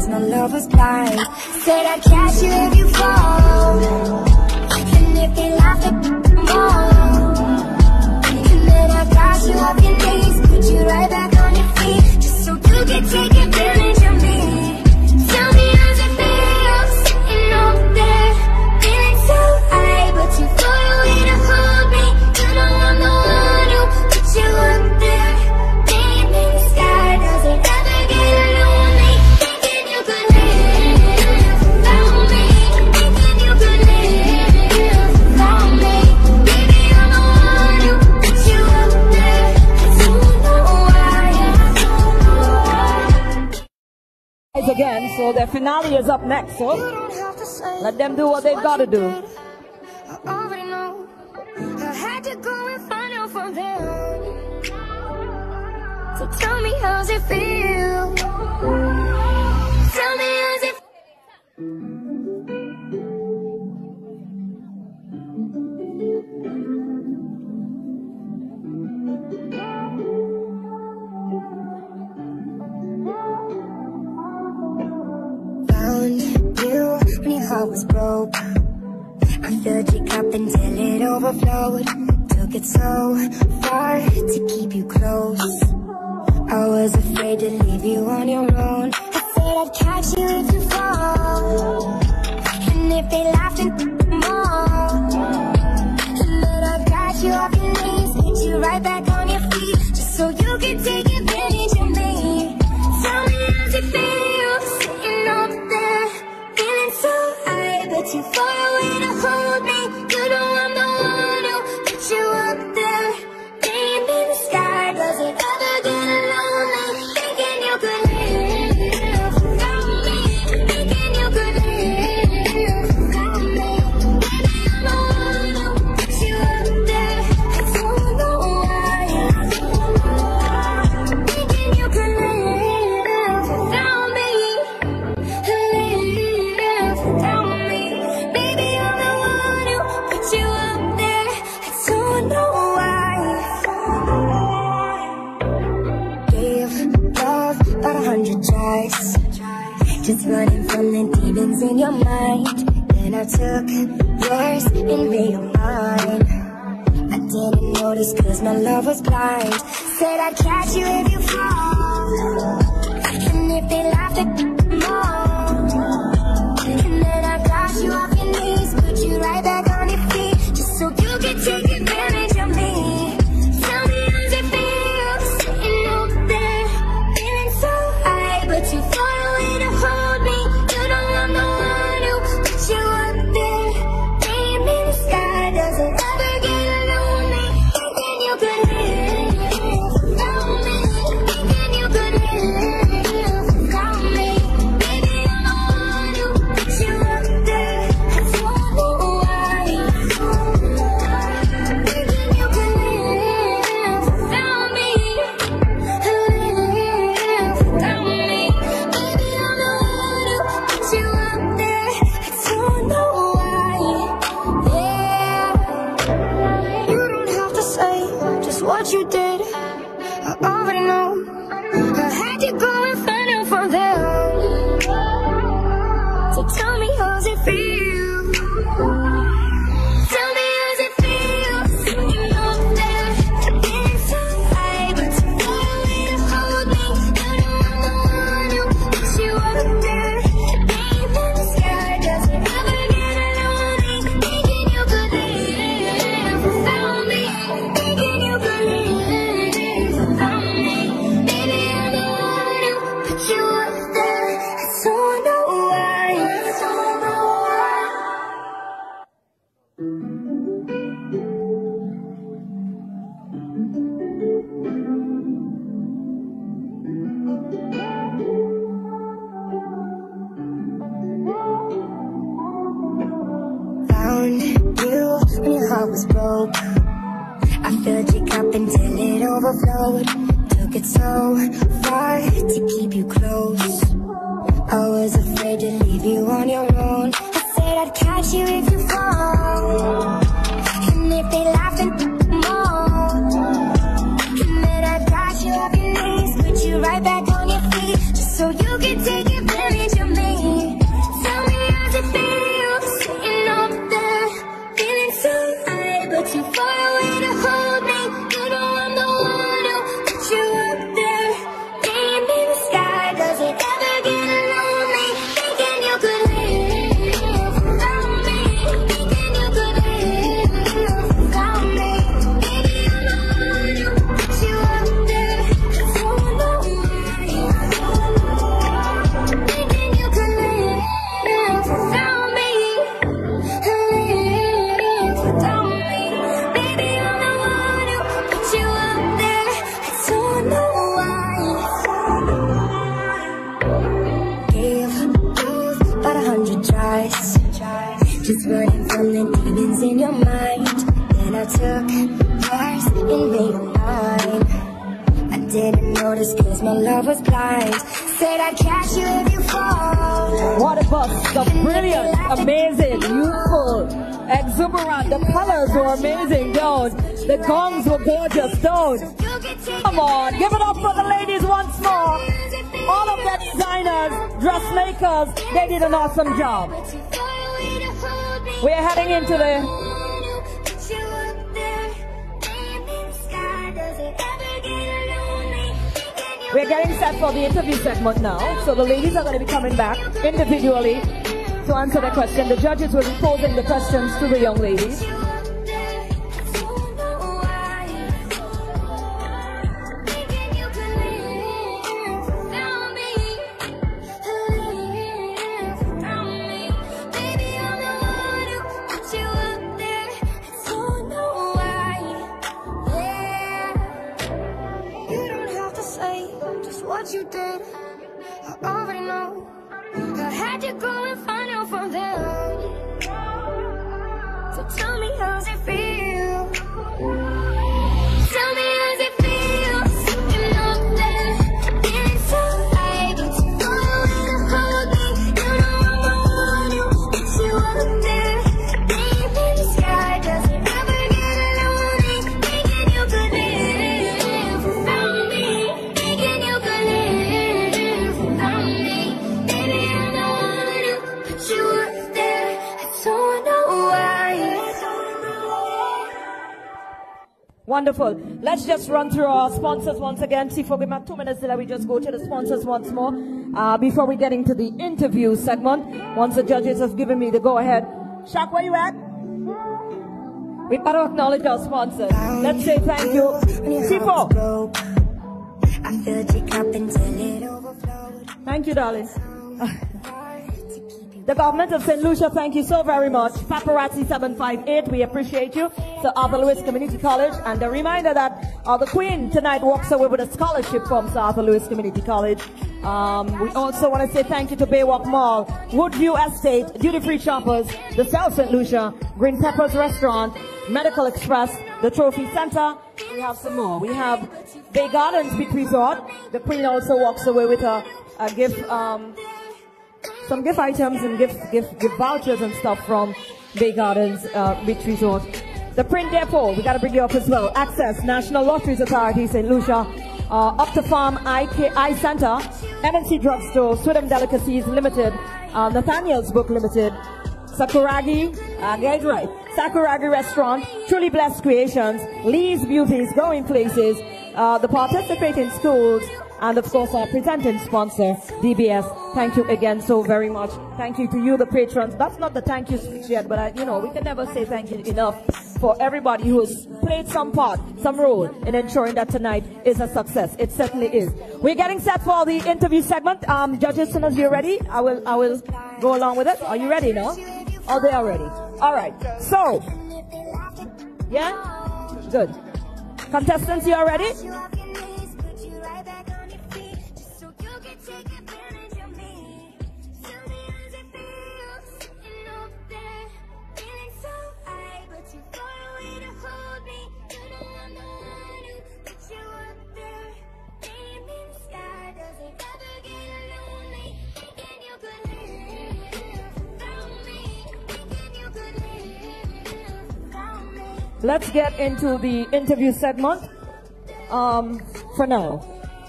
my love was blind. Said I'd catch you if you fall, and if they laughed at more, and then I got you off your knees, put you right back on your feet, just so you can take advantage of me. Tell me how's it feel, sitting over there, feeling so high, but you far away to hold me. You know I'm the one who put you up there, name in the sky, does it ever get lonely? Thinking you could live without me, thinking you could live without me. Baby, I'm the one who put you up there. I don't know why, I don't know why. Again, so their finale is up next, so let them do what they've got to do. I already know. I had to go and find out from them. So tell me how's it feel? Tell me how's it Found you when your heart was broke. I filled your cup until it overflowed. Took it so far to keep you close. I was afraid to leave you on your own. I said I'd catch you if you fall, and if they laughed and more, and then I got you off your knees, put you right back on your feet, just so you can take advantage of me. Tell me how's it feel, sitting over there, feeling so high, but too far away to hold me. You know I'm the one who put you up there, name in the sky, does it ever get lonely? Thinking you could live without me, thinking you could live without me. Baby, I'm the one who put you up there. I don't know why, I don't know why. Thinking you could live without me, live without me. Baby, I'm the one who put you up there. I don't know why. Gave love about a hundred tries, just running from the demons in your mind. Then I took yours and made them mine. I didn't notice cause my love was blind. Said I'd catch you if you fall, and if they laughed at more, and then I got you off your knees, put you right back on your feet, just so you can take advantage of me. Tell me how's it feel, sitting over there, feeling so high, but too far away to hold me. You know I'm the one who put you up there, name in the sky, does it ever get lonely? Thinking you could live without me, thinking you could live without me. Baby, I'm the one who put you up there. I don't know why, I don't know why. Thinking you could live without me, live without me. Baby, I'm the one who put you up there. I don't know why. Yeah, you don't have to say just what you did. I already know. I had to go and find out from them. So tell me how's it feel? Tell me how's it feel, sitting up there, feeling so high, but too far away to hold me. You know I'm the one who put you up there, name in the sky, does it ever get lonely? Thinking you could live without me, thinking you could live without me. Baby, I'm the one who put you up there. I don't know why, I don't know why. Found you when your heart was broke. I filled your cup until it overflowed. Took it so far to keep you close. I was afraid to leave you on your own. I said I'd catch you if you fall, and if they laughed and more, and then I got you off your knees, put you right back on your feet, just so you can take advantage of just running from the demons in your mind. Then I took yours and made them mine. I didn't notice cause my love was blind. Said I'd catch you if you fall. What a bus, the brilliant, amazing, youthful, exuberant, the colors were amazing, don't. The gongs were gorgeous, don't. Come on, give it up for the ladies once more. All of the designers, dressmakers, they did an awesome job. We're heading into the We're getting set for the interview segment now. So the ladies are going to be coming back individually to answer the question. The judges will be posing the questions to the young ladies. What you did, I already know. I had you going final from there. So tell me how's it feel? Tell me how's it feel? Sitting up there, feeling so high, but you know where to hold me. You know I'm the one who gets you up there, deep in the sky. Does it ever get lonely? Thinking you could live without me. Thinking you could live without me. Baby, I'm the one who put you up there. I don't know why. Wonderful. Let's just run through our sponsors once again. See, for we have two minutes till we just go to the sponsors once more uh, before we get into the interview segment. Once the judges have given me the go-ahead. Shaq, where you at? We better acknowledge our sponsors. Let's say thank you. C four. Thank you, darling. The government of Saint Lucia, thank you so very much. Paparazzi seven five eight, we appreciate you. So Arthur Lewis Community College. And a reminder that uh, the Queen tonight walks away with a scholarship from Sir Arthur Lewis Community College. Um, we also want to say thank you to Baywalk Mall, Woodview Estate, Duty Free Shoppers, the South Saint Lucia, Green Peppers Restaurant, Medical Express, the Trophy Center. We have some more. We have Bay Gardens Beach Resort. The Queen also walks away with a, a gift, um, some gift items and gift, gift, gift vouchers and stuff from Bay Gardens uh, Beach Resort. The Print Depot, we got to bring you up as well. Access, National Lotteries Authority, Saint Lucia. Uh, Up to Farm Eye, Eye Center, M and C Drugstore, Swidham Delicacies Limited, uh, Nathaniel's Book Limited, Sakuragi, uh, get it right, Sakuragi Restaurant, Truly Blessed Creations, Lee's Beauties, Going Places, uh, the participating schools, and of course our presenting sponsor, D B S. Thank you again so very much. Thank you to you, the patrons. That's not the thank you speech yet, but I, you know, we can never say thank you enough for everybody who has played some part, some role in ensuring that tonight is a success. It certainly is. We're getting set for the interview segment. Um, judges, as soon as you're ready, I will, I will go along with it. Are you ready now? Oh, they are ready. All right. So, yeah, good. Contestants, you are ready? Let's get into the interview segment um, for now.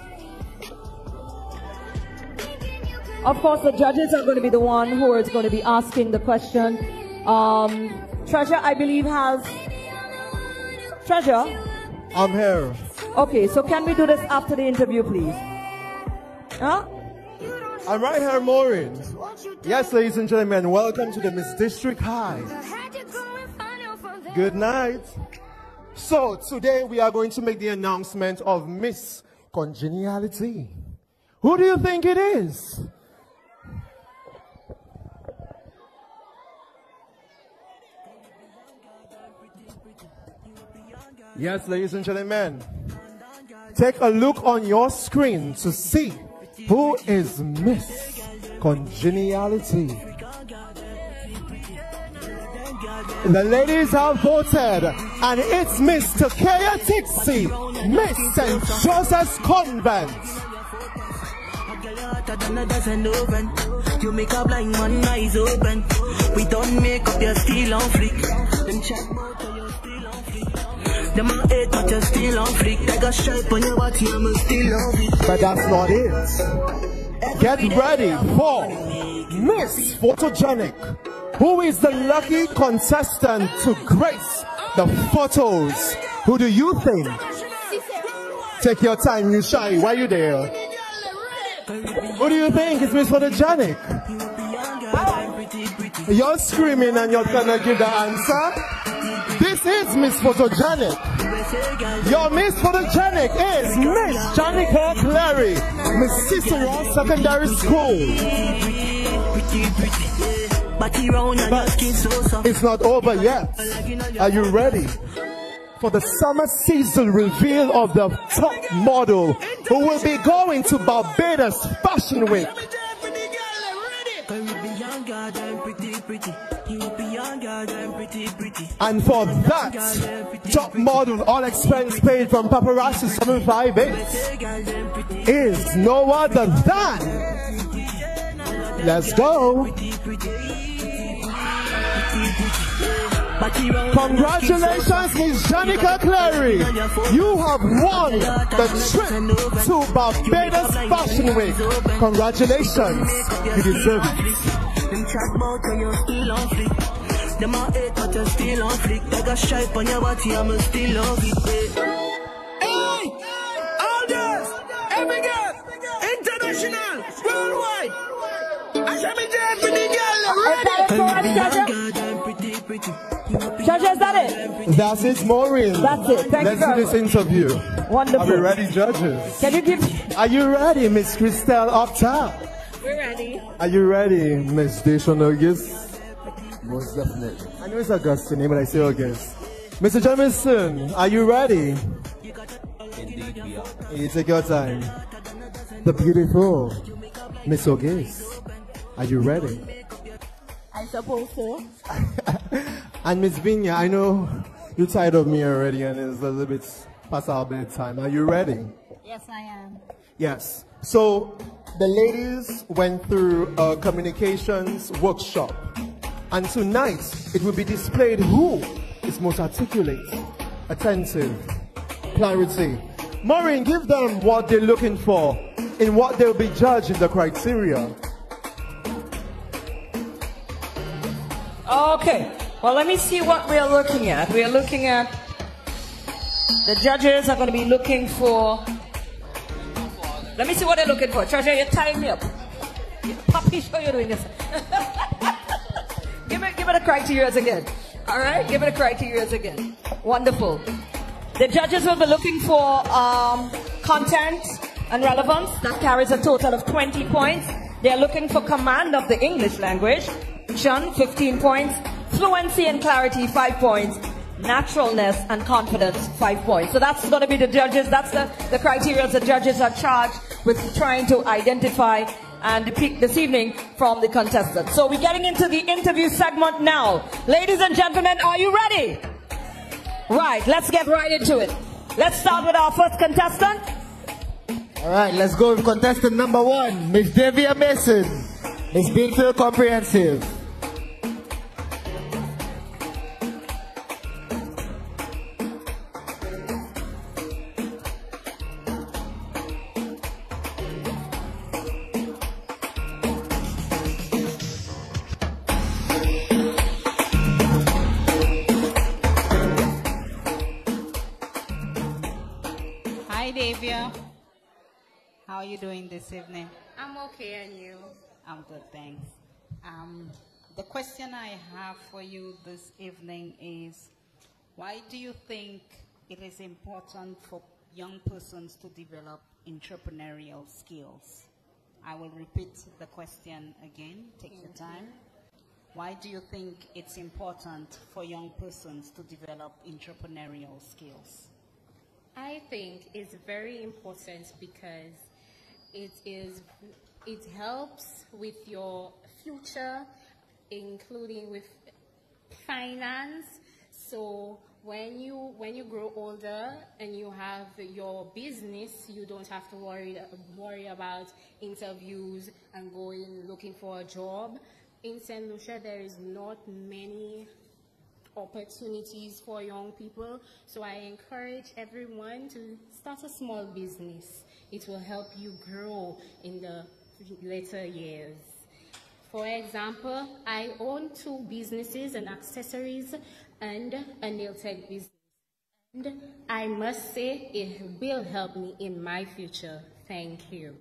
Of course, the judges are going to be the one who is going to be asking the question. Um, Treasure, I believe, has... Treasure? I'm here. Okay, so can we do this after the interview, please? Huh? I'm right here, Maureen. Yes, ladies and gentlemen, welcome to the Miss District High. Good night. So, today we are going to make the announcement of Miss Congeniality. Who do you think it is? Yes, ladies and gentlemen, take a look on your screen to see who is Miss Congeniality. The ladies have voted, and it's Mister Kaya Tixie, Miss Saint Joseph's Convent. You make a blind man eyes open. We don't make up, you're still on flick. Them chat about you, you're still on flick. Them a hate, but you're still on flick. Take a stripe on your body, I'm still on flick. But that's not it. Get ready for Miss Photogenic, who is the lucky contestant to grace the photos. Who do you think? Take your time, you shy. Why are you there? Who do you think is Miss Photogenic? You're screaming and you're gonna give the answer. This is Miss Photogenic. Your Miss Photogenic is Miss Janica Clary, Miss Cicero Secondary School. But it's not over yet. Are you ready for the summer season reveal of the top model who will be going to Barbados Fashion Week? And for that, top model, all expense paid from Paparazzi seven five eight is no other than, let's go, congratulations, Miss Janica Clary. You have won the trip to Barbados Fashion Week. Congratulations. You deserve it. Them chat about you, you're still on flick. Them a hate, but you're still on flick. Take a stripe on your body, I'm still on flick. Hey! All girls! Every girl! International! Worldwide! I shall be there for the girl! Ready? Pretty, pretty. Judges, is that it? That's it, Maureen. That's it. Thank Let's you do this interview. Wonderful. Are we ready, judges? Can you give... Are you ready, Miss Christelle up top? We're ready. Are you ready, Miss Deshonogus? Most definitely. I know it's Augustine, but I say August. Mister Jamison, are you ready? Indeed, we are. You take your time. The beautiful Miss August, are you ready? I suppose so. And Miss Vinya, I know you're tired of me already and it's a little bit past our bedtime. Are you ready? Yes, I am. Yes. So the ladies went through a communications workshop, and tonight it will be displayed who is most articulate, attentive, clarity. Maureen, give them what they're looking for in what they'll be judged in the criteria. Okay, well, let me see what we are looking at. We are looking at, the judges are going to be looking for, let me see what they're looking for. Treasure, you're tying me up. Puppy, show you're doing this. give it, give it a criteria again. All right, give it a criteria again. Wonderful. The judges will be looking for um, content and relevance. That carries a total of twenty points. They are looking for command of the English language. fifteen points, fluency and clarity, five points, naturalness and confidence, five points. So that's going to be the judges, that's the, the criteria the judges are charged with trying to identify and depict this evening from the contestants. So we're getting into the interview segment now. Ladies and gentlemen, are you ready? Right, let's get right into it. Let's start with our first contestant. All right, let's go with contestant number one, Miss Davia Mason, Miss Beanfield Comprehensive. Hi, Davia. How are you doing this evening? I'm okay, and you? I'm good, thanks. Um, the question I have for you this evening is, why do you think it is important for young persons to develop entrepreneurial skills? I will repeat the question again. Take your time. Why do you think it's important for young persons to develop entrepreneurial skills? I think it's very important because it is it helps with your future, including with finance. So when you when you grow older and you have your business, you don't have to worry worry about interviews and going looking for a job. In Saint Lucia, there is not many opportunities for young people, so I encourage everyone to start a small business. It will help you grow in the later years. For example, I own two businesses, an accessories and a nail tech business. And I must say it will help me in my future. Thank you.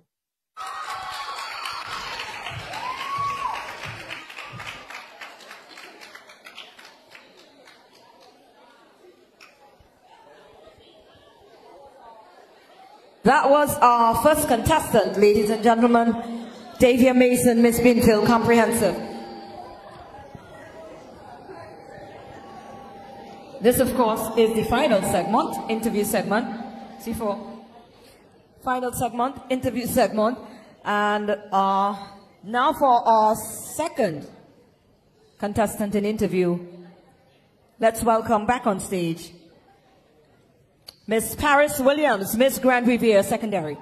That was our first contestant, ladies and gentlemen, Davia Mason, Miss Binfield, Comprehensive. This, of course, is the final segment, interview segment. C four. Final segment, interview segment. And uh, now for our second contestant in interview, let's welcome back on stage Miss Paris Williams, Miss Grand Riviere Secondary.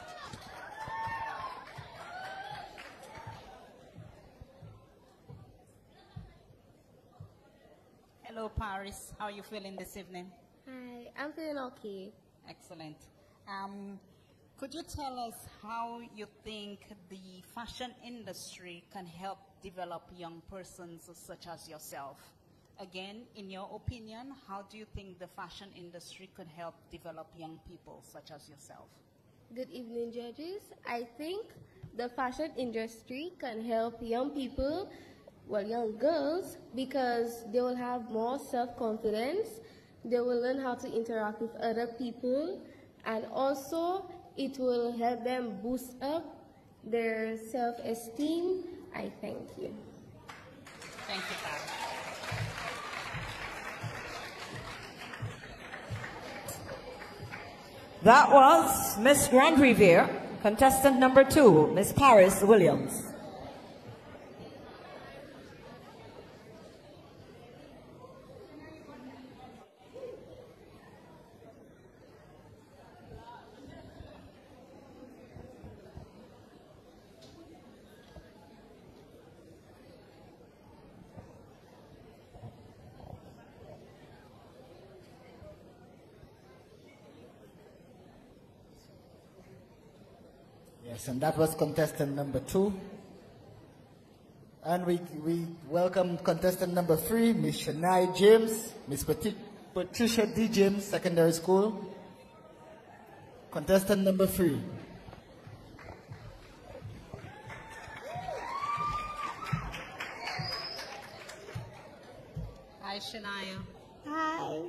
Hello, Paris. How are you feeling this evening? Hi, I'm feeling okay. Excellent. Um, could you tell us how you think the fashion industry can help develop young persons such as yourself? Again, in your opinion, how do you think the fashion industry could help develop young people such as yourself? Good evening, judges. I think the fashion industry can help young people, well, young girls, because they will have more self-confidence. They will learn how to interact with other people, and also it will help them boost up their self-esteem. I thank you. Thank you, Paris. That was Miss Grand Riviere, contestant number two, Miss Paris Williams. Yes, and that was contestant number two. And we, we welcome contestant number three, Miss Shania James, Miss Pat Patricia D. James, Secondary School. Contestant number three. Hi, Shania. Hi.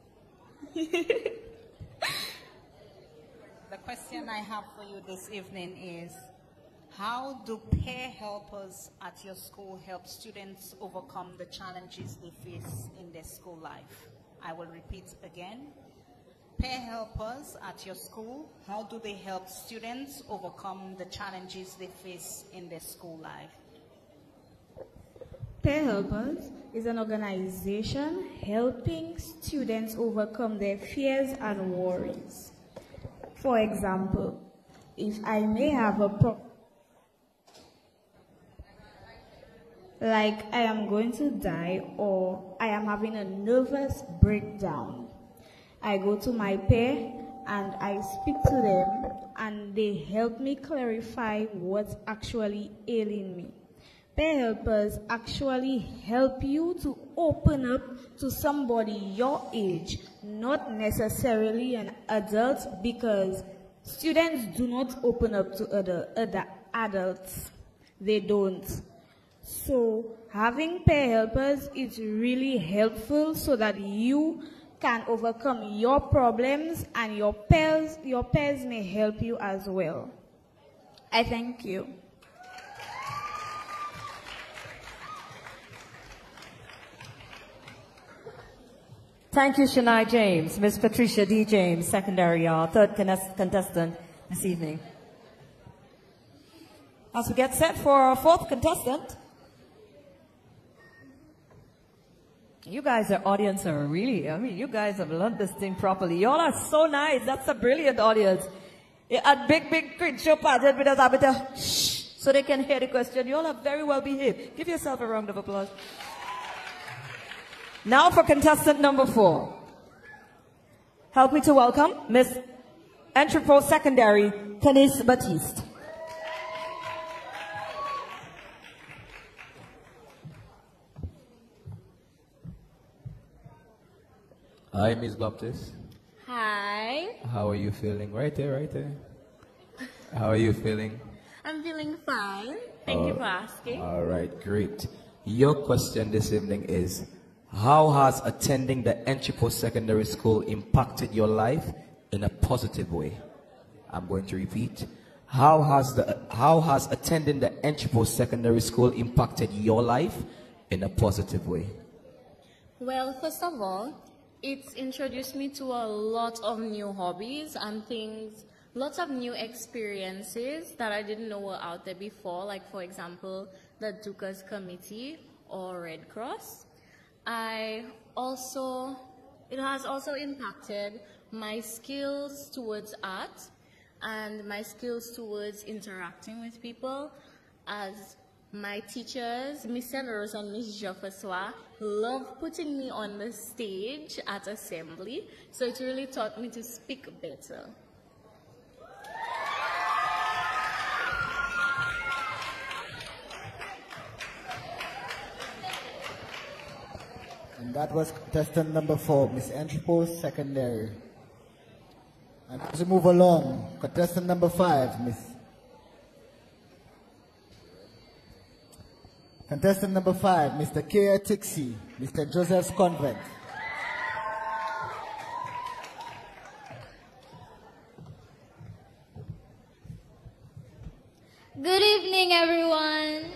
The question I have for you this evening is, how do peer helpers at your school help students overcome the challenges they face in their school life? I will repeat again. Peer helpers at your school, how do they help students overcome the challenges they face in their school life? Peer Helpers is an organization helping students overcome their fears and worries. For example, if I may have a problem, like I am going to die or I am having a nervous breakdown, I go to my peer and I speak to them and they help me clarify what's actually ailing me. Peer helpers actually help you to open up to somebody your age, not necessarily an adult, because students do not open up to other, other adults. They don't. So having peer helpers is really helpful so that you can overcome your problems and your peers, your peers may help you as well. I thank you. Thank you, Shania James. Miss Patricia D. James, secondary, our third contestant this evening. As we get set for our fourth contestant, You guys, our audience are really, I mean, you guys have learned this thing properly. Y'all are so nice. That's a brilliant audience. At big, big print show pageant with us, a bit of shh, so they can hear the question. You all are very well behaved. Give yourself a round of applause. Now for contestant number four. Help me to welcome Miss Entrepot Secondary, Tanis Batiste. Hi, Miss Baptist. Hi. How are you feeling? Right there, right there. How are you feeling? I'm feeling fine. Thank you for asking. All right, great. Your question this evening is, how has attending the Entrepot Secondary School impacted your life in a positive way? I'm going to repeat. How has the how has attending the Entrepot Secondary School impacted your life in a positive way? Well, first of all, it's introduced me to a lot of new hobbies and things, lots of new experiences that I didn't know were out there before, like, for example, the Dukas Committee or Red Cross. I also, it has also impacted my skills towards art and my skills towards interacting with people, as my teachers, Miss Sellers and Miss Joffeswa, love putting me on the stage at assembly, so it really taught me to speak better. And that was contestant number four, Miss Entrepot Secondary. And as we move along, contestant number five, Miss. Contestant number five, Mister K. Tixie, Mister Joseph's Convent. Good evening, everyone.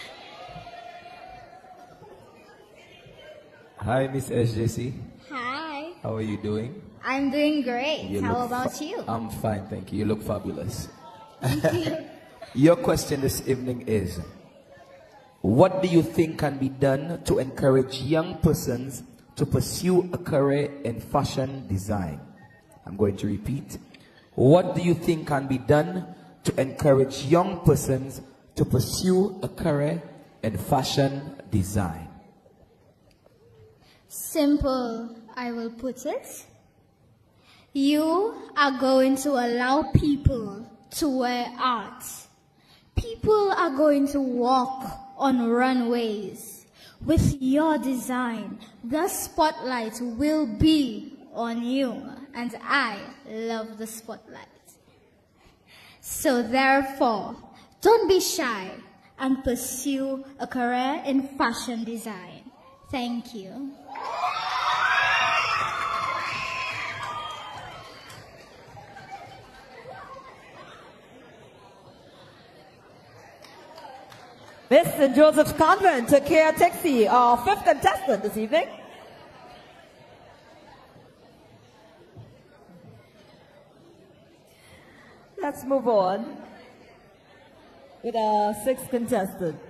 Hi, Miss S J C. Hi. How are you doing? I'm doing great. You How look about fa- you? I'm fine, thank you. You look fabulous. Thank you. Your question this evening is, what do you think can be done to encourage young persons to pursue a career in fashion design? I'm going to repeat. What do you think can be done to encourage young persons to pursue a career in fashion design? Simple, I will put it. You are going to allow people to wear art. People are going to walk on runways. With your design, the spotlight will be on you, and I love the spotlight. So therefore, don't be shy and pursue a career in fashion design. Thank you. Miss Saint Joseph's Convent, K. Tixie, our fifth contestant this evening. Let's move on with our sixth contestant.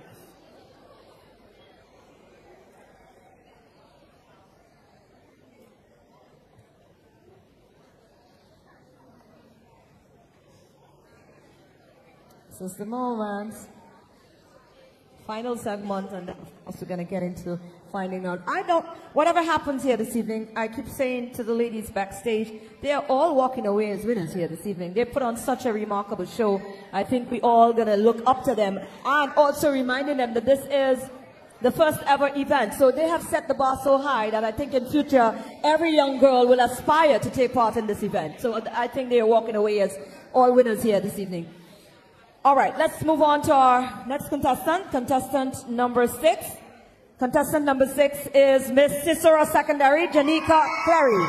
This is the moment. Final segment, and also going to get into finding out. I don't, whatever happens here this evening, I keep saying to the ladies backstage, they are all walking away as winners here this evening. They put on such a remarkable show. I think we all going to look up to them, and also reminding them that this is the first ever event. So they have set the bar so high that I think in future, every young girl will aspire to take part in this event. So I think they are walking away as all winners here this evening. All right, let's move on to our next contestant, contestant number six. Contestant number six is Miss Cicero Secondary, Janika Clary.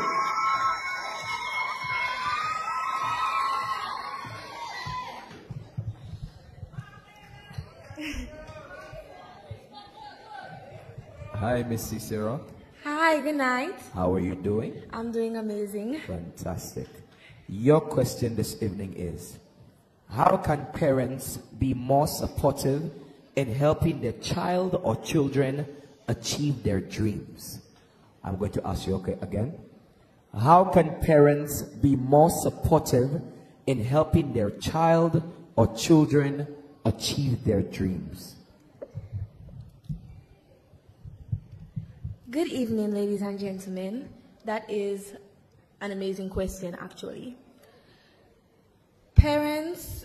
Hi, Miss Cicero. Hi, good night. How are you doing? I'm doing amazing. Fantastic. Your question this evening is, how can parents be more supportive in helping their child or children achieve their dreams? I'm going to ask you okay, again. How can parents be more supportive in helping their child or children achieve their dreams? Good evening, ladies and gentlemen. That is an amazing question, actually. Parents,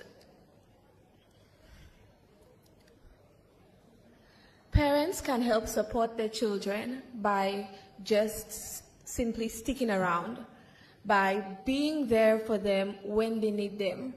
parents can help support their children by just simply sticking around, by being there for them when they need them.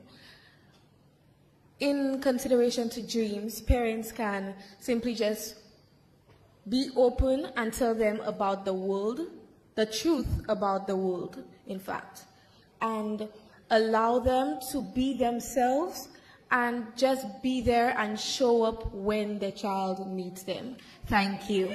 In consideration to dreams, parents can simply just be open and tell them about the world, the truth about the world, in fact, and allow them to be themselves and just be there and show up when the child needs them. Thank you.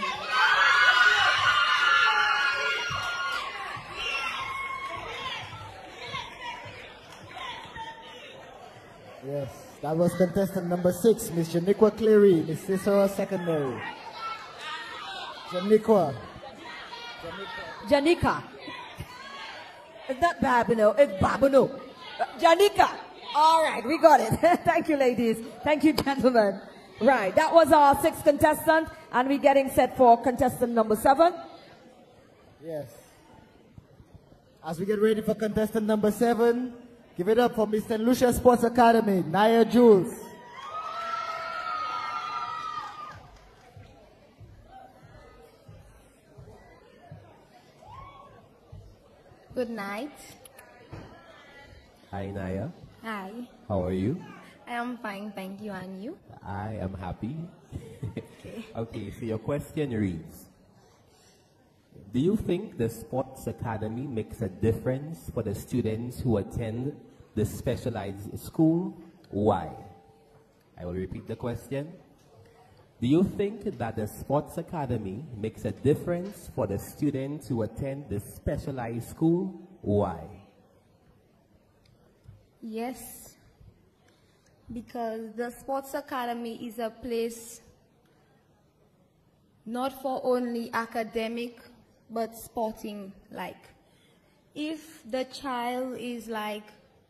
Yes, that was contestant number six, Miss Janiqua Cleary, Miss Cicero Secondary. Janiqua. Janika. It's not Babino, it's Babino. Janika. All right, we got it. Thank you, ladies. Thank you, gentlemen. Right, that was our sixth contestant, and we're getting set for contestant number seven. Yes. As we get ready for contestant number seven, give it up for Miss Saint Lucia Sports Academy, Naya Jules. Good night. Hi, Naya. Hi. How are you? I am fine, thank you. And you? I am happy. Okay. Okay, so your question reads, do you think the Sports Academy makes a difference for the students who attend the specialized school? Why? I will repeat the question. Do you think that the Sports Academy makes a difference for the students who attend the specialized school? Why? Yes, because the Sports Academy is a place not for only academic, but sporting. Like, if the child is like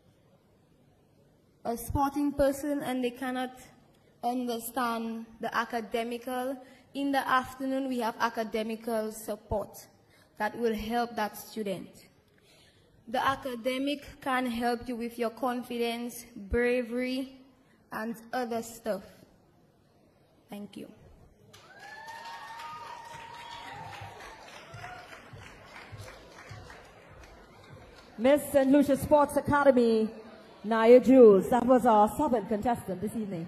a sporting person and they cannot understand the academical, in the afternoon we have academical support that will help that student. The academic can help you with your confidence, bravery, and other stuff. Thank you. Miss Saint Lucia Sports Academy, Naya Jules. That was our seventh contestant this evening.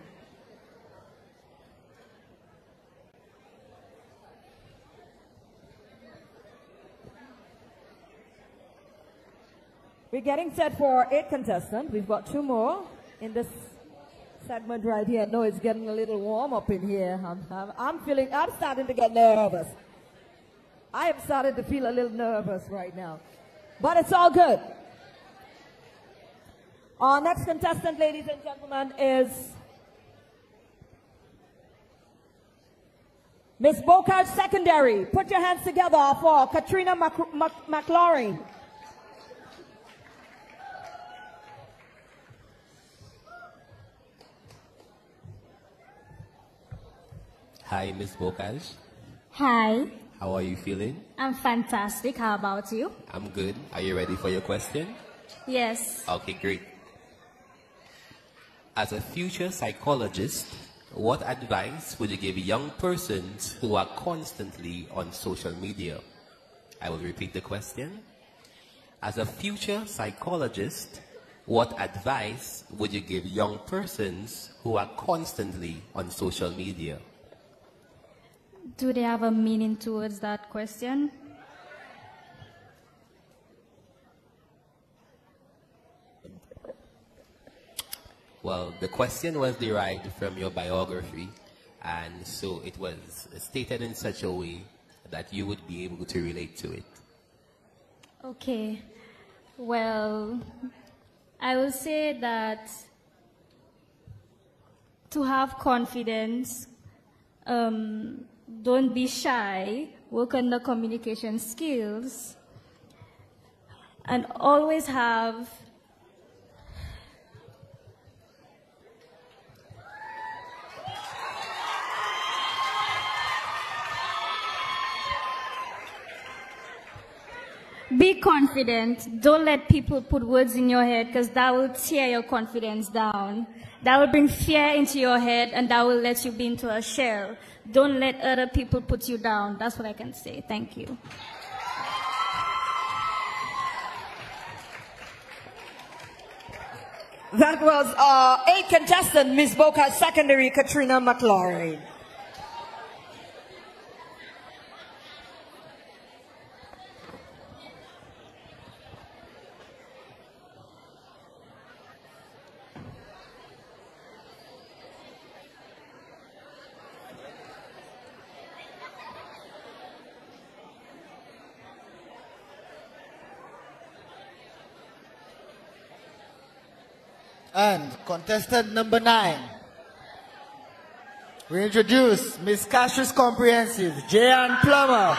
We're getting set for eight contestants. We've got two more in this segment right here. No, it's getting a little warm up in here. I'm, I'm, I'm feeling, I'm starting to get nervous. I am starting to feel a little nervous right now. But it's all good. Our next contestant, ladies and gentlemen, is Miss Bocage Secondary. Put your hands together for Katrina Mac Mac McLaurin. Hi, Miss Bocage. Hi, How are you feeling? I'm fantastic. How about you? I'm good. Are you ready for your question? Yes. Okay, great. As a future psychologist, what advice would you give young persons who are constantly on social media? I will repeat the question. As a future psychologist, what advice would you give young persons who are constantly on social media? Do they have a meaning towards that question? Well, the question was derived from your biography, and so it was stated in such a way that you would be able to relate to it. Okay. Well, I will say that to have confidence, um, don't be shy work on the communication skills, and always have be confident. Don't let people put words in your head, because that will tear your confidence down. That will bring fear into your head, and that will let you be into a shell. Don't let other people put you down. That's what I can say. Thank you. That was uh, eight contestant, Miss Boca Secondary, Katrina McLaurin. And contestant number nine, we introduce Miss Cassius Comprehensive, Jan Plummer.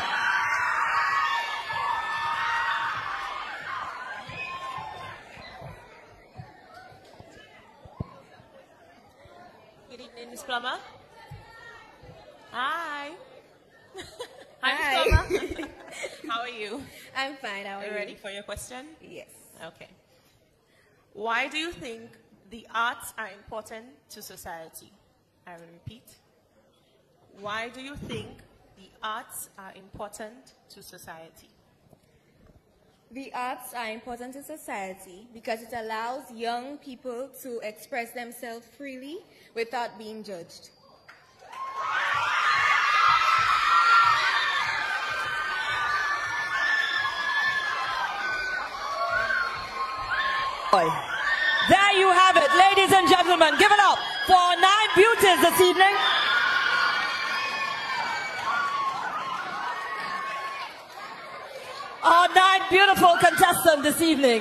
Good evening, Miss Plummer. Hi. Hi, Hi. Miss Plummer. How are you? I'm fine. How are you? Are you ready for your question? Yes. Okay. Why do you think the arts are important to society? I will repeat. Why do you think the arts are important to society? The arts are important to society because it allows young people to express themselves freely without being judged. There you have it, ladies and gentlemen. Give it up for nine beauties this evening. Our nine beautiful contestants this evening.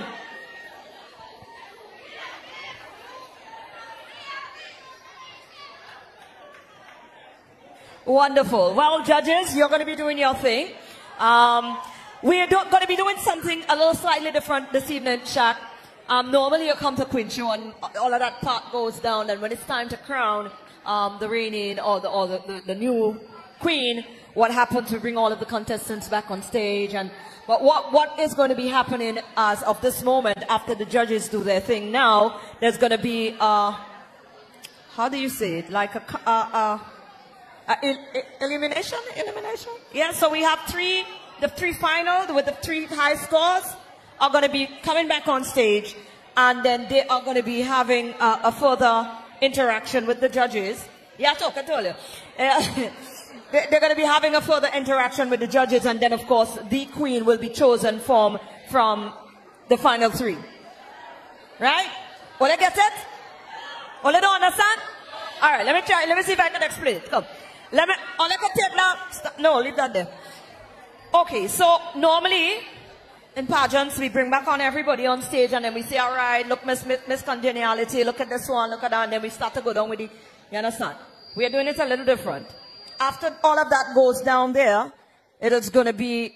Wonderful. Well, judges, you're going to be doing your thing. Um, we're going to be doing something a little slightly different this evening, Shaq. Um, normally you come to Queen Show and all of that part goes down, and when it's time to crown um, the reigning or, the, or the, the, the new queen, what happens, we bring all of the contestants back on stage. And but what, what is going to be happening as of this moment, after the judges do their thing now, there's going to be, uh, how do you say it, like a, uh, uh, uh, el elimination? Elimination? Yeah, so we have three, the three final with the three high scores are going to be coming back on stage, and then they are going to be having uh, a further interaction with the judges. Yeah, talk, I told you. Uh, they're going to be having a further interaction with the judges, and then, of course, the queen will be chosen from, from the final three. Right? Will I get it? Will I don't understand? All right, let me try. Let me see if I can explain it. Come. Let me, all I can take now. Stop. No, leave that there. Okay, so normally, in pageants, we bring back on everybody on stage, and then we say, all right, look, Miss, Miss, Miss Congeniality, look at this one, look at that, and then we start to go down with it. You understand? We are doing it a little different. After all of that goes down there, it is going to be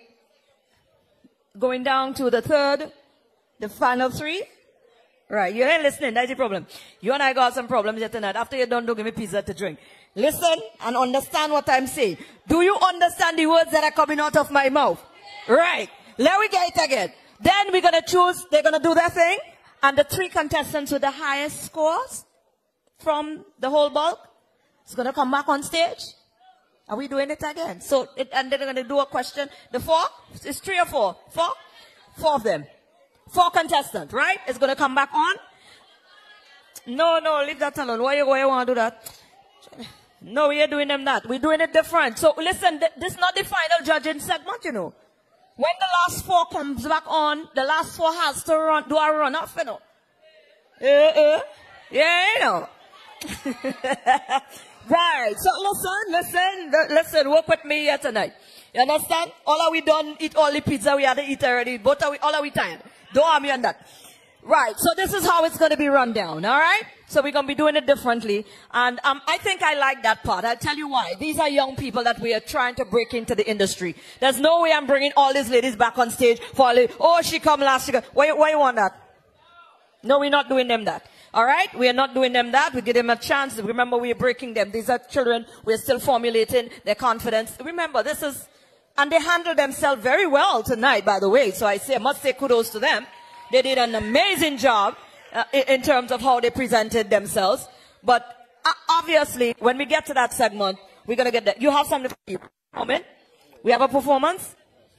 going down to the third, the final three. Right, you ain't listening, that's the problem. You and I got some problems yet tonight. After you're done, don't give me pizza to drink. Listen and understand what I'm saying. Do you understand the words that are coming out of my mouth? Right. Let me get it again. Then we're going to choose, they're going to do their thing, and the three contestants with the highest scores from the whole bulk is going to come back on stage. Are we doing it again? So, it, and they're going to do a question. The four? It's three or four? Four? Four of them. Four contestants, right? It's going to come back on. No, no, leave that alone. Why you, why you want to do that? No, we are doing them that. We're doing it different. So, listen, th this is not the final judging segment, you know. When the last four comes back on, the last four has to run, do a run off, you know. Uh, uh, yeah, you know. Right. So listen, listen, listen, work with me here tonight. You understand? All are we done, eat all the pizza we had to eat already. Both are we, all are we tired. Don't have me on that. Right, so this is how it's going to be run down, all right? So we're going to be doing it differently. And um, I think I like that part. I'll tell you why. These are young people that we are trying to break into the industry. There's no way I'm bringing all these ladies back on stage for, oh, she come last year. Why, why you want that? No, we're not doing them that. All right? We are not doing them that. We give them a chance. Remember, we are breaking them. These are children. We're still formulating their confidence. Remember, this is, and they handled themselves very well tonight, by the way. So I say, I must say kudos to them. They did an amazing job uh, in, in terms of how they presented themselves. But uh, obviously, when we get to that segment, we're going to get that. You have something for you. Come in. We have a performance.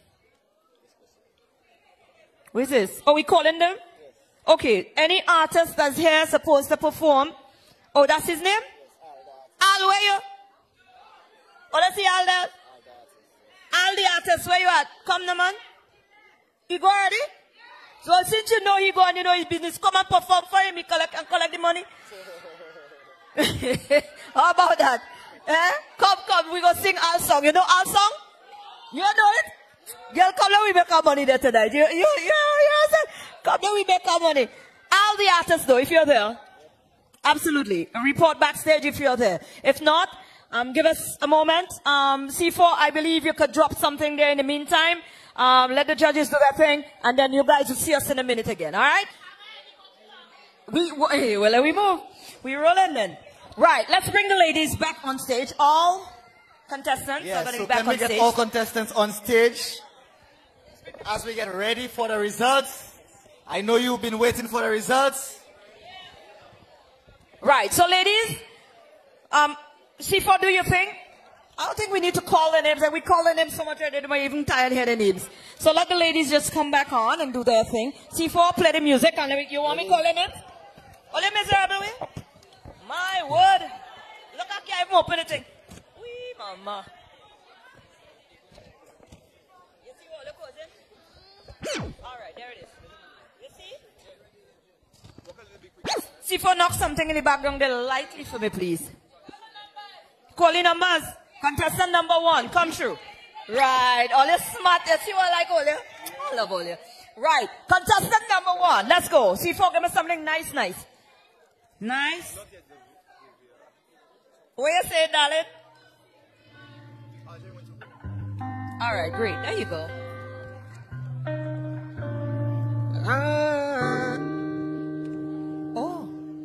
Who is this? Are we calling them? Okay. Any artist that's here supposed to perform? Oh, that's his name? Al, where you? Oh, let's see Al there. Al the artist, where you at? Come now, man. You go already? So since you know he go and you know his business, come and perform for him, he collect and collect the money. How about that? Eh? Come, come, we go sing our song. You know our song? You know it? Girl, come now, we make our money there tonight. You, you, you, you, come now, we make our money. All the artists though, if you're there, absolutely. Report backstage if you're there. If not, um, give us a moment. Um, C four, I believe you could drop something there in the meantime. Um, let the judges do their thing, and then you guys will see us in a minute again, all right? We, well, we move. We roll in then. Right, let's bring the ladies back on stage. All contestants yeah, are going to so be back can on we get stage. all contestants on stage as we get ready for the results? I know you've been waiting for the results. Right, so ladies, um, C four, do your thing. I don't think we need to call their names. We call their names so much that we're even tired of hearing their names. So let the ladies just come back on and do their thing. C four, play the music. And you want me to call their names? Oh, let miserable way. My word. Look, I can't even open the thing. Wee, mama. You see what? Look what's in. All right, there it is. You see? C four, knock something in the background there lightly for me, please. Calling numbers. Contestant number one, come through. Right, all you smart, you see what I like all you? I love all you. Right, contestant number one, let's go. C four, give me something nice, nice. Nice. What you say, darling? All right, great, there you go. Uh, oh.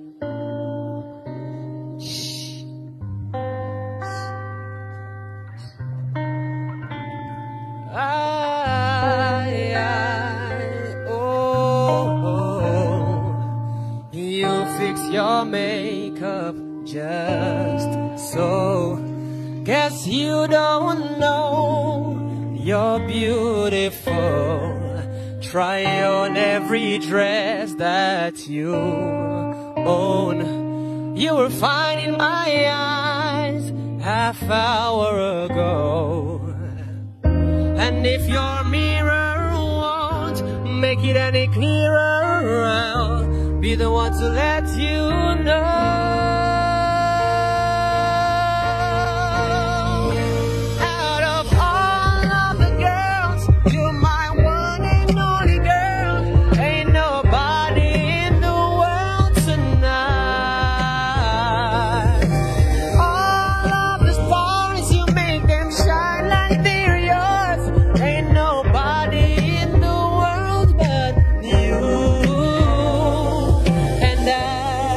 I, I, oh, oh, you fix your makeup just so. Guess you don't know you're beautiful. Try on every dress that you own. You were fine in my eyes half hour ago. And if your mirror won't make it any clearer, I'll be the one to let you know. Out of all of the girls, you're my one and only girl. Ain't nobody in the world tonight. All of the stars, you make them shine like they're yours. Ain't nobody in the world but you and I.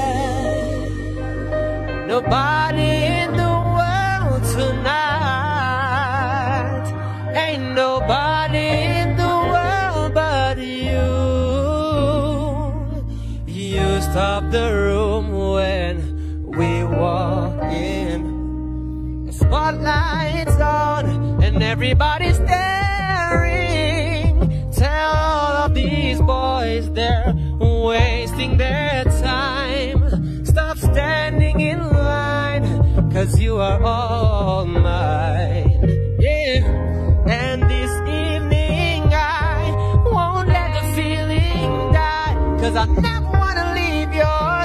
Nobody in the world tonight. Ain't nobody in the world but you. You stop the room when we walk in. The spotlight's on and everybody's staring. Tell all of these boys they're wasting their time. Stop standing in line, cause you are all mine. Yeah, and this evening I won't let the feeling die, cause I never wanna leave your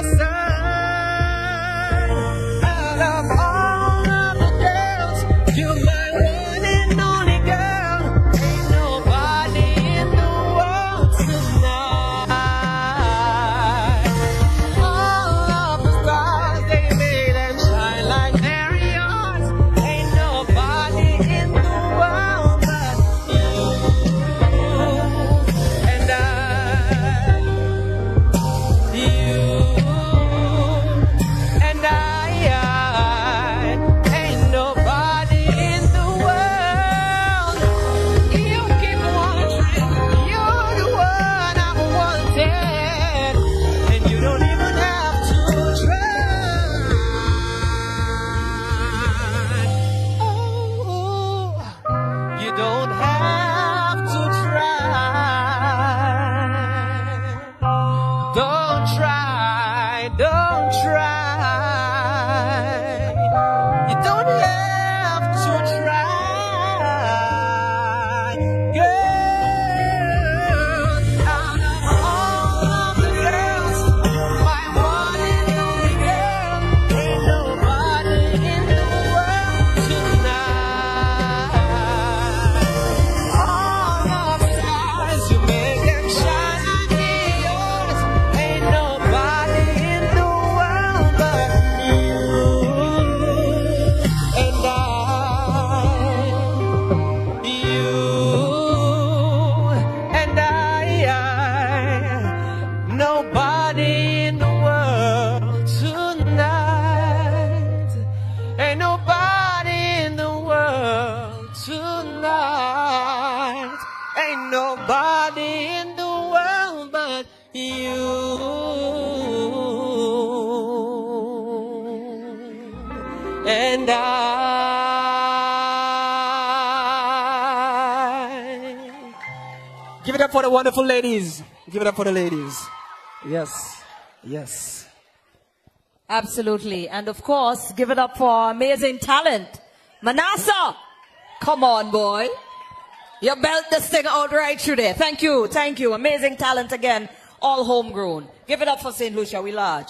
side. Out of all of the girls, you're my one and only girl. Ain't nobody in the world tonight. don't have to try. Don't try, don't try. You don't have to try. Girl, out of all of the girls, my one and only girl, ain't nobody in the world tonight. All of the stars, you make them shine like neons. Ain't nobody in the world but you and I. You and I, nobody in the world tonight. Ain't nobody in the world tonight. Ain't nobody in the world but you and I. Give it up for the wonderful ladies. Give it up for the ladies. Yes. Yes. Absolutely. And of course, give it up for amazing talent. Manasseh, come on, boy. You belt this thing out right through there. Thank you. Thank you. Amazing talent again. All homegrown. Give it up for Saint Lucia. We large.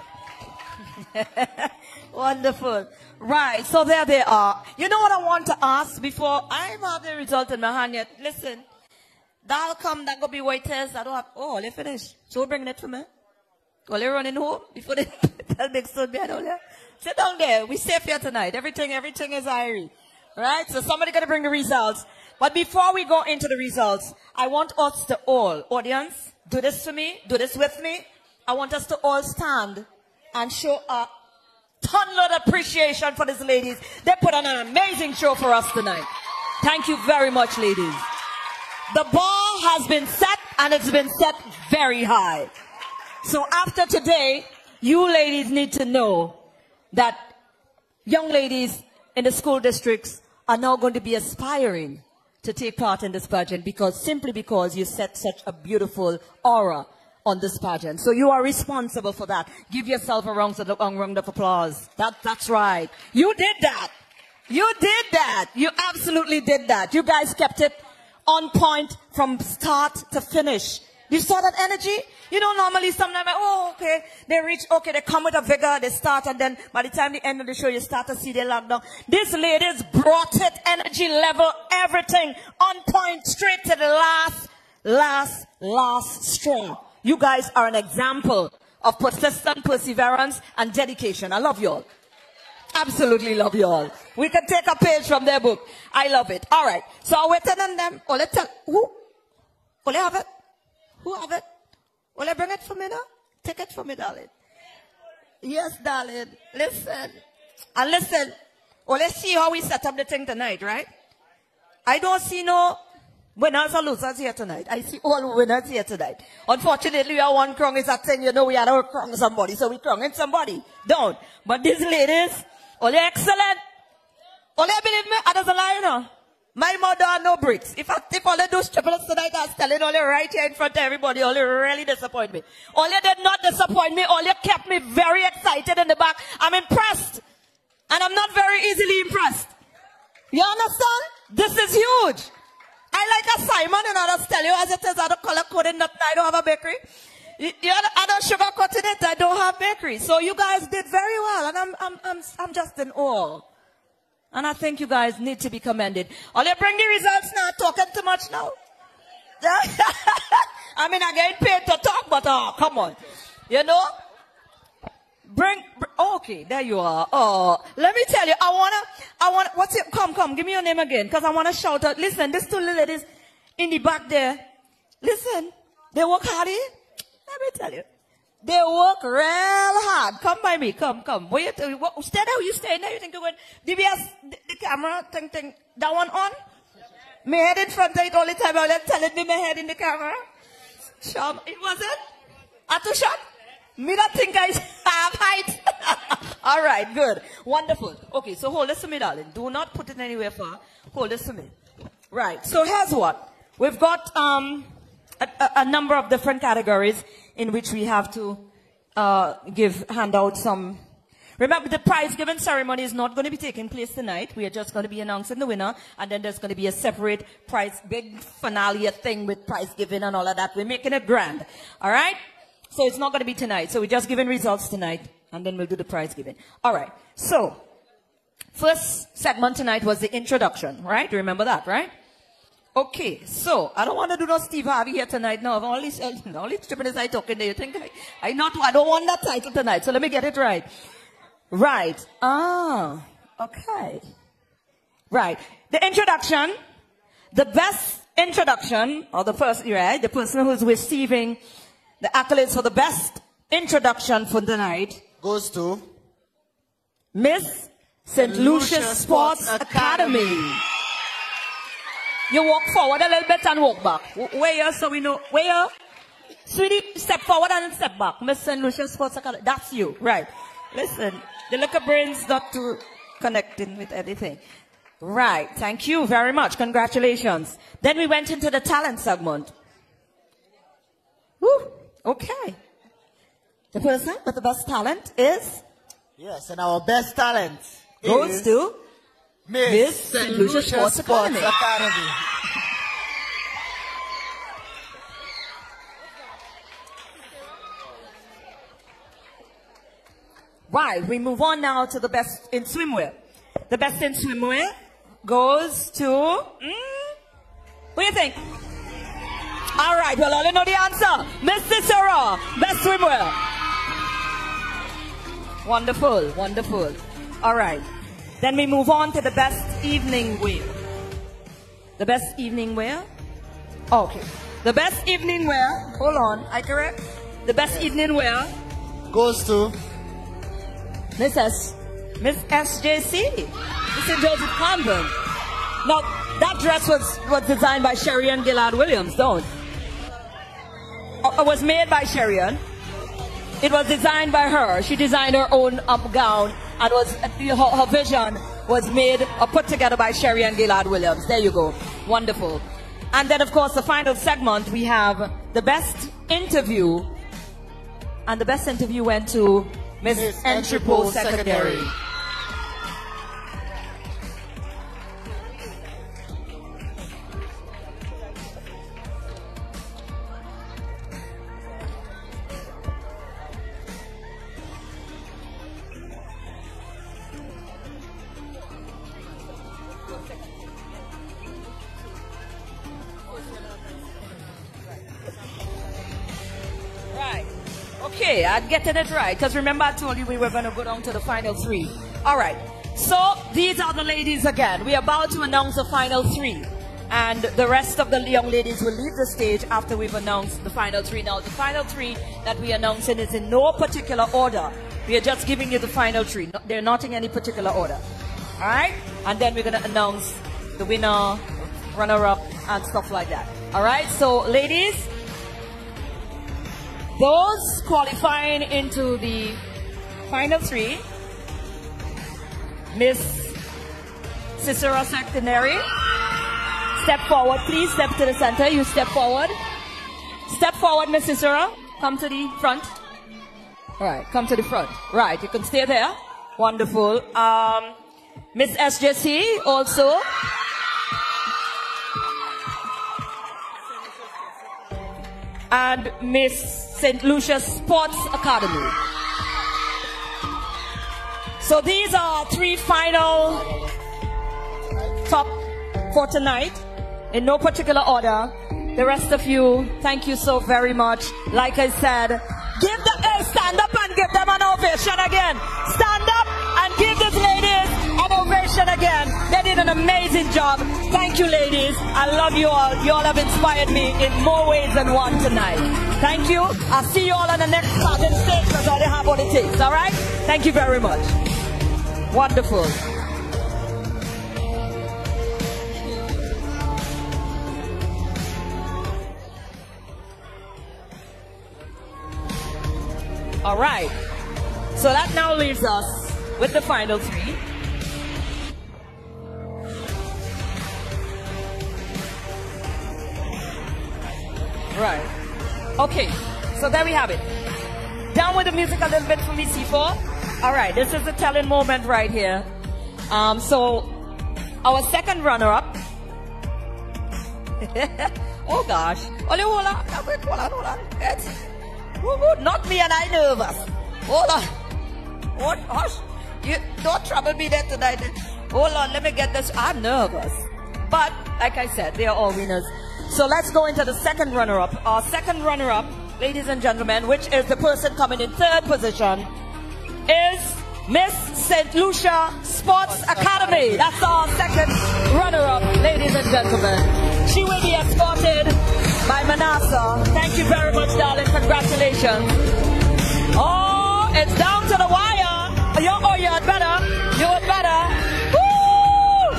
Wonderful. Right. So there they are. You know what I want to ask before I have the result in my hand yet? Listen. That'll come, that go be waiters. I don't have, oh, they finished. So we're bringing it for me. Well, they're running home before they tell big stood behind all there. Sit down there. We safe here tonight. Everything, everything is irie. Right? So somebody got to bring the results. But before we go into the results, I want us to all, audience, do this for me, do this with me. I want us to all stand and show a ton of appreciation for these ladies. They put on an amazing show for us tonight. Thank you very much, ladies. The bar has been set, and it's been set very high. So after today, you ladies need to know that young ladies in the school districts are now going to be aspiring to take part in this pageant because simply because you set such a beautiful aura on this pageant. So you are responsible for that. Give yourself a round of, a round of applause. That, that's right. You did that. You did that. You absolutely did that. You guys kept it on point from start to finish. You saw that energy? You know, normally sometimes, oh, okay, they reach, okay, they come with a vigor, they start, and then by the time the end of the show, you start to see they lock down. These ladies brought it, energy level, everything, on point, straight to the last, last, last straw. You guys are an example of persistent perseverance and dedication. I love you all. Absolutely love you all. We can take a page from their book. I love it. All right. So I'm waiting on them. Oh, let's tell. Who? Oh, they have it? Who have it? Will they bring it for me now? Take it for me, darling. Yes, darling. Listen. And listen. Well, let's see how we set up the thing tonight, right? I don't see no winners or losers here tonight. I see all winners here tonight. Unfortunately, we are one crong is a thing. You know, we are not crong somebody. So we cronging somebody. Don't. But these ladies, all they excellent. All they believe me, I doesn't lie, you know. My mother are no bricks. If I if all they do triplets tonight, I was telling all they right here in front of everybody, all they really disappoint me. All they did not disappoint me, all they kept me very excited in the back. I'm impressed. And I'm not very easily impressed. You understand? This is huge. I like a Simon and I just tell you as it is, I don't color coded nothing, I don't have a bakery. You, you, I don't sugarcoat it, I don't have bakery. So you guys did very well and I'm, I'm, I'm, I'm just in awe. And I think you guys need to be commended. All you bring the results now, talking too much now. I mean, I get paid to talk, but oh, come on. You know? Bring, bring, okay, there you are. Oh, let me tell you, I wanna, I wanna, what's it, come, come, give me your name again, because I wanna shout out, listen, these two little ladies in the back there, listen, they work hard here. Let me tell you, they work real hard. Come by me, come, come. Wait, stay there, you stay there, you think you're going, D B S, the, the camera, thing, thing, that one on? My head in front of it all the time, I was telling me my head in the camera. Sure, it wasn't? Atu shot? Me not think I have height. All right, good. Wonderful. Okay, so hold this to me, darling. Do not put it anywhere far. Hold this to me. Right. So here's what. We've got um, a, a, a number of different categories in which we have to uh, give, hand out some. Remember, the prize giving ceremony is not going to be taking place tonight. We are just going to be announcing the winner, and then there's going to be a separate prize, big finale thing with prize giving and all of that. We're making it grand. All right? So it's not going to be tonight. So we're just giving results tonight, and then we'll do the prize giving. All right. So, first segment tonight was the introduction, right? You remember that, right? Okay, so I don't want to do no Steve Harvey here tonight. No, all these, all these tripping I talking there. You think I, I not, I don't want that title tonight. So let me get it right. Right. Ah, okay. Right. The introduction, the best introduction, or the first, right? The person who's receiving the accolades for the best introduction for tonight goes to Miss Saint Lucia Sports Academy. Academy. You walk forward a little bit and walk back. Where you, so we know. Where you? Sweetie, step forward and step back. Miss Saint Lucia Sports Academy. That's you. Right. Listen, the little brain's not too connecting with anything. Right. Thank you very much. Congratulations. Then we went into the talent segment. Woo. Okay. The person with the best talent is? Yes, and our best talent goes is to Miss Saint Lucia Sports, Sports Academy. Academy. Right, we move on now to the best in swimwear. The best in swimwear goes to, mm, what do you think? All right, well, I don't know the answer. Miss Cicero, best swimwear. Wonderful, wonderful. All right. Then we move on to the best evening wear. The best evening wear? Okay. The best evening wear, hold on, I correct? The best evening wear goes to Miss S. Miss S J C. Miss Saint Joseph Convent. Now, that dress was, was designed by Sherrian Gillard Williams, don't? It was made by Sherrian. It was designed by her. She designed her own um, gown, and was her, her vision was made or put together by Sherrian Gillard Williams. There you go. Wonderful. And then, of course, the final segment, we have the best interview. And the best interview went to Miss Entrepot Secretary. Okay, I'm getting it right. Because remember I told you we were going to go down to the final three. All right. So these are the ladies again. We are about to announce the final three. And the rest of the young ladies will leave the stage after we've announced the final three. Now, the final three that we are announcing is in no particular order. We are just giving you the final three. They're not in any particular order. All right? And then we're going to announce the winner, runner-up, and stuff like that. All right? So, ladies, those qualifying into the final three, Miss Cicero Secretary, step forward, please. Step to the center. You step forward. Step forward, Miss Cicero. Come to the front. All right, come to the front. Right, you can stay there. Wonderful. Um, Miss S J C also. And Miss Saint Lucia Sports Academy. So these are three final top for tonight, in no particular order. The rest of you, thank you so very much. Like I said, give the, hey, stand up and give them an ovation again. Stand up and give these ladies an ovation again. They did an amazing job. Thank you, ladies. I love you all. You all have inspired me in more ways than one tonight. Thank you. I'll see you all on the next pageant stage because I have what it takes. All right? Thank you very much. Wonderful. All right. So that now leaves us with the final three. Right. Okay. So there we have it. Down with the music a little bit for me, C four. All right. This is the telling moment right here. Um, so our second runner-up. Oh gosh. Only hold on. Hold on, hold on. It's, not me and I nervous. Hold on. What? Hush. You don't trouble me there tonight. Hold on, let me get this. I'm nervous. But, like I said, they are all winners. So let's go into the second runner-up. Our second runner-up, ladies and gentlemen, which is the person coming in third position, is Miss Saint Lucia Sports Academy. That's our second runner-up, ladies and gentlemen. She will be escorted by Manasa. Thank you very much, darling. Congratulations. Oh, it's down to the wire. You, oh, you had better. You had better. Woo!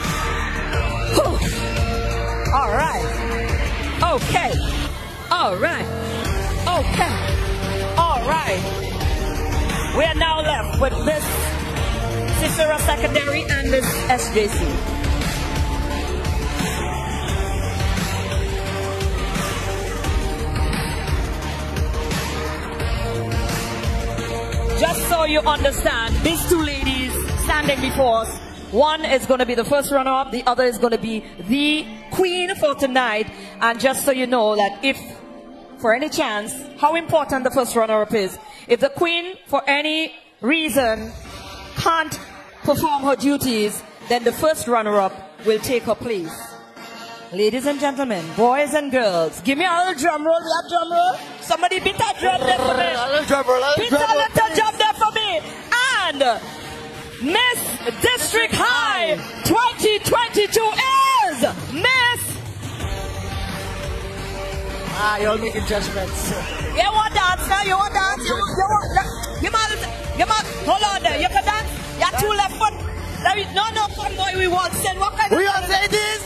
Whew. All right. Okay. All right. Okay. All right. We are now left with Miss Cicero Secondary and Miss S J C. Just so you understand, these two ladies standing before us, one is going to be the first runner-up, the other is going to be the queen for tonight. And just so you know that if, for any chance, how important the first runner-up is, if the queen, for any reason, can't perform her duties, then the first runner-up will take her place. Ladies and gentlemen, boys and girls, give me a little drum roll, that drum roll. Somebody beat that drum there for me. A little drum roll, a little beat drum that roll. little drum there for me. And Miss District High twenty twenty-two is Miss... Ah, you're making judgments. You want dance now? You want dance? You, you want... You want... You want... Hold on there. You can dance? You have two left foot. No, no, fun boy, we want send. What kind of... We want say this?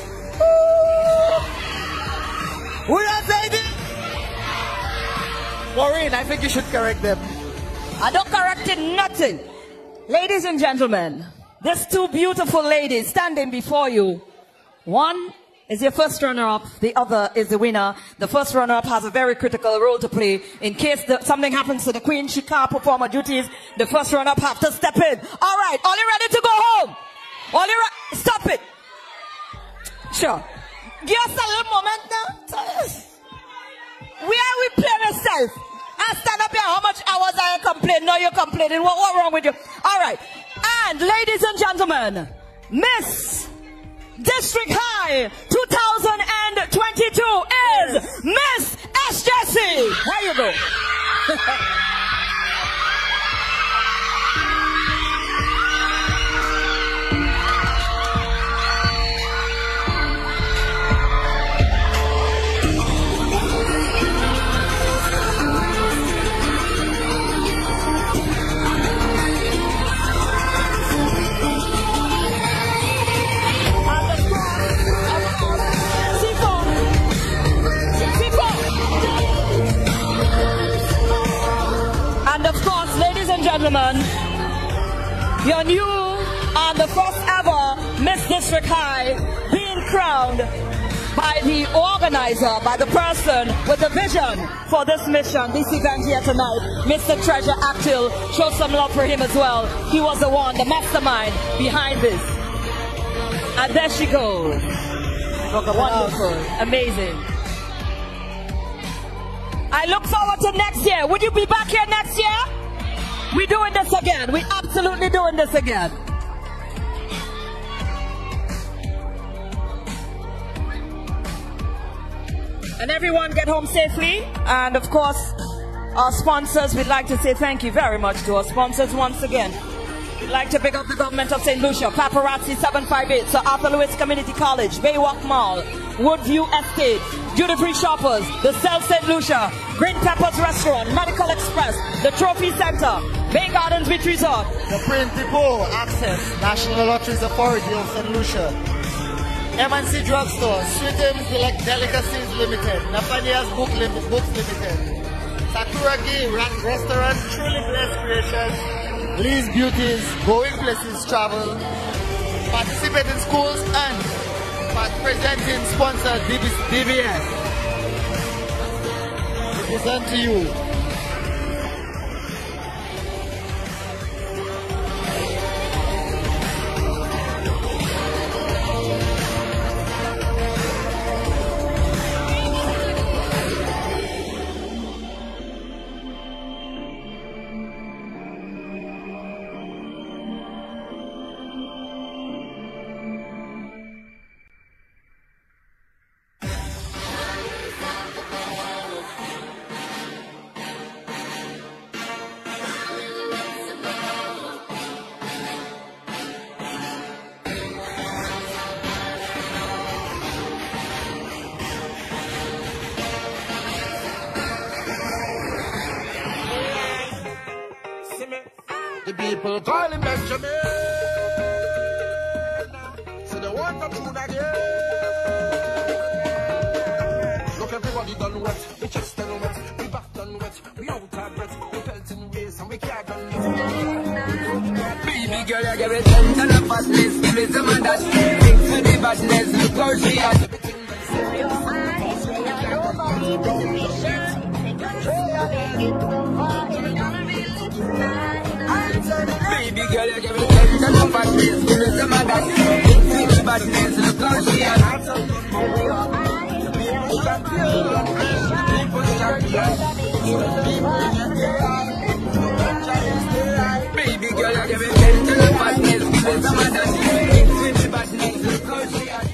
We are saying it. Maureen, I think you should correct them. I don't correct it, nothing. Ladies and gentlemen, these two beautiful ladies standing before you. One is your first runner-up, the other is the winner. The first runner-up has a very critical role to play. In case the, something happens to the queen, she can't perform her duties. The first runner-up have to step in. All right, all you ready to go home? All you ready? Stop it. Sure. Give us a little moment now. Where are we playing yourself? I stand up here. How much hours are you complaining? No, you're complaining. What, what wrong with you? All right. And ladies and gentlemen, Miss District High two thousand twenty-two is Miss S J C. There you go. Gentlemen, your new and the first ever Miss District High being crowned by the organizer, by the person with the vision for this mission, this event here tonight, Mister Treasure Actil. Show some love for him as well. He was the one, the mastermind behind this. And there she goes. Wonderful, amazing. I look forward to next year. Would you be back here next year? We're doing this again. We're absolutely doing this again. And everyone get home safely. And of course, our sponsors, we'd like to say thank you very much to our sponsors once again. We'd like to pick up the government of Saint Lucia, Paparazzi seven five eight, Sir Arthur Lewis Community College, Baywalk Mall, Woodview Estate, Duty Free Shoppers, the South Saint Lucia, Green Peppers Restaurant, Medical Express, the Trophy Center, Bay Gardens Beach Resort, the Print Depot, Access, National Lotteries Authority of Saint Lucia, M and C Drugstore, Sweetums Del Delicacies Limited, Nathaniel's Book Lim Books Limited, Sakura Gi Restaurant, Truly Blessed Creations, Lee's Beauties, Going Places Travel, participate in schools and presenting sponsor D B S. present to you the people call him Benjamin. So they want to tune again. Look, everybody done wet. We just done wet. We back done wet. We out of breath. We pelting ways and we can't done it. Baby girl, you give me ten to the fatness. Give me some of that. Thanks for the badness. Look how she has everything. Baby girl, you give me ten to the fatness. Give me some of that. Thanks for the badness. Look how she has Baby girl, you give me ten to the fatness. Give me some of that. Thanks for the badness. Look how she has.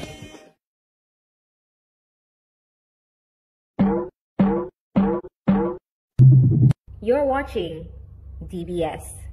You're watching D B S.